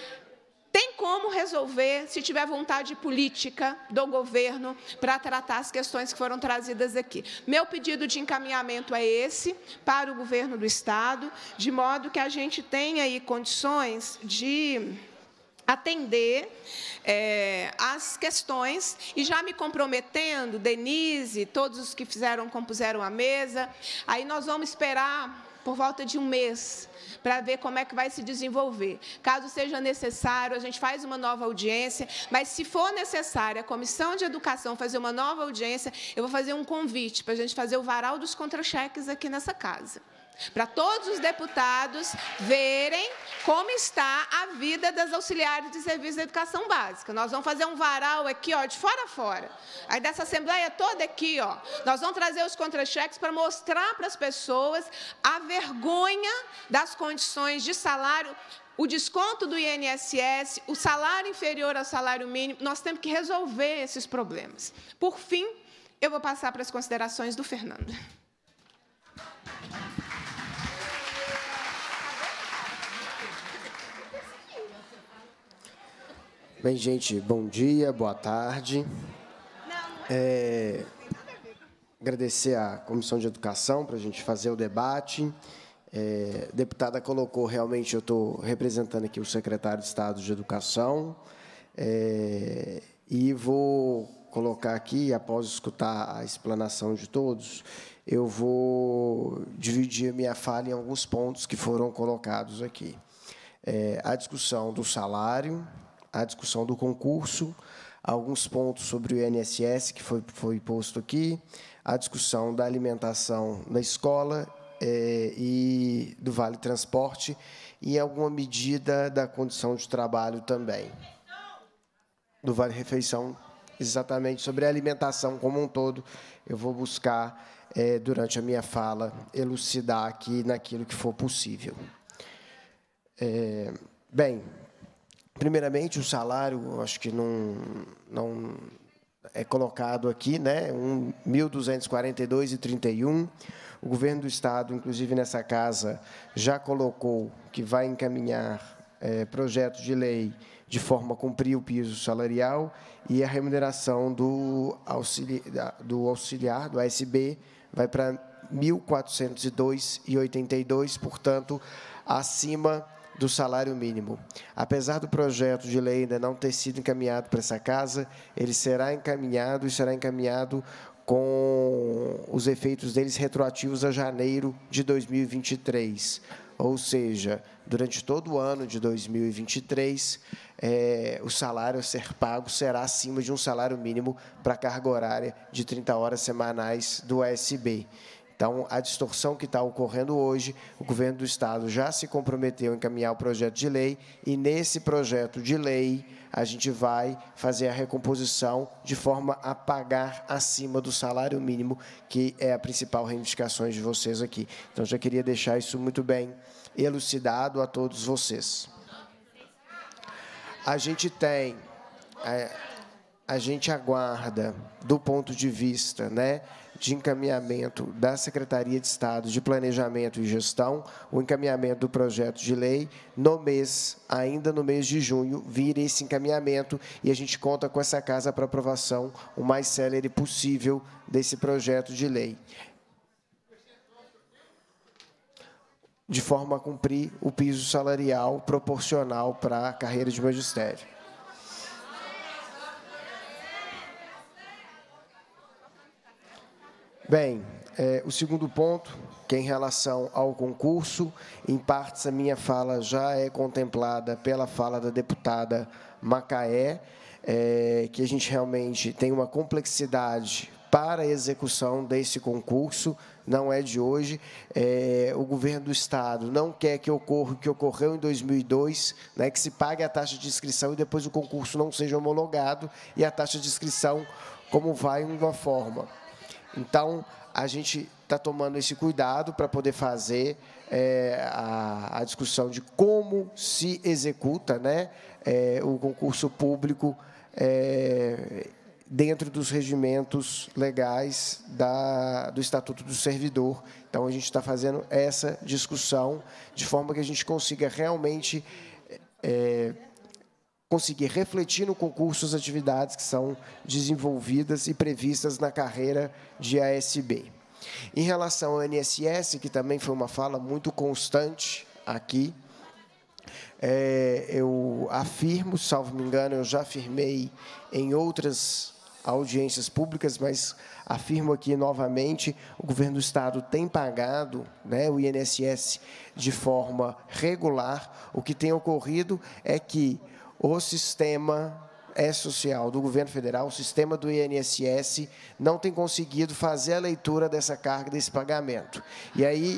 tem como resolver, se tiver vontade política do governo, para tratar as questões que foram trazidas aqui. Meu pedido de encaminhamento é esse, para o governo do Estado, de modo que a gente tenha aí condições de atender é, as questões, e já me comprometendo, Denise, todos os que fizeram, compuseram a mesa, aí nós vamos esperar por volta de um mês, para ver como é que vai se desenvolver. Caso seja necessário, a gente faz uma nova audiência, mas se for necessário a Comissão de Educação fazer uma nova audiência, eu vou fazer um convite para a gente fazer o varal dos contra-cheques aqui nessa casa, para todos os deputados verem como está a vida das auxiliares de serviço da educação básica. Nós vamos fazer um varal aqui, ó, de fora a fora. Aí dessa Assembleia toda aqui, ó, nós vamos trazer os contra-cheques para mostrar para as pessoas a vergonha das condições de salário, o desconto do I N S S, o salário inferior ao salário mínimo. Nós temos que resolver esses problemas. Por fim, eu vou passar para as considerações do Fernando. Bem, gente, bom dia, boa tarde. É, agradecer à Comissão de Educação para a gente fazer o debate. É, a deputada colocou, realmente, eu estou representando aqui o secretário de Estado de Educação, é, e vou colocar aqui, após escutar a explanação de todos, eu vou dividir a minha fala em alguns pontos que foram colocados aqui. É, a discussão do salário, a discussão do concurso, alguns pontos sobre o I N S S que foi, foi posto aqui, a discussão da alimentação na escola é, e do Vale Transporte, e, em alguma medida, da condição de trabalho também. Do Vale Refeição, exatamente, sobre a alimentação como um todo, eu vou buscar, é, durante a minha fala, elucidar aqui naquilo que for possível. É, bem... Primeiramente, o salário, acho que não, não é colocado aqui, né? mil duzentos e quarenta e dois reais e trinta e um centavos. O governo do Estado, inclusive nessa casa, já colocou que vai encaminhar é, projeto de lei de forma a cumprir o piso salarial, e a remuneração do auxiliar, do, auxiliar, do A S B, vai para mil quatrocentos e dois reais e oitenta e dois centavos, portanto, acima do salário mínimo. Apesar do projeto de lei ainda não ter sido encaminhado para essa casa, ele será encaminhado e será encaminhado com os efeitos deles retroativos a janeiro de dois mil e vinte e três. Ou seja, durante todo o ano de dois mil e vinte e três, é, o salário a ser pago será acima de um salário mínimo para a carga horária de trinta horas semanais do A S B. Então, a distorção que está ocorrendo hoje, o governo do Estado já se comprometeu a encaminhar o projeto de lei, e nesse projeto de lei a gente vai fazer a recomposição de forma a pagar acima do salário mínimo, que é a principal reivindicação de vocês aqui. Então, já queria deixar isso muito bem elucidado a todos vocês. A gente tem, é, a gente aguarda, do ponto de vista, né, de encaminhamento da Secretaria de Estado de Planejamento e Gestão, o encaminhamento do projeto de lei no mês, ainda no mês de junho, vir esse encaminhamento, e a gente conta com essa casa para aprovação o mais célere possível desse projeto de lei, de forma a cumprir o piso salarial proporcional para a carreira de magistério. Bem, é, o segundo ponto, que é em relação ao concurso, em partes a minha fala já é contemplada pela fala da deputada Macaé, é, que a gente realmente tem uma complexidade para a execução desse concurso, não é de hoje. É, o governo do Estado não quer que ocorra o que ocorreu em dois mil e dois, né, que se pague a taxa de inscrição e depois o concurso não seja homologado, e a taxa de inscrição como vai em uma forma. Então, a gente está tomando esse cuidado para poder fazer é, a, a discussão de como se executa, né, é, o concurso público é, dentro dos regimentos legais da, do Estatuto do Servidor. Então, a gente está fazendo essa discussão de forma que a gente consiga realmente é, conseguir refletir no concurso as atividades que são desenvolvidas e previstas na carreira de A S B. Em relação ao I N S S, que também foi uma fala muito constante aqui, é, eu afirmo, salvo me engano, eu já afirmei em outras audiências públicas, mas afirmo aqui novamente, o governo do Estado tem pagado, né, o I N S S de forma regular. O que tem ocorrido é que o sistema E-Social do governo federal, o sistema do I N S S, não tem conseguido fazer a leitura dessa carga, desse pagamento. E aí...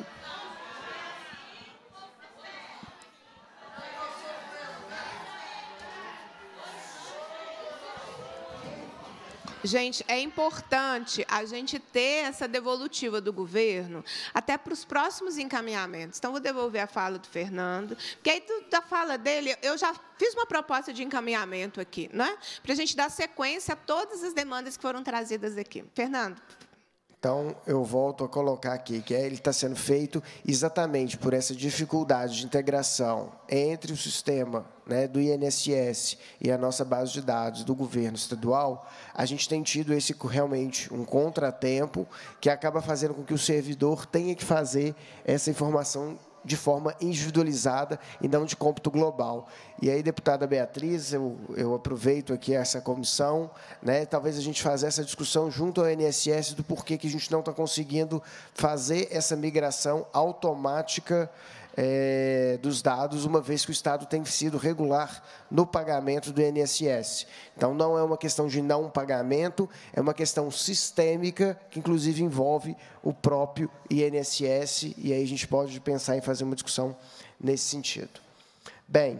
Gente, é importante a gente ter essa devolutiva do governo até para os próximos encaminhamentos. Então, vou devolver a fala do Fernando, porque aí da fala dele, eu já fiz uma proposta de encaminhamento aqui, né? Para a gente dar sequência a todas as demandas que foram trazidas aqui. Fernando. Então, eu volto a colocar aqui que ele está sendo feito exatamente por essa dificuldade de integração entre o sistema, né, do I N S S e a nossa base de dados do governo estadual. A gente tem tido esse realmente um contratempo que acaba fazendo com que o servidor tenha que fazer essa informação de forma individualizada e não de cômputo global. E aí, deputada Beatriz, eu, eu aproveito aqui essa comissão, né, talvez a gente faça essa discussão junto ao I N S S do porquê que a gente não está conseguindo fazer essa migração automática É, dos dados, uma vez que o Estado tem sido regular no pagamento do I N S S. Então, não é uma questão de não pagamento, é uma questão sistêmica, que, inclusive, envolve o próprio I N S S, e aí a gente pode pensar em fazer uma discussão nesse sentido. Bem,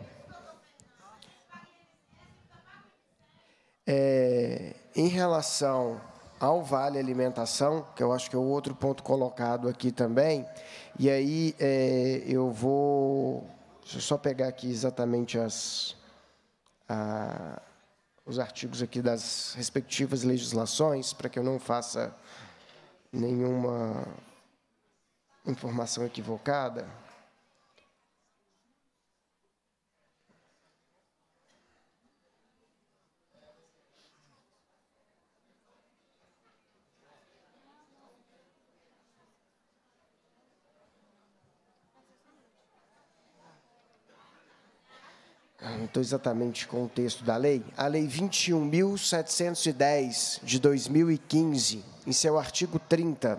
é, em relação ao Vale Alimentação, que eu acho que é o outro ponto colocado aqui também, e aí é, eu vou... Deixa eu só pegar aqui exatamente as, a, os artigos aqui das respectivas legislações, para que eu não faça nenhuma informação equivocada. não estou exatamente com o texto da lei, a Lei vinte e um mil setecentos e dez, de dois mil e quinze, em seu artigo trinta,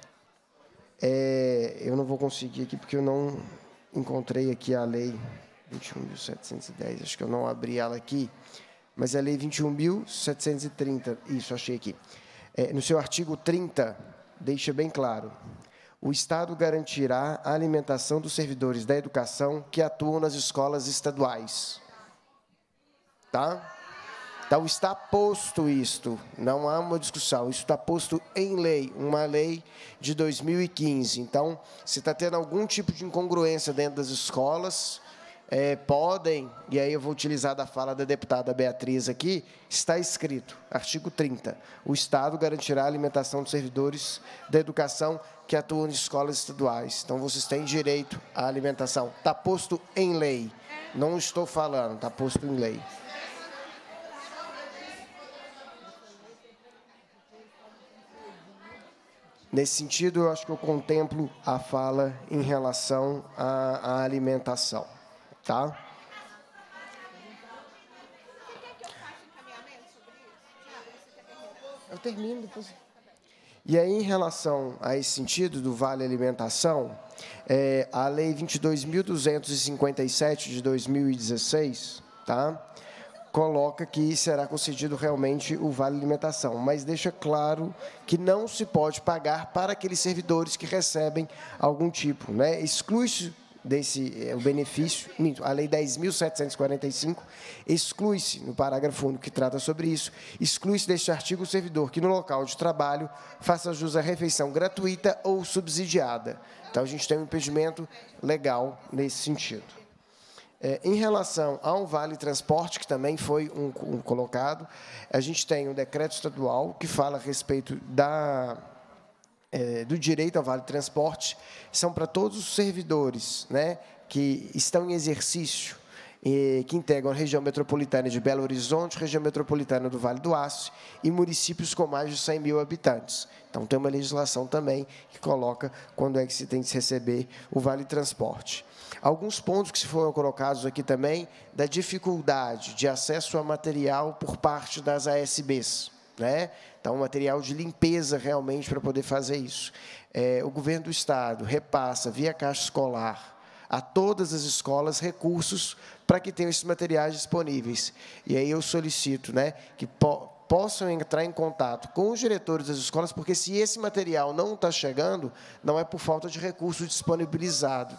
é, eu não vou conseguir aqui porque eu não encontrei aqui a Lei vinte e um mil setecentos e dez, acho que eu não abri ela aqui, mas a Lei vinte e um mil setecentos e trinta, isso, achei aqui. É, no seu artigo trinta, deixa bem claro, o Estado garantirá a alimentação dos servidores da educação que atuam nas escolas estaduais. Tá? Então, está posto isto, não há uma discussão, isso está posto em lei, uma lei de dois mil e quinze. Então, se está tendo algum tipo de incongruência dentro das escolas, é, podem, e aí eu vou utilizar da fala da deputada Beatriz aqui, está escrito, artigo trinta, o Estado garantirá a alimentação dos servidores da educação que atuam em escolas estaduais. Então, vocês têm direito à alimentação. Está posto em lei, não estou falando, está posto em lei. Nesse sentido, eu acho que eu contemplo a fala em relação à, à alimentação. Tá? Eu termino depois. E aí, em relação a esse sentido do Vale Alimentação, é, a Lei vinte e dois mil duzentos e cinquenta e sete, de dois mil e dezesseis, tá? Coloca que será concedido realmente o Vale Alimentação, mas deixa claro que não se pode pagar para aqueles servidores que recebem algum tipo, né? Exclui-se desse o benefício, a Lei dez mil setecentos e quarenta e cinco, exclui-se, no parágrafo único que trata sobre isso, exclui-se deste artigo o servidor que no local de trabalho faça jus à refeição gratuita ou subsidiada. Então, a gente tem um impedimento legal nesse sentido. É, em relação ao Vale Transporte, que também foi um, um colocado, a gente tem um decreto estadual que fala a respeito da... É, do direito ao Vale Transporte, são para todos os servidores, né, que estão em exercício, e, que integram a região metropolitana de Belo Horizonte, região metropolitana do Vale do Aço e municípios com mais de cem mil habitantes. Então, tem uma legislação também que coloca quando é que se tem que receber o Vale Transporte. Alguns pontos que foram colocados aqui também, da dificuldade de acesso a material por parte das A S Bs. Né? Então, material de limpeza, realmente, para poder fazer isso. É, o governo do Estado repassa, via Caixa Escolar, a todas as escolas recursos para que tenham esses materiais disponíveis. E aí eu solicito, né, que po possam entrar em contato com os diretores das escolas, porque se esse material não está chegando, não é por falta de recurso disponibilizado.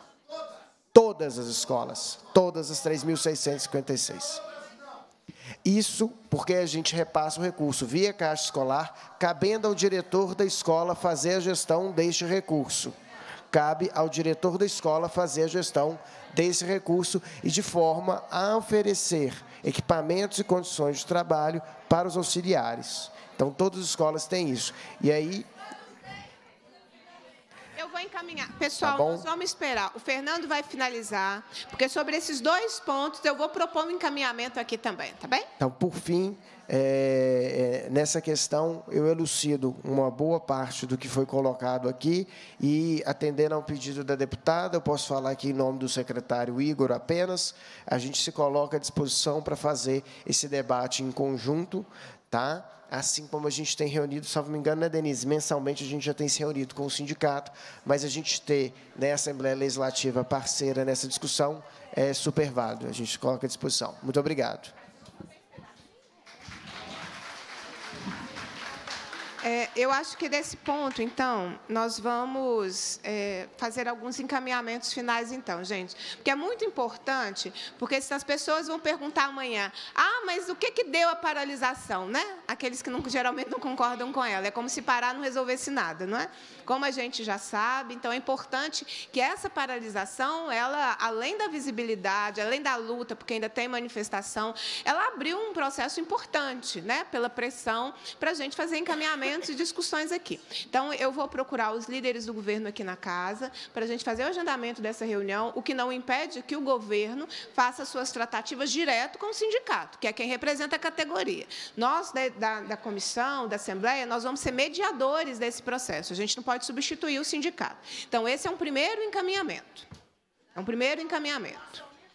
Todas as escolas, todas as três mil seiscentos e cinquenta e seis. Isso porque a gente repassa o recurso via Caixa Escolar, cabendo ao diretor da escola fazer a gestão deste recurso. Cabe ao diretor da escola fazer a gestão desse recurso e de forma a oferecer equipamentos e condições de trabalho para os auxiliares. Então, todas as escolas têm isso. E aí... Eu vou encaminhar. Pessoal, tá nós vamos esperar. O Fernando vai finalizar, porque sobre esses dois pontos eu vou propor um encaminhamento aqui também, tá bem? Então, por fim, é, é, nessa questão, eu elucido uma boa parte do que foi colocado aqui e, atendendo ao pedido da deputada, eu posso falar aqui em nome do secretário Igor apenas, a gente se coloca à disposição para fazer esse debate em conjunto, tá? Assim como a gente tem reunido, salvo me engano, né, Denise? Mensalmente a gente já tem se reunido com o sindicato, mas a gente ter, né, a Assembleia Legislativa parceira nessa discussão é super válido. A gente coloca à disposição. Muito obrigado. É, eu acho que, desse ponto, então, nós vamos é, fazer alguns encaminhamentos finais, então, gente. Porque é muito importante, porque se as pessoas vão perguntar amanhã, ah, mas o que, que deu a paralisação, né? Aqueles que não, geralmente não concordam com ela. É como se parar não resolvesse nada, não é? Como a gente já sabe, então, é importante que essa paralisação, ela, além da visibilidade, além da luta, porque ainda tem manifestação, ela abriu um processo importante, né? Pela pressão, para a gente fazer encaminhamento e discussões aqui. Então, eu vou procurar os líderes do governo aqui na casa para a gente fazer o agendamento dessa reunião, o que não impede que o governo faça suas tratativas direto com o sindicato, que é quem representa a categoria. Nós, da, da, da comissão, da Assembleia, nós vamos ser mediadores desse processo. A gente não pode substituir o sindicato. Então, esse é um primeiro encaminhamento. É um primeiro encaminhamento.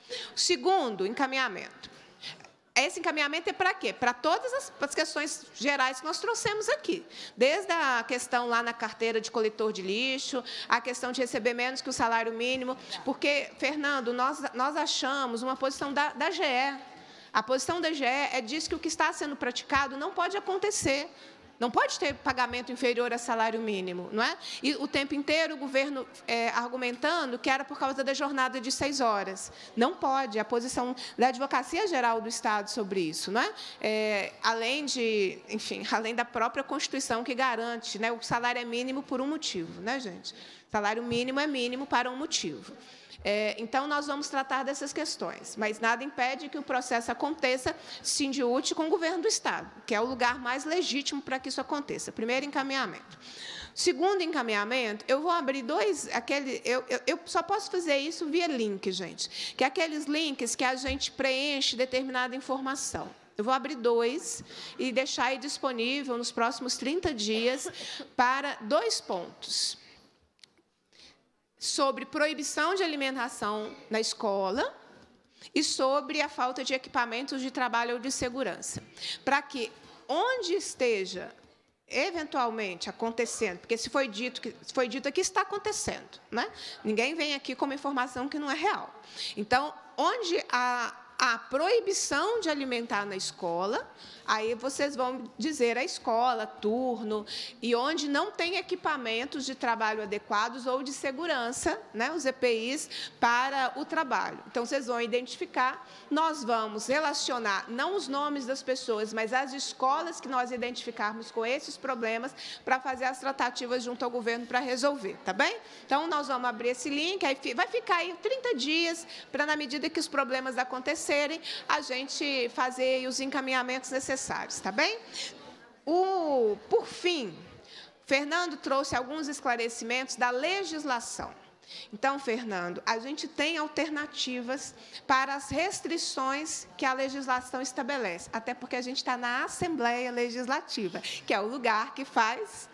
O segundo encaminhamento. Esse encaminhamento é para quê? Para todas as, as questões gerais que nós trouxemos aqui. Desde a questão lá na carteira de coletor de lixo, a questão de receber menos que o salário mínimo, porque, Fernando, nós, nós achamos uma posição da, da G E. A posição da G E é diz que o que está sendo praticado não pode acontecer. Não pode ter pagamento inferior a salário mínimo, não é? E o tempo inteiro o governo é, argumentando que era por causa da jornada de seis horas. Não pode. A posição da Advocacia Geral do Estado sobre isso, não é? É, além de, enfim, além da própria Constituição que garante, né, o salário é mínimo por um motivo, né, gente? O salário mínimo é mínimo para um motivo. É, então, nós vamos tratar dessas questões, mas nada impede que o processo aconteça Sindiúte com o governo do Estado, que é o lugar mais legítimo para que isso aconteça. Primeiro encaminhamento. Segundo encaminhamento, eu vou abrir dois... Aquele, eu, eu, eu só posso fazer isso via link, gente, que é aqueles links que a gente preenche determinada informação. Eu vou abrir dois e deixar aí disponível nos próximos trinta dias para dois pontos. Sobre proibição de alimentação na escola e sobre a falta de equipamentos de trabalho ou de segurança. Para que, onde esteja, eventualmente, acontecendo, porque se foi dito que se foi dito aqui, está acontecendo, né? Ninguém vem aqui com uma informação que não é real. Então, onde a, a proibição de alimentar na escola, aí vocês vão dizer a escola, turno, e onde não tem equipamentos de trabalho adequados ou de segurança, né, os E P Is, para o trabalho. Então, vocês vão identificar, nós vamos relacionar, não os nomes das pessoas, mas as escolas que nós identificarmos com esses problemas, para fazer as tratativas junto ao governo para resolver, tá bem? Então, nós vamos abrir esse link, aí vai ficar aí trinta dias, para, na medida que os problemas acontecerem, a gente fazer os encaminhamentos necessários. Tá bem? O, por fim, Fernando trouxe alguns esclarecimentos da legislação. Então, Fernando, a gente tem alternativas para as restrições que a legislação estabelece, até porque a gente está na Assembleia Legislativa, que é o lugar que faz,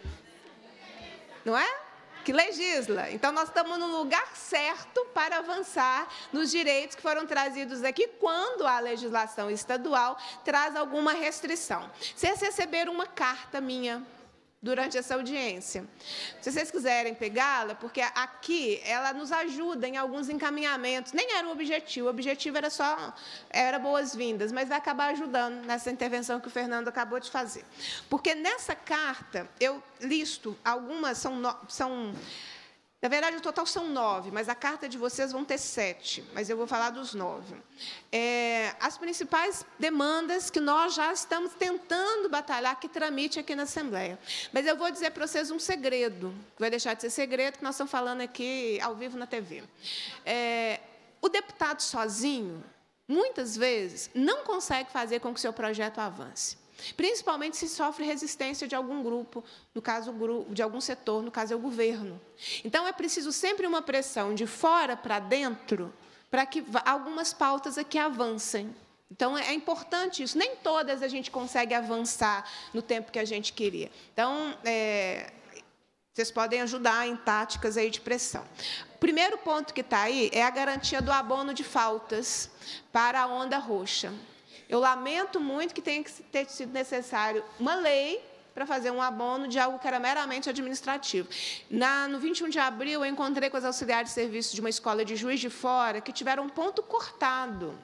não é? Que legisla. Então, nós estamos no lugar certo para avançar nos direitos que foram trazidos aqui quando a legislação estadual traz alguma restrição. Vocês receberam uma carta minha durante essa audiência. Se vocês quiserem pegá-la, porque aqui ela nos ajuda em alguns encaminhamentos. Nem era o objetivo, o objetivo era só era boas-vindas, mas vai acabar ajudando nessa intervenção que o Fernando acabou de fazer. Porque nessa carta eu listo algumas, são, no, são na verdade, o total são nove, mas a carta de vocês vão ter sete, mas eu vou falar dos nove. É, as principais demandas que nós já estamos tentando batalhar que tramite aqui na Assembleia. Mas eu vou dizer para vocês um segredo, que vai deixar de ser segredo, que nós estamos falando aqui ao vivo na T V. É, o deputado sozinho, muitas vezes, não consegue fazer com que o seu projeto avance. Principalmente se sofre resistência de algum grupo, no caso de algum setor, no caso é o governo. Então, é preciso sempre uma pressão de fora para dentro para que algumas pautas aqui avancem. Então, é importante isso. Nem todas a gente consegue avançar no tempo que a gente queria. Então, é, vocês podem ajudar em táticas aí de pressão. O primeiro ponto que está aí é a garantia do abono de faltas para a onda roxa. Eu lamento muito que tenha que ter sido necessário uma lei para fazer um abono de algo que era meramente administrativo. Na, no vinte e um de abril, eu encontrei com as auxiliares de serviço de uma escola de Juiz de Fora que tiveram um ponto cortado.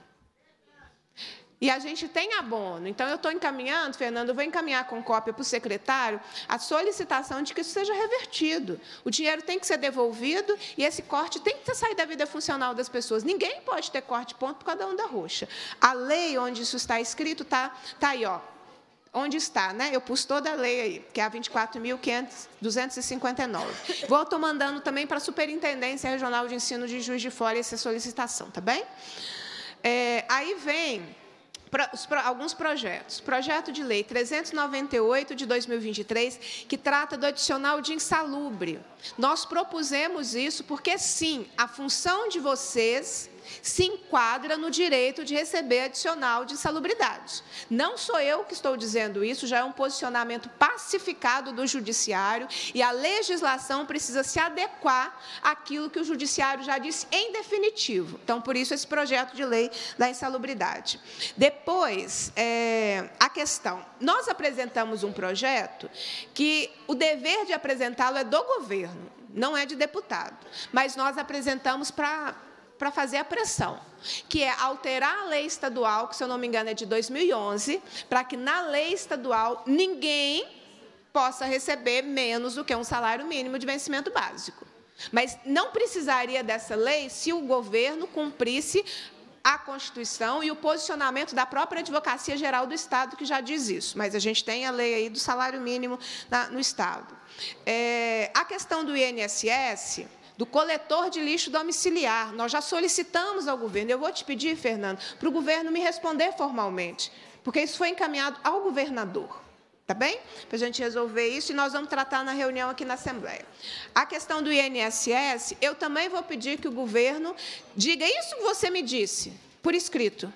E a gente tem abono. Então, eu estou encaminhando, Fernando, eu vou encaminhar com cópia para o secretário a solicitação de que isso seja revertido. O dinheiro tem que ser devolvido e esse corte tem que sair da vida funcional das pessoas. Ninguém pode ter corte ponto por causa da onda roxa. A lei onde isso está escrito está tá aí, ó. Onde está, né? Eu pus toda a lei aí, que é a vinte e quatro mil duzentos e cinquenta e nove. Vou estou mandando também para a Superintendência Regional de Ensino de Juiz de Fora essa solicitação, tá bem? É, aí vem alguns projetos. Projeto de lei trezentos e noventa e oito, de dois mil e vinte e três, que trata do adicional de insalubre. Nós propusemos isso porque, sim, a função de vocês se enquadra no direito de receber adicional de insalubridade. Não sou eu que estou dizendo isso, já é um posicionamento pacificado do Judiciário e a legislação precisa se adequar àquilo que o Judiciário já disse em definitivo. Então, por isso, esse projeto de lei da insalubridade. Depois, é, a questão. Nós apresentamos um projeto que o dever de apresentá-lo é do governo, não é de deputado, mas nós apresentamos para para fazer a pressão, que é alterar a lei estadual, que, se eu não me engano, é de dois mil e onze, para que, na lei estadual, ninguém possa receber menos do que um salário mínimo de vencimento básico. Mas não precisaria dessa lei se o governo cumprisse a Constituição e o posicionamento da própria Advocacia Geral do Estado, que já diz isso. Mas a gente tem a lei aí do salário mínimo na, no Estado. É, a questão do I N S S... do coletor de lixo domiciliar. Nós já solicitamos ao governo. Eu vou te pedir, Fernando, para o governo me responder formalmente, porque isso foi encaminhado ao governador. Tá bem? Para a gente resolver isso, e nós vamos tratar na reunião aqui na Assembleia. A questão do I N S S, eu também vou pedir que o governo diga isso que você me disse, por escrito.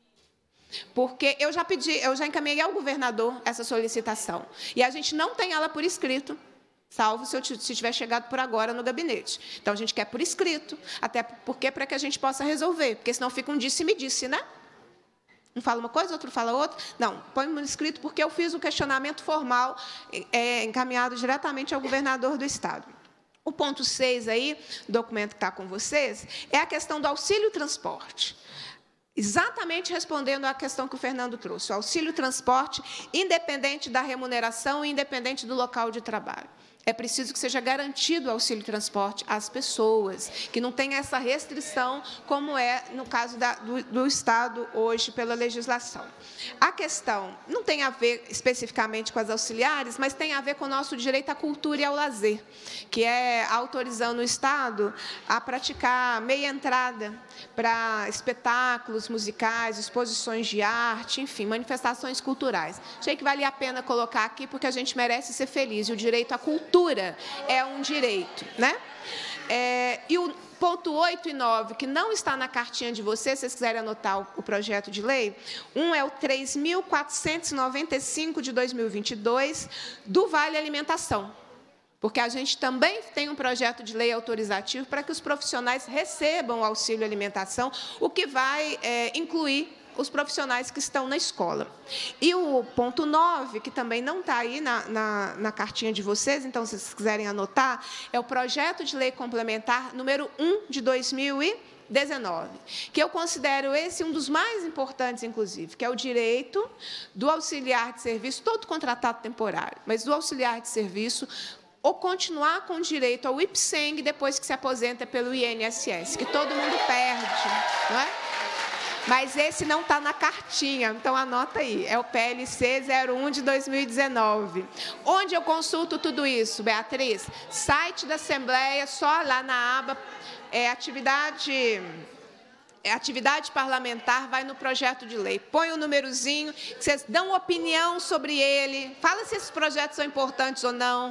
Porque eu já pedi, eu já encaminhei ao governador essa solicitação. E a gente não tem ela por escrito, salvo se eu se tiver chegado por agora no gabinete. Então, a gente quer por escrito, até porque para que a gente possa resolver, porque senão fica um disse-me-disse, né? Um fala uma coisa, outro fala outra. Não, põe por escrito, porque eu fiz o questionamento formal é, encaminhado diretamente ao governador do Estado. O ponto seis aí, documento que está com vocês, é a questão do auxílio-transporte. Exatamente respondendo à questão que o Fernando trouxe, o auxílio-transporte, independente da remuneração e independente do local de trabalho. É preciso que seja garantido o auxílio-transporte às pessoas, que não tenha essa restrição, como é no caso da, do, do Estado hoje, pela legislação. A questão não tem a ver especificamente com as auxiliares, mas tem a ver com o nosso direito à cultura e ao lazer, que é autorizando o Estado a praticar meia entrada para espetáculos musicais, exposições de arte, enfim, manifestações culturais. Achei que valia a pena colocar aqui, porque a gente merece ser feliz, e o direito à cultura é um direito, né? É, e o ponto oito e nove, que não está na cartinha de vocês, se vocês quiserem anotar o, o projeto de lei, um é o três mil quatrocentos e noventa e cinco de dois mil e vinte e dois, do Vale Alimentação, porque a gente também tem um projeto de lei autorizativo para que os profissionais recebam o auxílio alimentação, o que vai é, incluir os profissionais que estão na escola. E o ponto nove, que também não está aí na, na, na cartinha de vocês, então, se vocês quiserem anotar, é o projeto de lei complementar número um de dois mil e dezenove, que eu considero esse um dos mais importantes, inclusive, que é o direito do auxiliar de serviço, todo contratado temporário, mas do auxiliar de serviço, ou continuar com o direito ao IPSENG depois que se aposenta pelo I N S S, que todo mundo perde, não é? Mas esse não está na cartinha, então anota aí. É o P L C zero um de dois mil e dezenove. Onde eu consulto tudo isso, Beatriz? Site da Assembleia, só lá na aba é, atividade, é, atividade parlamentar, vai no projeto de lei. Põe o númerozinho, vocês dão opinião sobre ele, fala se esses projetos são importantes ou não.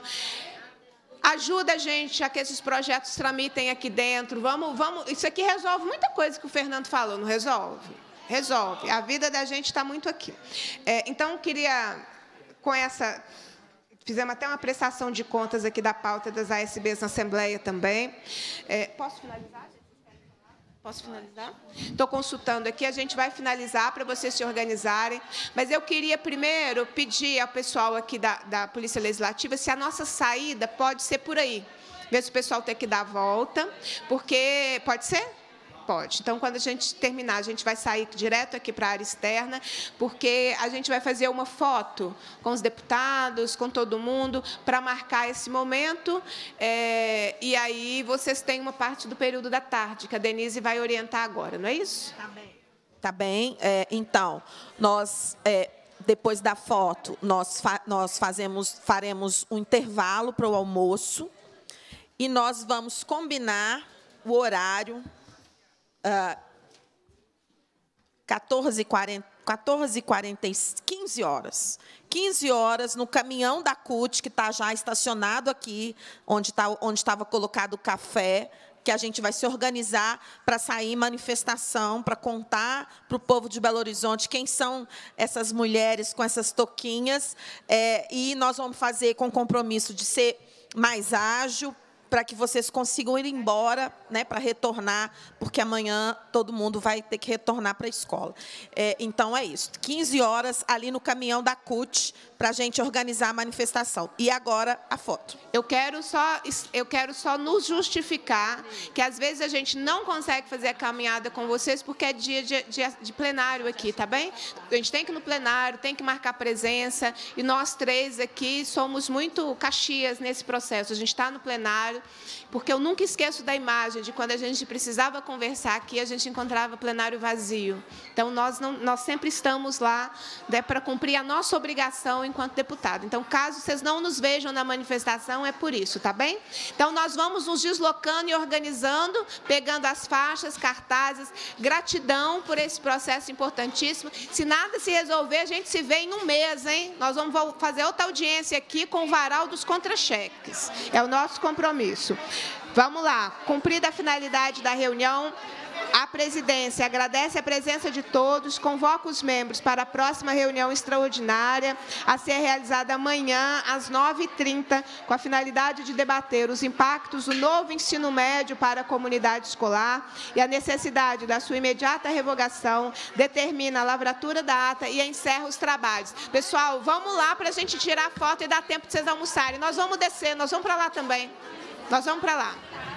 Ajuda a gente a que esses projetos tramitem aqui dentro. Vamos, vamos. Isso aqui resolve muita coisa que o Fernando falou, não resolve? Resolve. A vida da gente está muito aqui. É, então, queria, com essa... Fizemos até uma prestação de contas aqui da pauta das A S Bs na Assembleia também. É, posso finalizar? Posso finalizar? Estou consultando aqui, a gente vai finalizar para vocês se organizarem. Mas eu queria primeiro pedir ao pessoal aqui da, da Polícia Legislativa se a nossa saída pode ser por aí. Ver se o pessoal tem que dar a volta, porque... Pode ser? Pode. Então, quando a gente terminar, a gente vai sair direto aqui para a área externa, porque a gente vai fazer uma foto com os deputados, com todo mundo, para marcar esse momento. É, e aí vocês têm uma parte do período da tarde, que a Denise vai orientar agora, não é isso? Tá bem. Tá bem. É, então, nós... É, depois da foto, nós, fa nós fazemos, faremos um intervalo para o almoço e nós vamos combinar o horário... Uh, quatorze e quarenta, quatorze e quarenta, quinze horas. quinze horas no caminhão da C U T, que está já estacionado aqui, onde tá, onde estava colocado o café, que a gente vai se organizar para sair em manifestação, para contar para o povo de Belo Horizonte quem são essas mulheres com essas toquinhas. É, e nós vamos fazer com compromisso de ser mais ágil, para que vocês consigam ir embora, né, para retornar, porque amanhã todo mundo vai ter que retornar para a escola. É, então, é isso. quinze horas ali no caminhão da C U T, para a gente organizar a manifestação. E agora, a foto. Eu quero só, eu quero só nos justificar que, às vezes, a gente não consegue fazer a caminhada com vocês porque é dia de, de, de plenário aqui, tá bem? A gente tem que ir no plenário, tem que marcar presença, e nós três aqui somos muito caxias nesse processo. A gente está no plenário, porque eu nunca esqueço da imagem de quando a gente precisava conversar aqui, a gente encontrava plenário vazio. Então, nós, não, nós sempre estamos lá, né, para cumprir a nossa obrigação enquanto deputado. Então, caso vocês não nos vejam na manifestação, é por isso, tá bem? Então, nós vamos nos deslocando e organizando, pegando as faixas, cartazes. Gratidão por esse processo importantíssimo. Se nada se resolver, a gente se vê em um mês, hein? Nós vamos fazer outra audiência aqui com o varal dos contra-cheques. É o nosso compromisso. Vamos lá. Cumprida a finalidade da reunião, a presidência agradece a presença de todos, convoca os membros para a próxima reunião extraordinária, a ser realizada amanhã, às nove e trinta, com a finalidade de debater os impactos do novo ensino médio para a comunidade escolar e a necessidade da sua imediata revogação, determina a lavratura da ata e encerra os trabalhos. Pessoal, vamos lá para a gente tirar a foto e dar tempo de vocês almoçarem. Nós vamos descer, nós vamos para lá também. Nós vamos para lá.